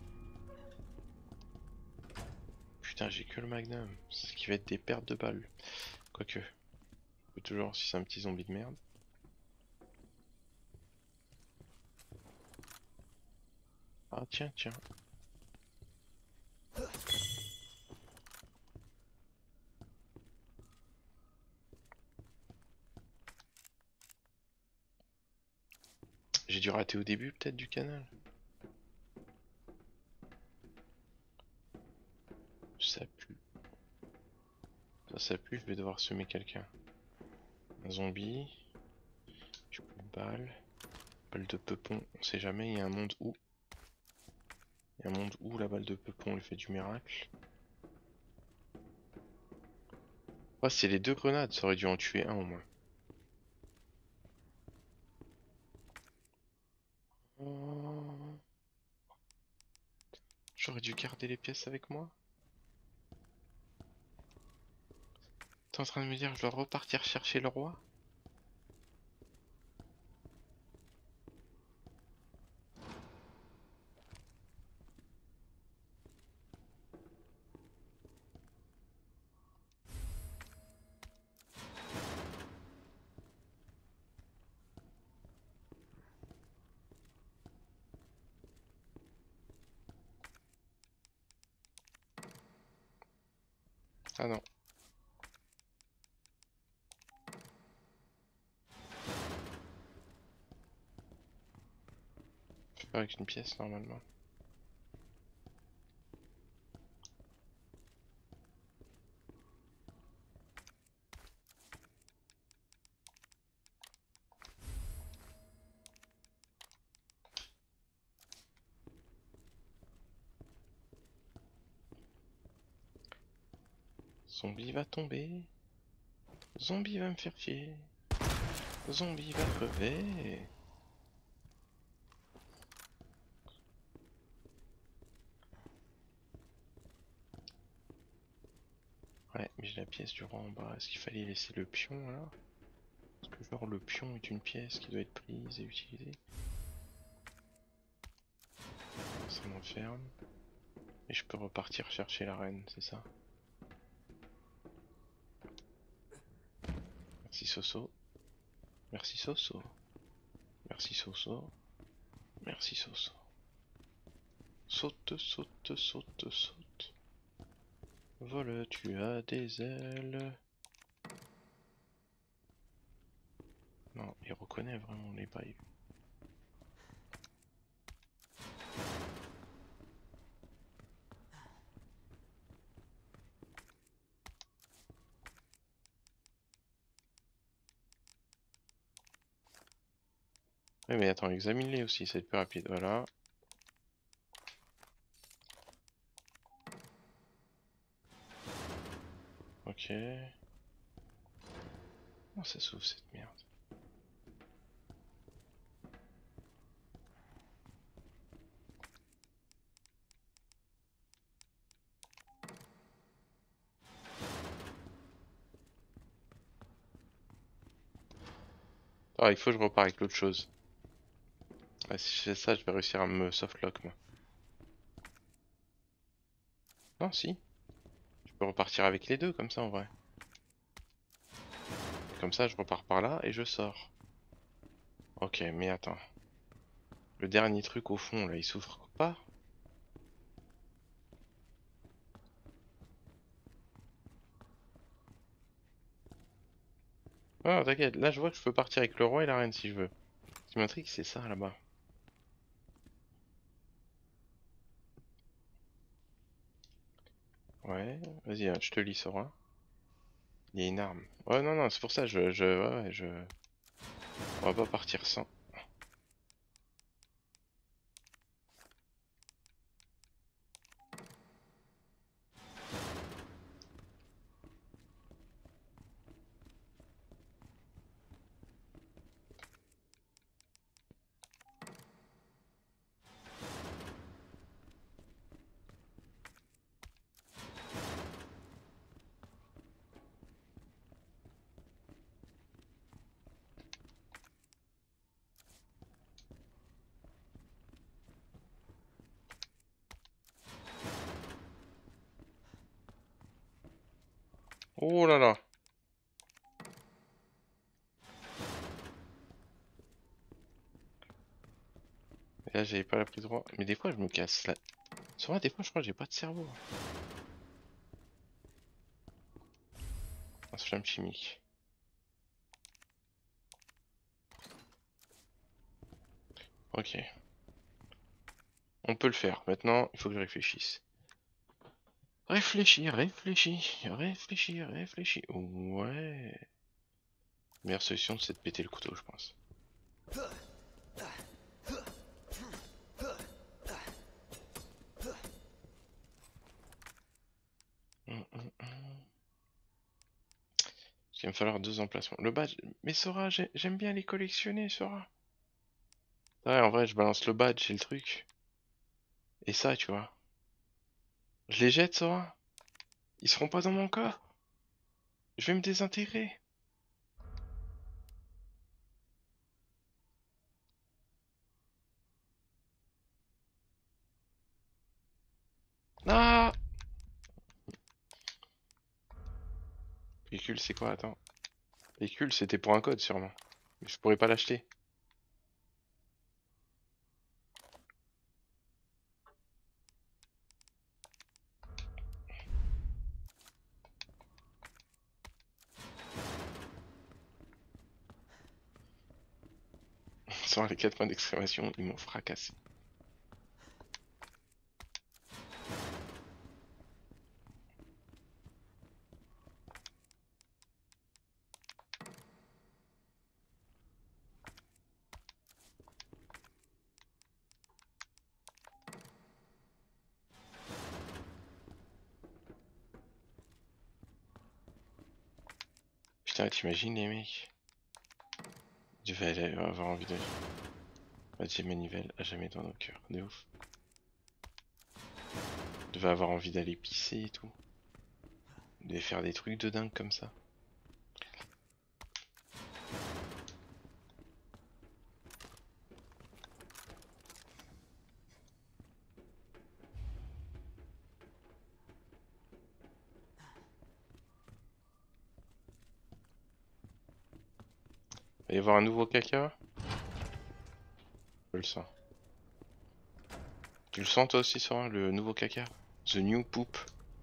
Putain, j'ai que le magnum, ce qui va être des pertes de balles. Quoique, je peux toujours si c'est un petit zombie de merde. Ah tiens, tiens. J'ai dû rater au début peut-être du canal. Ça pue. Ça pue, je vais devoir semer quelqu'un. Un zombie. J'ai plus de balles. Balle de peupon, on sait jamais, il y a un monde où. Il y a un monde où la balle de peupon elle fait du miracle. Oh, c'est les 2 grenades, ça aurait dû en tuer un au moins. Oh. J'aurais dû garder les pièces avec moi. T'es en train de me dire que je dois repartir chercher le roi? Ah non. Je vais faire avec une pièce normalement. Zombie va tomber. Zombie va me faire chier. Zombie va crever. Ouais, mais j'ai la pièce du roi en bas. Est-ce qu'il fallait laisser le pion là? Est-ce que genre le pion est une pièce qui doit être prise et utilisée? Ça m'enferme. Et je peux repartir chercher la reine, c'est ça? Merci Soso. Merci Soso. Merci Soso. Merci Soso. Saute, saute, saute, saute. Vole, tu as des ailes. Non, il reconnaît vraiment les bails. Ouais, mais attends, examine-les aussi, ça va être plus rapide. Voilà. Ok. Oh, ça s'ouvre cette merde. Ah, il faut que je repars avec l'autre chose. Ah, si je fais ça, je vais réussir à me softlock, moi. Non, si. Je peux repartir avec les deux, comme ça, en vrai. Et comme ça, je repars par là et je sors. Ok, mais attends. Le dernier truc au fond, là, il s'ouvre pas? Ah, t'inquiète, là, je vois que je peux partir avec le roi et la reine si je veux. Ce qui m'intrigue, c'est ça, là-bas. Ouais, vas-y, je te lis, Sora. Il y a une arme. Ouais, non, non, c'est pour ça, On va pas partir sans. Oh là là. Et là, j'avais pas la prise droit. Mais des fois, je me casse là. Sur moi, des fois, je crois que j'ai pas de cerveau. Lance-flamme chimique. Ok. On peut le faire. Maintenant, il faut que je réfléchisse. Réfléchis, réfléchis, réfléchis, réfléchis. Ouais. Meilleure solution, c'est de péter le couteau, je pense. Il va me falloir 2 emplacements. Le badge. Mais Sora, j'aime bien les collectionner, Sora. Ouais, en vrai, je balance le badge et le truc. Et ça, tu vois. Je les jette, Sora. Ils seront pas dans mon corps. Je vais me désintégrer. Ah! Véhicule, c'est quoi? Attends. Véhicule, c'était pour un code, sûrement. Mais je pourrais pas l'acheter. Sans les 4 points d'exclamation, ils m'ont fracassé. Putain, t'imagines les mecs? Je vais avoir envie de... Badge et manivelle à jamais dans nos cœurs. De ouf. Je devais avoir envie d'aller pisser et tout. De faire des trucs de dingue comme ça. Il va y avoir un nouveau caca? Je le sens. Tu le sens toi aussi, Sora, le nouveau caca? The new poop.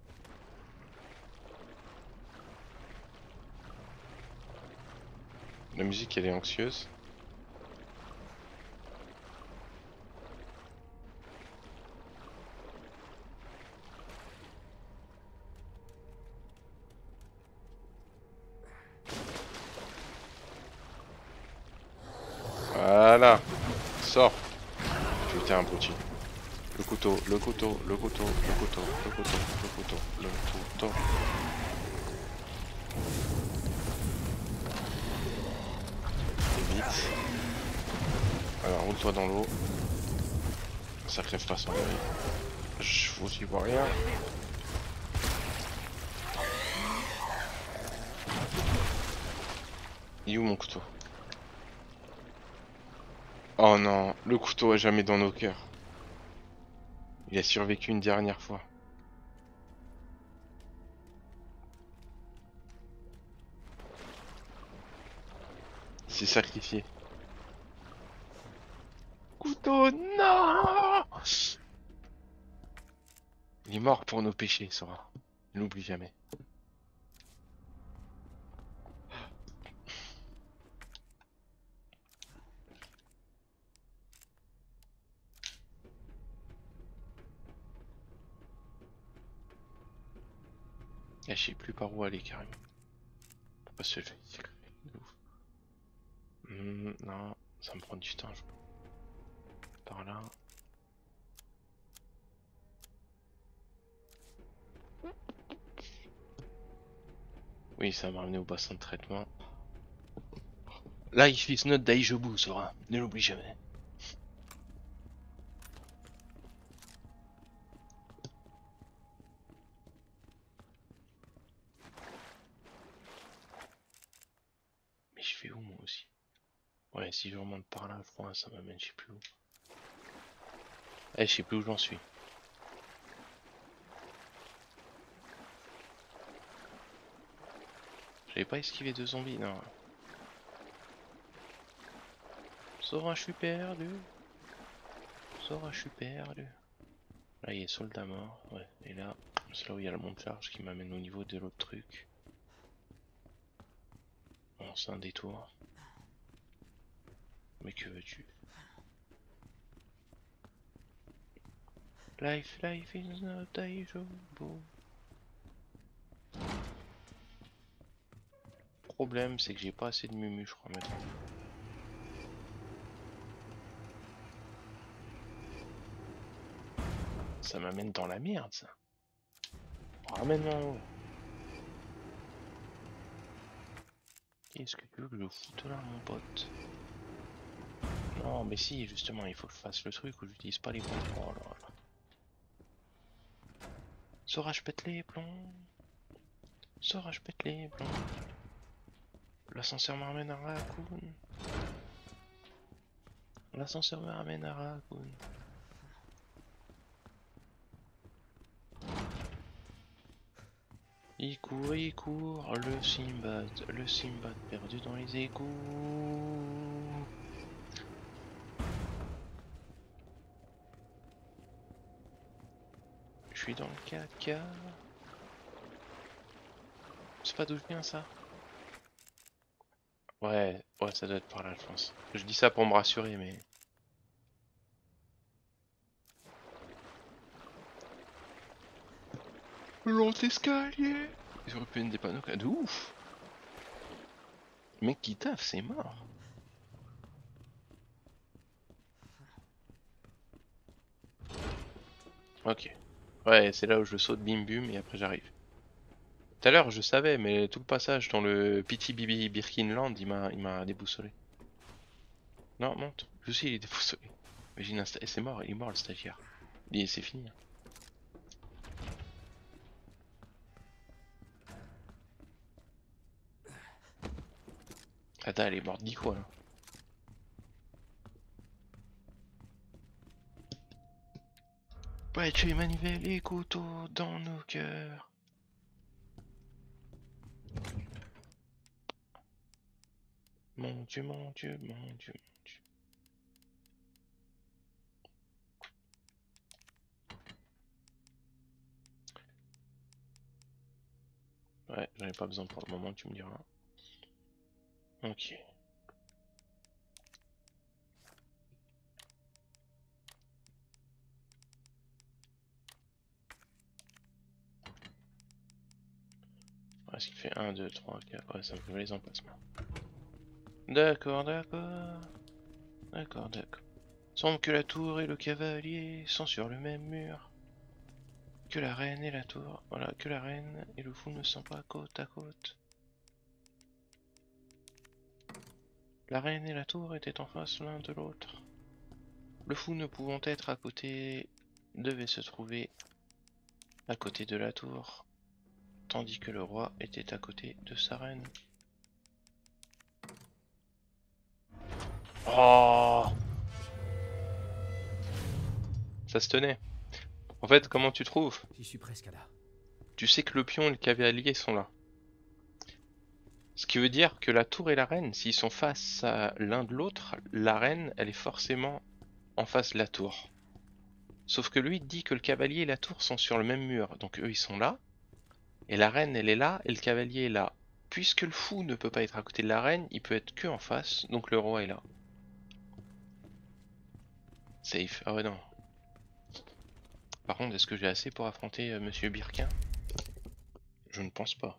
La musique, elle est anxieuse. Voilà. Sors. Putain, abruti. Le couteau, le couteau, le couteau, le couteau, le couteau, le couteau, le couteau. Et vite. Alors, roule-toi dans l'eau. Ça crève pas sans bruit. Je vous y vois rien. Il est où mon couteau? Oh non, le couteau a jamais dans nos cœurs. Il a survécu une dernière fois. C'est sacrifié. Couteau, non! Il est mort pour nos péchés, Sora. N'oublie jamais. Ah, je sais plus par où aller carrément. Pourquoi ce jeu est secret de ouf. Non, ça me prend du temps. Par là. Oui, ça m'a ramené au bassin de traitement. Life is not Daijobu, Sora. Ne l'oublie jamais. Mais je fais où moi aussi? Ouais, si je remonte par là, je crois, ça m'amène je sais plus où. Eh, je sais plus où j'en suis. J'avais pas esquivé de zombies, non. Sora, je suis perdu. Sora, je suis perdu. Là, il y a soldat mort. Ouais, et là, c'est là où il y a le monte-charge qui m'amène au niveau de l'autre truc. Bon, c'est un détour. Mais que veux-tu? Life is not a joke. Le problème, c'est que j'ai pas assez de mumu, je crois, maintenant. Ça m'amène dans la merde, ça. Ramène-moi en haut. Qu'est-ce que tu veux que je foute là, mon pote? Non, mais si, justement, il faut que je fasse le truc où j'utilise pas les plombs. Oh là là. Sora, je pète les plombs. Sora, je pète les plombs. L'ascenseur me ramène à Raccoon. L'ascenseur me ramène à Raccoon. Il court, le Simbad perdu dans les égouts. Je suis dans le caca. C'est pas d'où je viens ça? Ouais, ça doit être par là, je pense. Je dis ça pour me rassurer, mais... Long escalier. Ils auraient pu une des panneaux de ouf. Le mec qui taffe, c'est mort. Ok. Ouais, c'est là où je saute bim bum et après j'arrive. Tout à l'heure je savais, mais tout le passage dans le Pity Bibi Birkinland, il m'a déboussolé. Non, monte. Je sais, il est déboussolé. Imagine, c'est mort, il est mort le stagiaire. C'est fini. Attends, elle est morte 10 fois là. Ouais, tu es manivelle et couteau dans nos cœurs. Mon Dieu, mon Dieu, mon Dieu, mon Dieu. Ouais, j'en ai pas besoin pour le moment, tu me diras. Ok. Ouais, ce qui fait 1, 2, 3, 4. Ouais, ça me fait les emplacements. D'accord. Semble que la tour et le cavalier sont sur le même mur. Que la reine et la tour. Voilà, que la reine et le fou ne sont pas côte à côte. La reine et la tour étaient en face l'un de l'autre. Le fou ne pouvant être à côté devait se trouver à côté de la tour, tandis que le roi était à côté de sa reine. Oh, ça se tenait. En fait, comment tu trouves? J'y suis presque là. Tu sais que le pion et le cavalier sont là. Ce qui veut dire que la tour et la reine, s'ils sont face à l'un de l'autre, la reine, elle est forcément en face de la tour. Sauf que lui dit que le cavalier et la tour sont sur le même mur, donc eux ils sont là, et la reine elle est là, et le cavalier est là. Puisque le fou ne peut pas être à côté de la reine, il peut être que en face, donc le roi est là. Safe. Ah ouais non. Par contre, est-ce que j'ai assez pour affronter Monsieur Birkin? Je ne pense pas.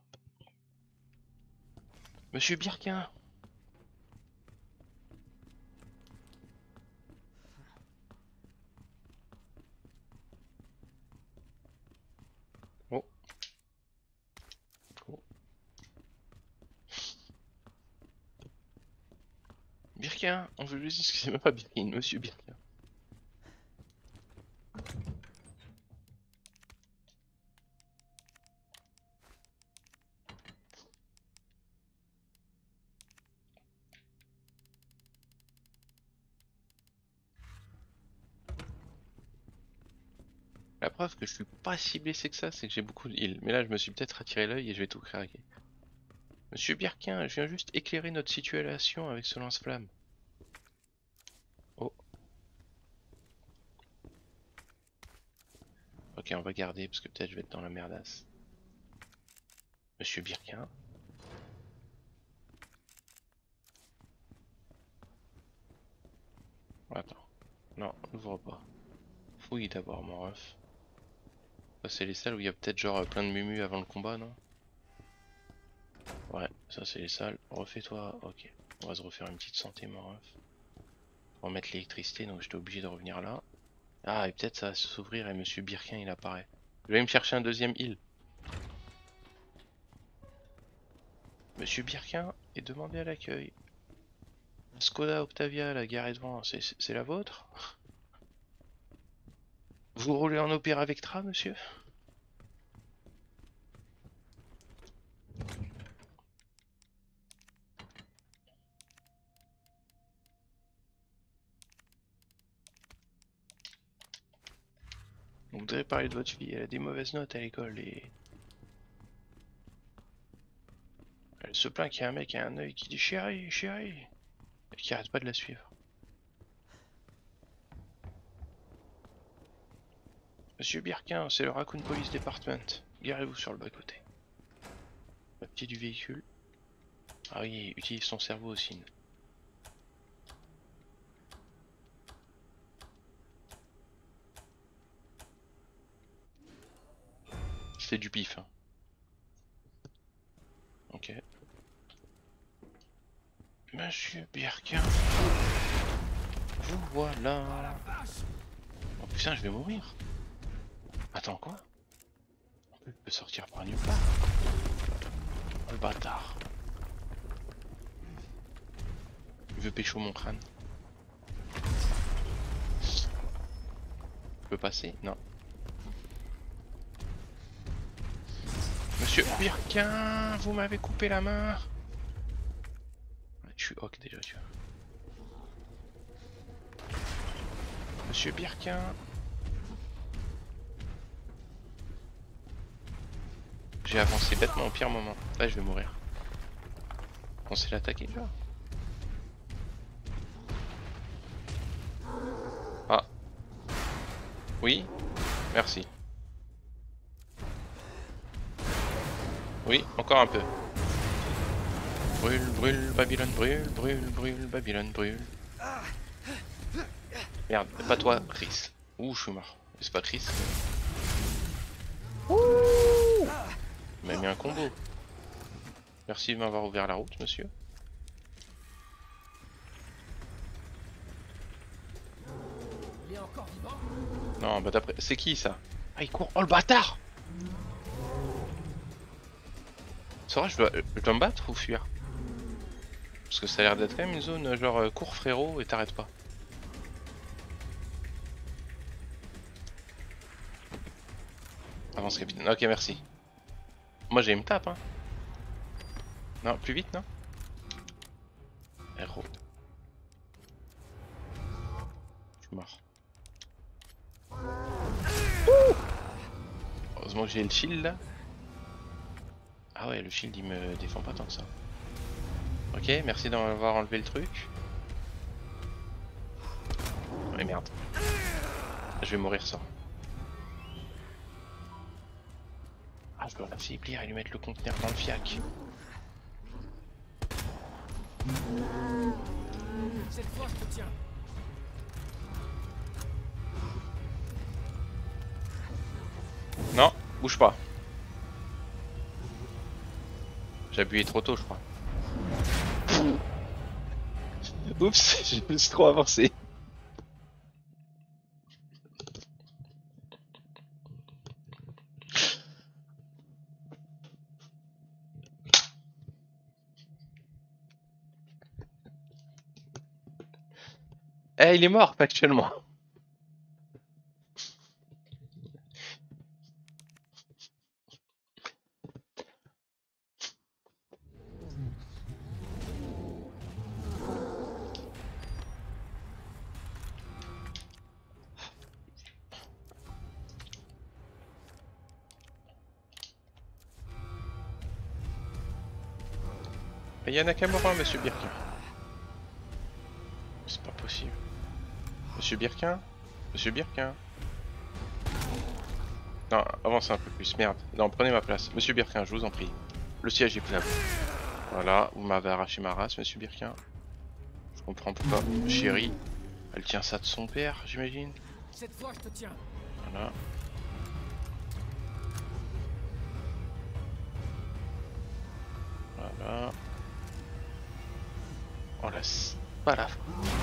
Monsieur Birkin! Oh. Oh. Birkin! On veut juste excusez même pas Birkin, Monsieur Birkin. La preuve que je suis pas si blessé que ça, c'est que j'ai beaucoup de heal. Mais là, je me suis peut-être attiré l'œil et je vais tout craquer. Monsieur Birkin, je viens juste éclairer notre situation avec ce lance-flamme. Oh. Ok, on va garder parce que peut-être je vais être dans la merdasse. Monsieur Birkin. Attends. Non, n'ouvre pas. Fouille d'abord, mon ref. Ça, c'est les salles où il y a peut-être genre plein de mumus avant le combat, non? Ouais, ça c'est les salles. Refais-toi. Ok. On va se refaire une petite santé, mon ref. On va mettre l'électricité, donc j'étais obligé de revenir là. Ah, et peut-être ça va s'ouvrir et Monsieur Birkin il apparaît. Je vais aller me chercher un deuxième heal. Monsieur Birkin est demandé à l'accueil. Skoda Octavia, la gare est devant, c'est la vôtre? Vous roulez en Opéra Vectra, monsieur? Vous voudrez parler de votre fille, elle a des mauvaises notes à l'école et... Elle se plaint qu'il y a un mec à un œil qui dit chérie, chérie, et qui arrête pas de la suivre. Monsieur Birkin, c'est le Raccoon Police Department. Garez-vous sur le bas-côté. La petite du véhicule. Ah oui, utilise son cerveau aussi. C'est du pif. Hein. Ok. Monsieur Birkin. Vous voilà. Oh putain, je vais mourir. Attends, quoi? On peut sortir par nulle part. Oh, le bâtard. Il veut pécho mon crâne. Je peux passer? Non. Monsieur Birkin, vous m'avez coupé la main. Je suis hoc déjà, tu vois. Monsieur Birkin. J'ai avancé bêtement au pire moment. Là, je vais mourir. On s'est l'attaquer déjà. Ah. Oui. Merci. Oui, encore un peu. Brûle, brûle, Babylone, brûle, brûle, brûle, Babylone, brûle. Merde, pas toi, Chris. Ouh, je suis mort. C'est pas Chris. Ouh, il m'a mis un combo. Merci de m'avoir ouvert la route, monsieur. Il est encore vivant? Non, bah d'après... C'est qui, ça? Ah, il court. Oh, le bâtard! C'est vrai, je dois me battre ou fuir? Parce que ça a l'air d'être quand même une zone genre cours frérot et t'arrêtes pas. Avance capitaine. Ok, merci. Moi j'ai une tape hein. Non, plus vite non? Héros. Je suis mort. Ouh, heureusement que j'ai le shield là. Ah ouais, le shield il me défend pas tant que ça. Ok, merci d'avoir enlevé le truc. Ouais, merde. Je vais mourir ça. Ah, je dois l'affaiblir et lui mettre le conteneur dans le fiac. Cette fois, je te tiens. Non, bouge pas. J'ai appuyé trop tôt, je crois. Oups, je me suis trop avancé. Eh, il est mort, factuellement. Il y a Nakamura, monsieur Birkin. C'est pas possible. Monsieur Birkin? Monsieur Birkin? Non, avancez un peu plus, merde. Non, prenez ma place. Monsieur Birkin, je vous en prie. Le siège est plein. Voilà, vous m'avez arraché ma race, monsieur Birkin. Je comprends pourquoi. Chérie, elle tient ça de son père, j'imagine. Cette fois, je te tiens. Voilà. Voilà. Oh là, c'est pas la fin.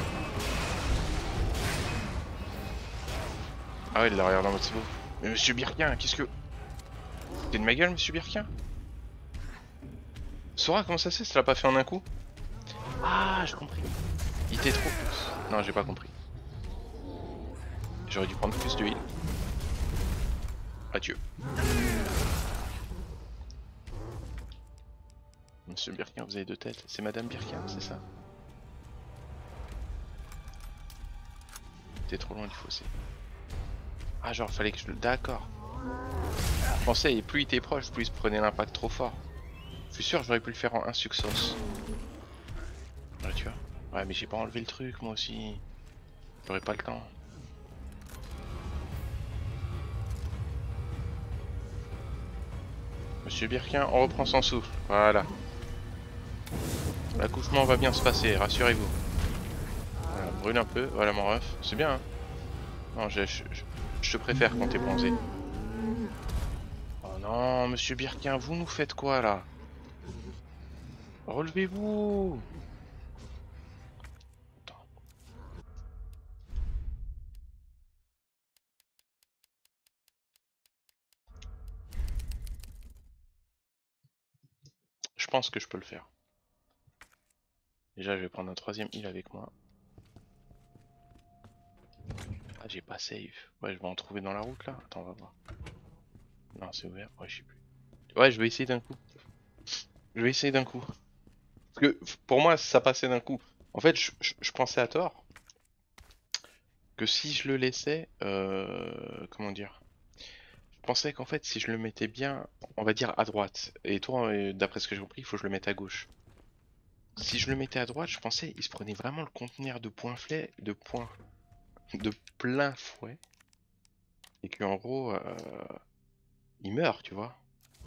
Ah ouais, il l'a regardé en mode c'est beau. Mais monsieur Birkin, qu'est-ce que... T'es de ma gueule, monsieur Birkin? Sora, comment ça se fait? Ça l'a pas fait en un coup? Ah, j'ai compris. Il était trop... Non, j'ai pas compris. J'aurais dû prendre plus d'huile. Adieu. Monsieur Birkin, vous avez deux têtes. C'est madame Birkin, c'est ça? T'es trop loin du fossé. Ah, genre, fallait que je le... D'accord. Je pensais, et plus il était proche, plus il prenait l'impact trop fort. Je suis sûr, j'aurais pu le faire en un success. Ouais, tu vois. Ouais, mais j'ai pas enlevé le truc, moi aussi. J'aurais pas le temps. Monsieur Birkin, on reprend son souffle. Voilà. L'accouchement va bien se passer, rassurez-vous. Voilà, brûle un peu. Voilà mon ref. C'est bien, hein. Non, je te préfère quand t'es bronzé. Oh non, monsieur Birkin, vous nous faites quoi, là? Relevez-vous! Attends. Je pense que je peux le faire. Déjà, je vais prendre un troisième heal avec moi. Ah, j'ai pas save. Ouais, je vais en trouver dans la route, là. Attends, on va voir. Non, c'est ouvert. Ouais, je sais plus. Ouais, je vais essayer d'un coup. Je vais essayer d'un coup. Parce que, pour moi, ça passait d'un coup. En fait, je pensais à tort que si je le laissais... comment dire? Je pensais qu'en fait, si je le mettais bien, on va dire à droite. Et toi, d'après ce que j'ai compris, il faut que je le mette à gauche. Si je le mettais à droite, je pensais il se prenait vraiment le conteneur de de plein fouet. Et qu'en gros, il meurt, tu vois.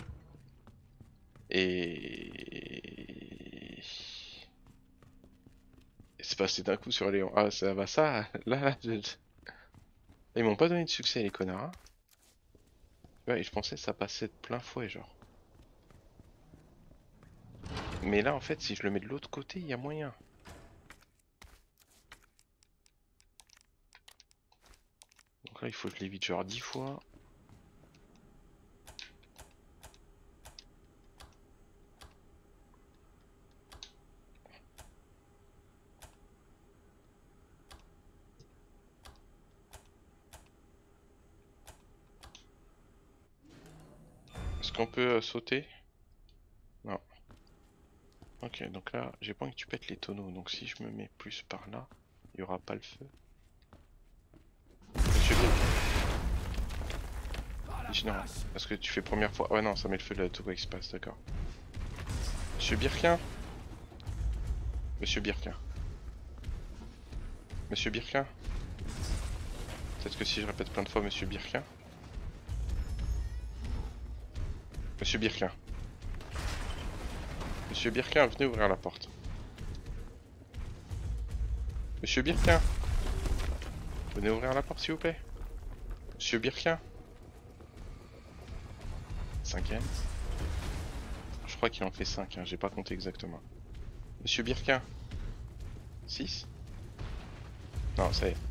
Et... c'est passé d'un coup sur Léon. Ah, ça va ça. Là, ils m'ont pas donné de succès, les connards. Hein. Ouais, et je pensais que ça passait de plein fouet, genre. Mais là, en fait, si je le mets de l'autre côté, il y a moyen. Donc là, il faut que je l'évite genre 10 fois. Est-ce qu'on peut sauter? Non. Ok, donc là, j'ai pas envie que tu pètes les tonneaux. Donc si je me mets plus par là, il y aura pas le feu. Monsieur Birkin. Non, parce que tu fais première fois. Ouais, non, ça met le feu de la tour qui se passe, d'accord. Monsieur Birkin. Monsieur Birkin. Monsieur Birkin. Peut-être que si je répète plein de fois Monsieur Birkin. Monsieur Birkin. Monsieur Birkin, venez ouvrir la porte. Monsieur Birkin. Venez ouvrir la porte s'il vous plaît. Monsieur Birkin. 5ème. Je crois qu'il en fait 5, hein, j'ai pas compté exactement. Monsieur Birkin. 6. Non, ça y est.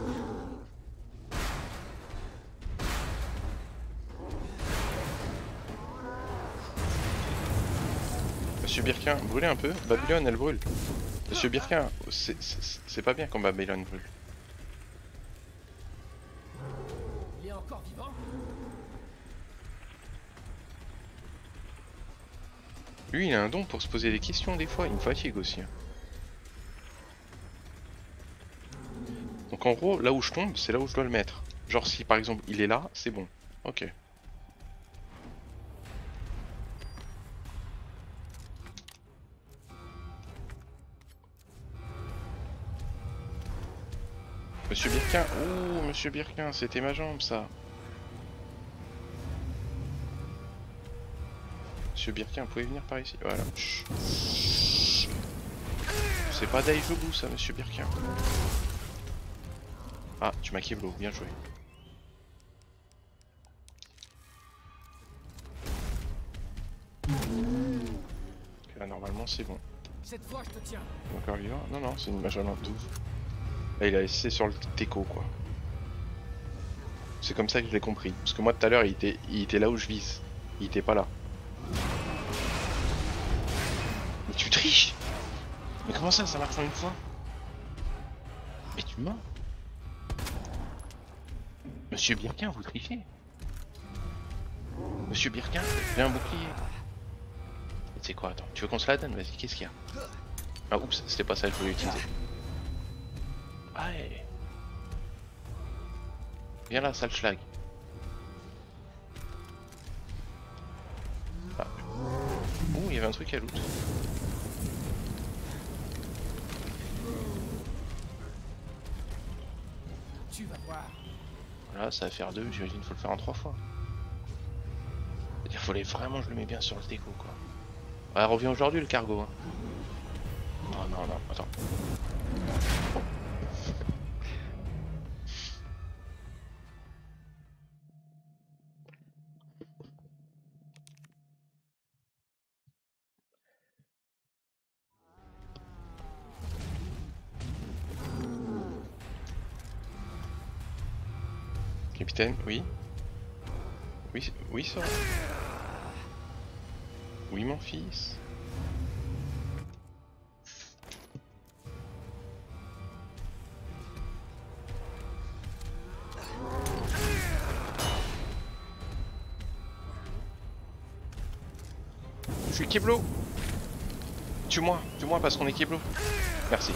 Monsieur Birkin, brûlez un peu. Babylone, elle brûle. Monsieur Birkin, c'est pas bien quand Babylone brûle. Il est encore vivant? Lui, il a un don pour se poser des questions des fois. Il me fatigue aussi. Hein. Donc en gros, là où je tombe, c'est là où je dois le mettre. Genre si par exemple il est là, c'est bon. Ok. Monsieur Birkin. Oh, Monsieur Birkin, c'était ma jambe, ça. Monsieur Birkin, vous pouvez venir par ici. Voilà. Chut. C'est pas Dave Jobu, ça, Monsieur Birkin. Ah, tu m'as Keblo, bien joué. Là, normalement, c'est bon. Cette fois, je te tiens. Encore vivant? Non, non, c'est une Magellan 12. Là, il a laissé sur le teco, quoi. C'est comme ça que je l'ai compris. Parce que moi, tout à l'heure, il était là où je vise. Il était pas là. Mais tu triches! Mais comment ça marche en une fois? Mais tu mens! Monsieur Birkin, vous trichez? Monsieur Birkin, j'ai un bouclier. C'est quoi? Attends, tu veux qu'on se la donne? Vas-y, qu'est-ce qu'il y a? Ah, oups, c'était pas ça que je voulais utiliser. Ouais. Viens là, sale schlag. Ah. Oh, il y avait un truc à loot. Tu vas voir. Voilà, ça va faire 2, j'imagine qu'il faut le faire en 3 fois. C'est-à-dire qu'il fallait vraiment que je le mets bien sur le déco, quoi. Ouais, revient aujourd'hui le cargo. Hein. Non, non, non, attends. Capitaine, oui. Oui, oui, ça. Oui, mon fils. Je suis Keblo. Tue-moi parce qu'on est Keblo. Merci.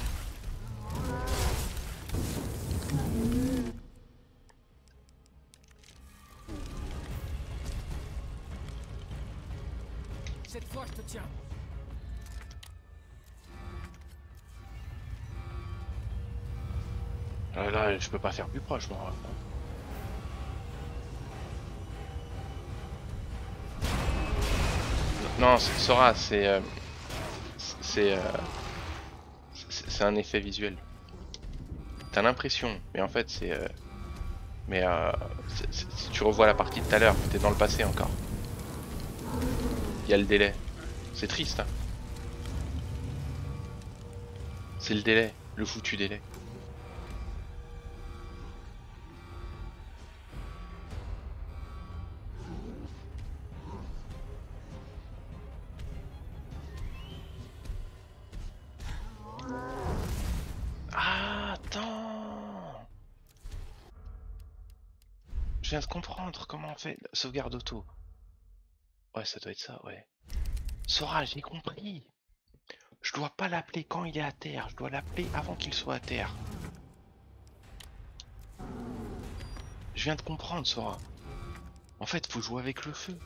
Cette fois, je te tiens. Là, je peux pas faire plus proche, moi. Non, Sora, c'est un effet visuel. T'as l'impression, mais en fait, si tu revois la partie de tout à l'heure, t'es dans le passé encore. Il y a le délai. C'est triste, hein. C'est le délai, le foutu délai. Ah, attends. Je viens de comprendre comment on fait la sauvegarde auto. Ouais, ça doit être ça, ouais. Sora, j'ai compris. Je dois pas l'appeler quand il est à terre, je dois l'appeler avant qu'il soit à terre. Je viens de comprendre, Sora. En fait, faut jouer avec le feu.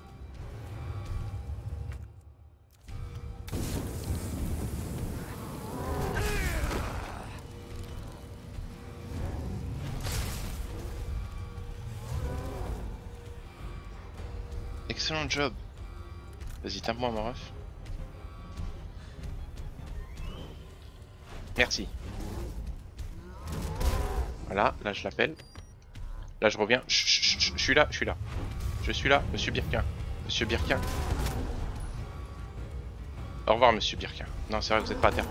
Excellent job. Vas-y, tape-moi mon ref. Merci. Voilà, là je l'appelle. Là je reviens. Chut, chut, chut, je suis là, je suis là. Je suis là, Monsieur Birkin. Monsieur Birkin. Au revoir, Monsieur Birkin. Non, c'est vrai, vous êtes pas à terre.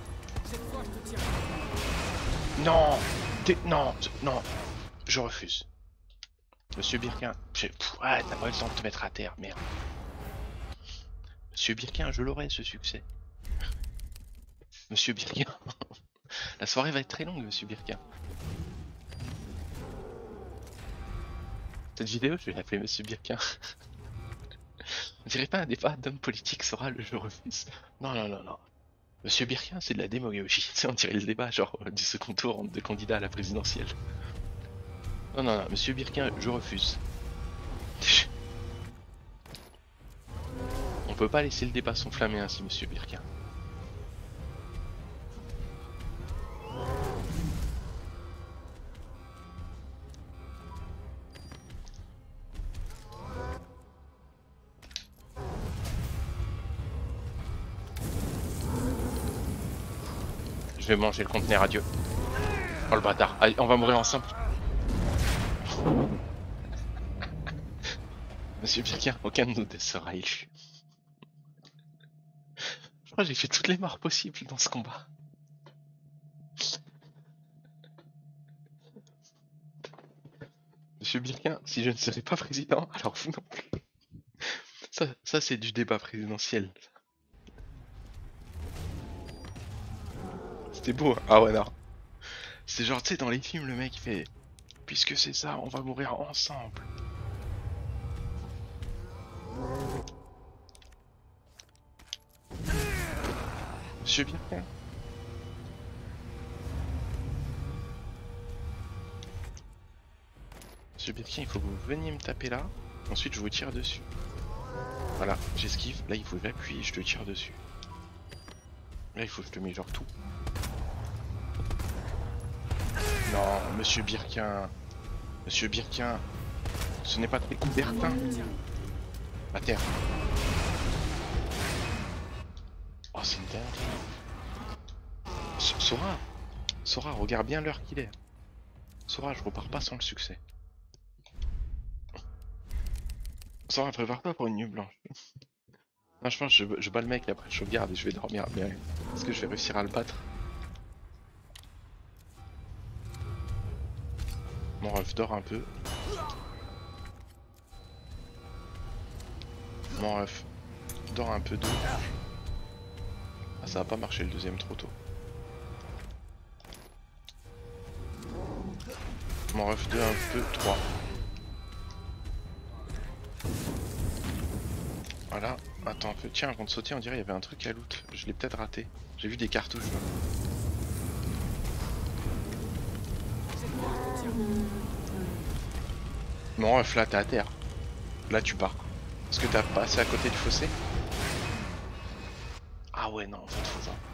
Non, non, non. Je refuse. Monsieur Birkin. Ouais, t'as pas eu le temps de te mettre à terre, merde. Monsieur Birkin, je l'aurai ce succès. Monsieur Birkin. La soirée va être très longue, Monsieur Birkin. Cette vidéo, je vais l'appeler Monsieur Birkin. On dirait pas un débat d'homme politique sera le je refuse. Non, non, non, non. Monsieur Birkin, c'est de la démagogie. Tu sais, on dirait le débat, genre, du second tour entre deux candidats à la présidentielle. Non, non, non, Monsieur Birkin, je refuse. On peut pas laisser le débat s'enflammer ainsi, Monsieur Birkin. Je vais manger le conteneur, adieu. Oh le bâtard, allez, on va mourir ensemble. Monsieur Birkin, aucun de nous ne sera élu. Je crois que j'ai fait toutes les morts possibles dans ce combat. Monsieur Birkin, si je ne serai pas président, alors vous non plus. Ça c'est du débat présidentiel. C'était beau, hein. Ah ouais, non. C'est genre, tu sais, dans les films, le mec il fait... Puisque c'est ça, on va mourir ensemble. Monsieur Birkin. Monsieur Birkin, il faut que vous veniez me taper là. Ensuite, je vous tire dessus. Voilà, j'esquive. Là, il faut appuyer, je te tire dessus. Là, il faut que je te mets genre tout. Non, monsieur Birkin. Monsieur Birkin. Ce n'est pas très Coubertin. À terre. Oh, c'est une dinguerie. Sora. Sora, regarde bien l'heure qu'il est. Sora, je repars pas sans le succès. Sora, prépare-toi pour une nuit blanche. Non, je pense que je bats le mec et après je sauvegarde et je vais dormir. Mais est-ce que je vais réussir à le battre? Mon ref dort un peu. Mon ref dort un peu d'eau. Ah, ça va pas marcher le deuxième trop tôt. Mon ref 2 un peu 3. Voilà. Attends un peu. Tiens, avant de sauter, on dirait qu'il y avait un truc à loot. Je l'ai peut-être raté. J'ai vu des cartouches. Là. Mon ref là, t'es à terre. Là, tu pars. Est-ce que t'as passé à côté du fossé? Ah ouais, non, en fait, faut ça.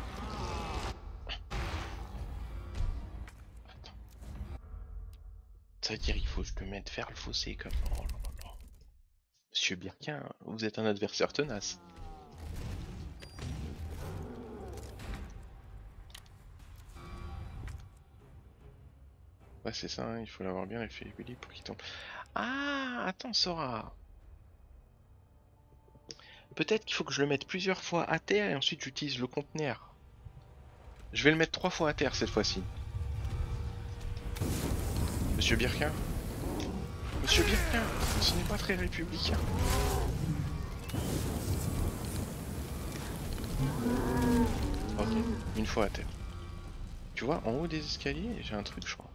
Attends. Ça veut dire il faut que je te mette vers le fossé comme... Oh là là. Monsieur Birkin, vous êtes un adversaire tenace. Ouais, c'est ça, hein, il faut l'avoir bien équilibré pour qu'il tombe. Ah, attends, Sora. Peut-être qu'il faut que je le mette plusieurs fois à terre et ensuite j'utilise le conteneur. Je vais le mettre 3 fois à terre cette fois-ci. Monsieur Birkin. Monsieur Birkin, ce n'est pas très républicain. Ok, une fois à terre. Tu vois, en haut des escaliers, j'ai un truc, je crois.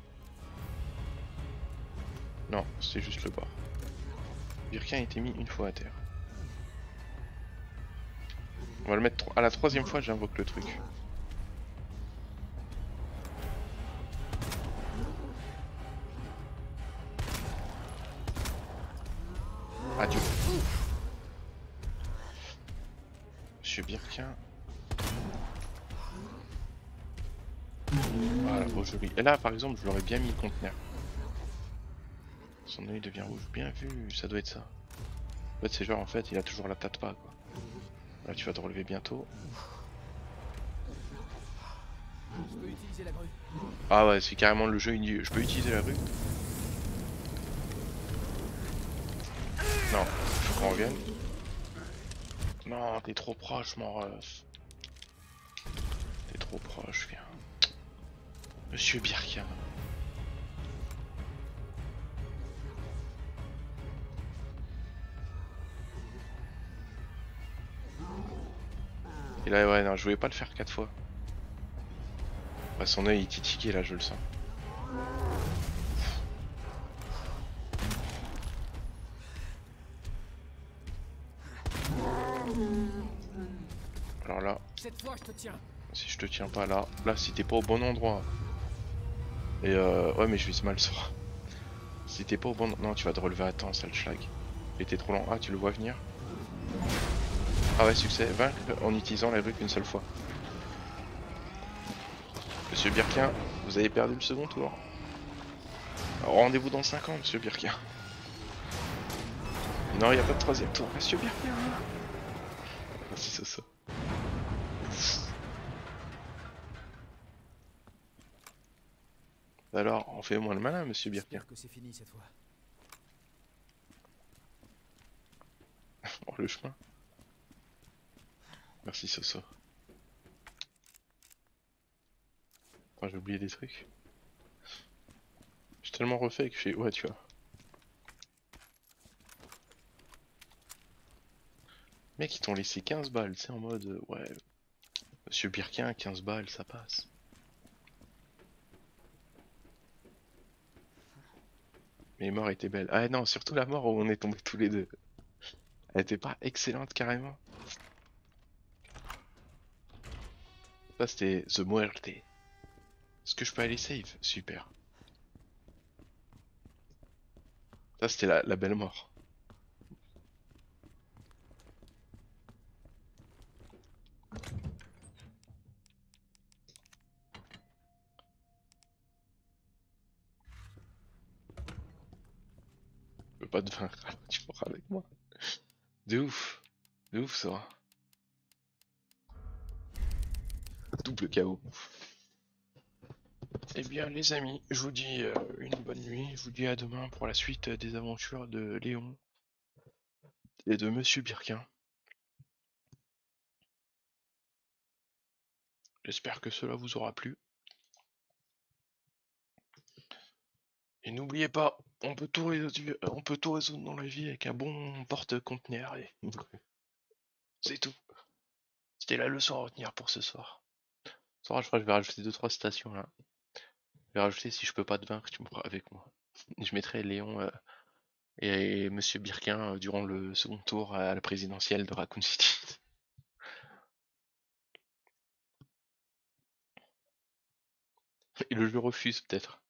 Non, c'est juste le bord. Birkin a été mis une fois à terre. On va le mettre à la 3e fois, j'invoque le truc. Adieu. Monsieur Birkin. Voilà, beau joli. Et là, par exemple, je l'aurais bien mis le conteneur. Son œil devient rouge. Bien vu, ça doit être ça. En fait, c'est genre, en fait, il a toujours la tête pas, quoi. Là, tu vas te relever bientôt. Je peux utiliser la grue. Ah ouais, c'est carrément le jeu. Je peux utiliser la grue? Non, faut qu'on revienne. Non, t'es trop proche, mon ref. T'es trop proche, viens. Monsieur Birkin. Et là, ouais, non, je voulais pas le faire 4 fois. Ouais, son œil est titiqué là, je le sens. Alors là, Cette fois, je te tiens. si je te tiens pas là, si t'es pas au bon endroit. Et ouais, mais je vise mal ça. Si t'es pas au bon... Non, tu vas te relever à temps, sale schlag. Et t'es trop lent. Ah, tu le vois venir? Ah ouais, succès. Vaincre en utilisant la grue qu'une seule fois. Monsieur Birkin, vous avez perdu le second tour. Rendez-vous dans 5 ans, monsieur Birkin. Non, il n'y a pas de 3e tour, monsieur Birkin. Merci, c'est ça. Alors, on fait moins le malin, monsieur Birkin. J'espère que c'est fini cette fois. Oh, le chemin. Merci, Soso. Enfin, j'ai oublié des trucs. J'ai tellement refait que je fais... Ouais, tu vois. Mec, ils t'ont laissé 15 balles, c'est en mode... ouais, monsieur Birkin, 15 balles, ça passe. Mais les morts étaient belles. Ah non, surtout la mort où on est tombés tous les deux. Elle était pas excellente, carrément. Ça, c'était The Muerte. Est-ce que je peux aller save? Super. Ça, c'était la belle mort. Je peux pas te vaincre, alors tu feras avec moi. De ouf. De ouf, ça. Double KO. Eh bien, les amis, je vous dis une bonne nuit. Je vous dis à demain pour la suite des aventures de Léon et de Monsieur Birkin. J'espère que cela vous aura plu. Et n'oubliez pas, on peut tout résoudre dans la vie avec un bon porte-conteneur. Et... c'est tout. C'était la leçon à retenir pour ce soir. Ce soir, je crois que je vais rajouter 2-3 stations là. Je vais rajouter si je peux pas te vaincre, tu mourras avec moi. Je mettrai Léon et Monsieur Birkin durant le second tour à la présidentielle de Raccoon City. Et le jeu refuse peut-être.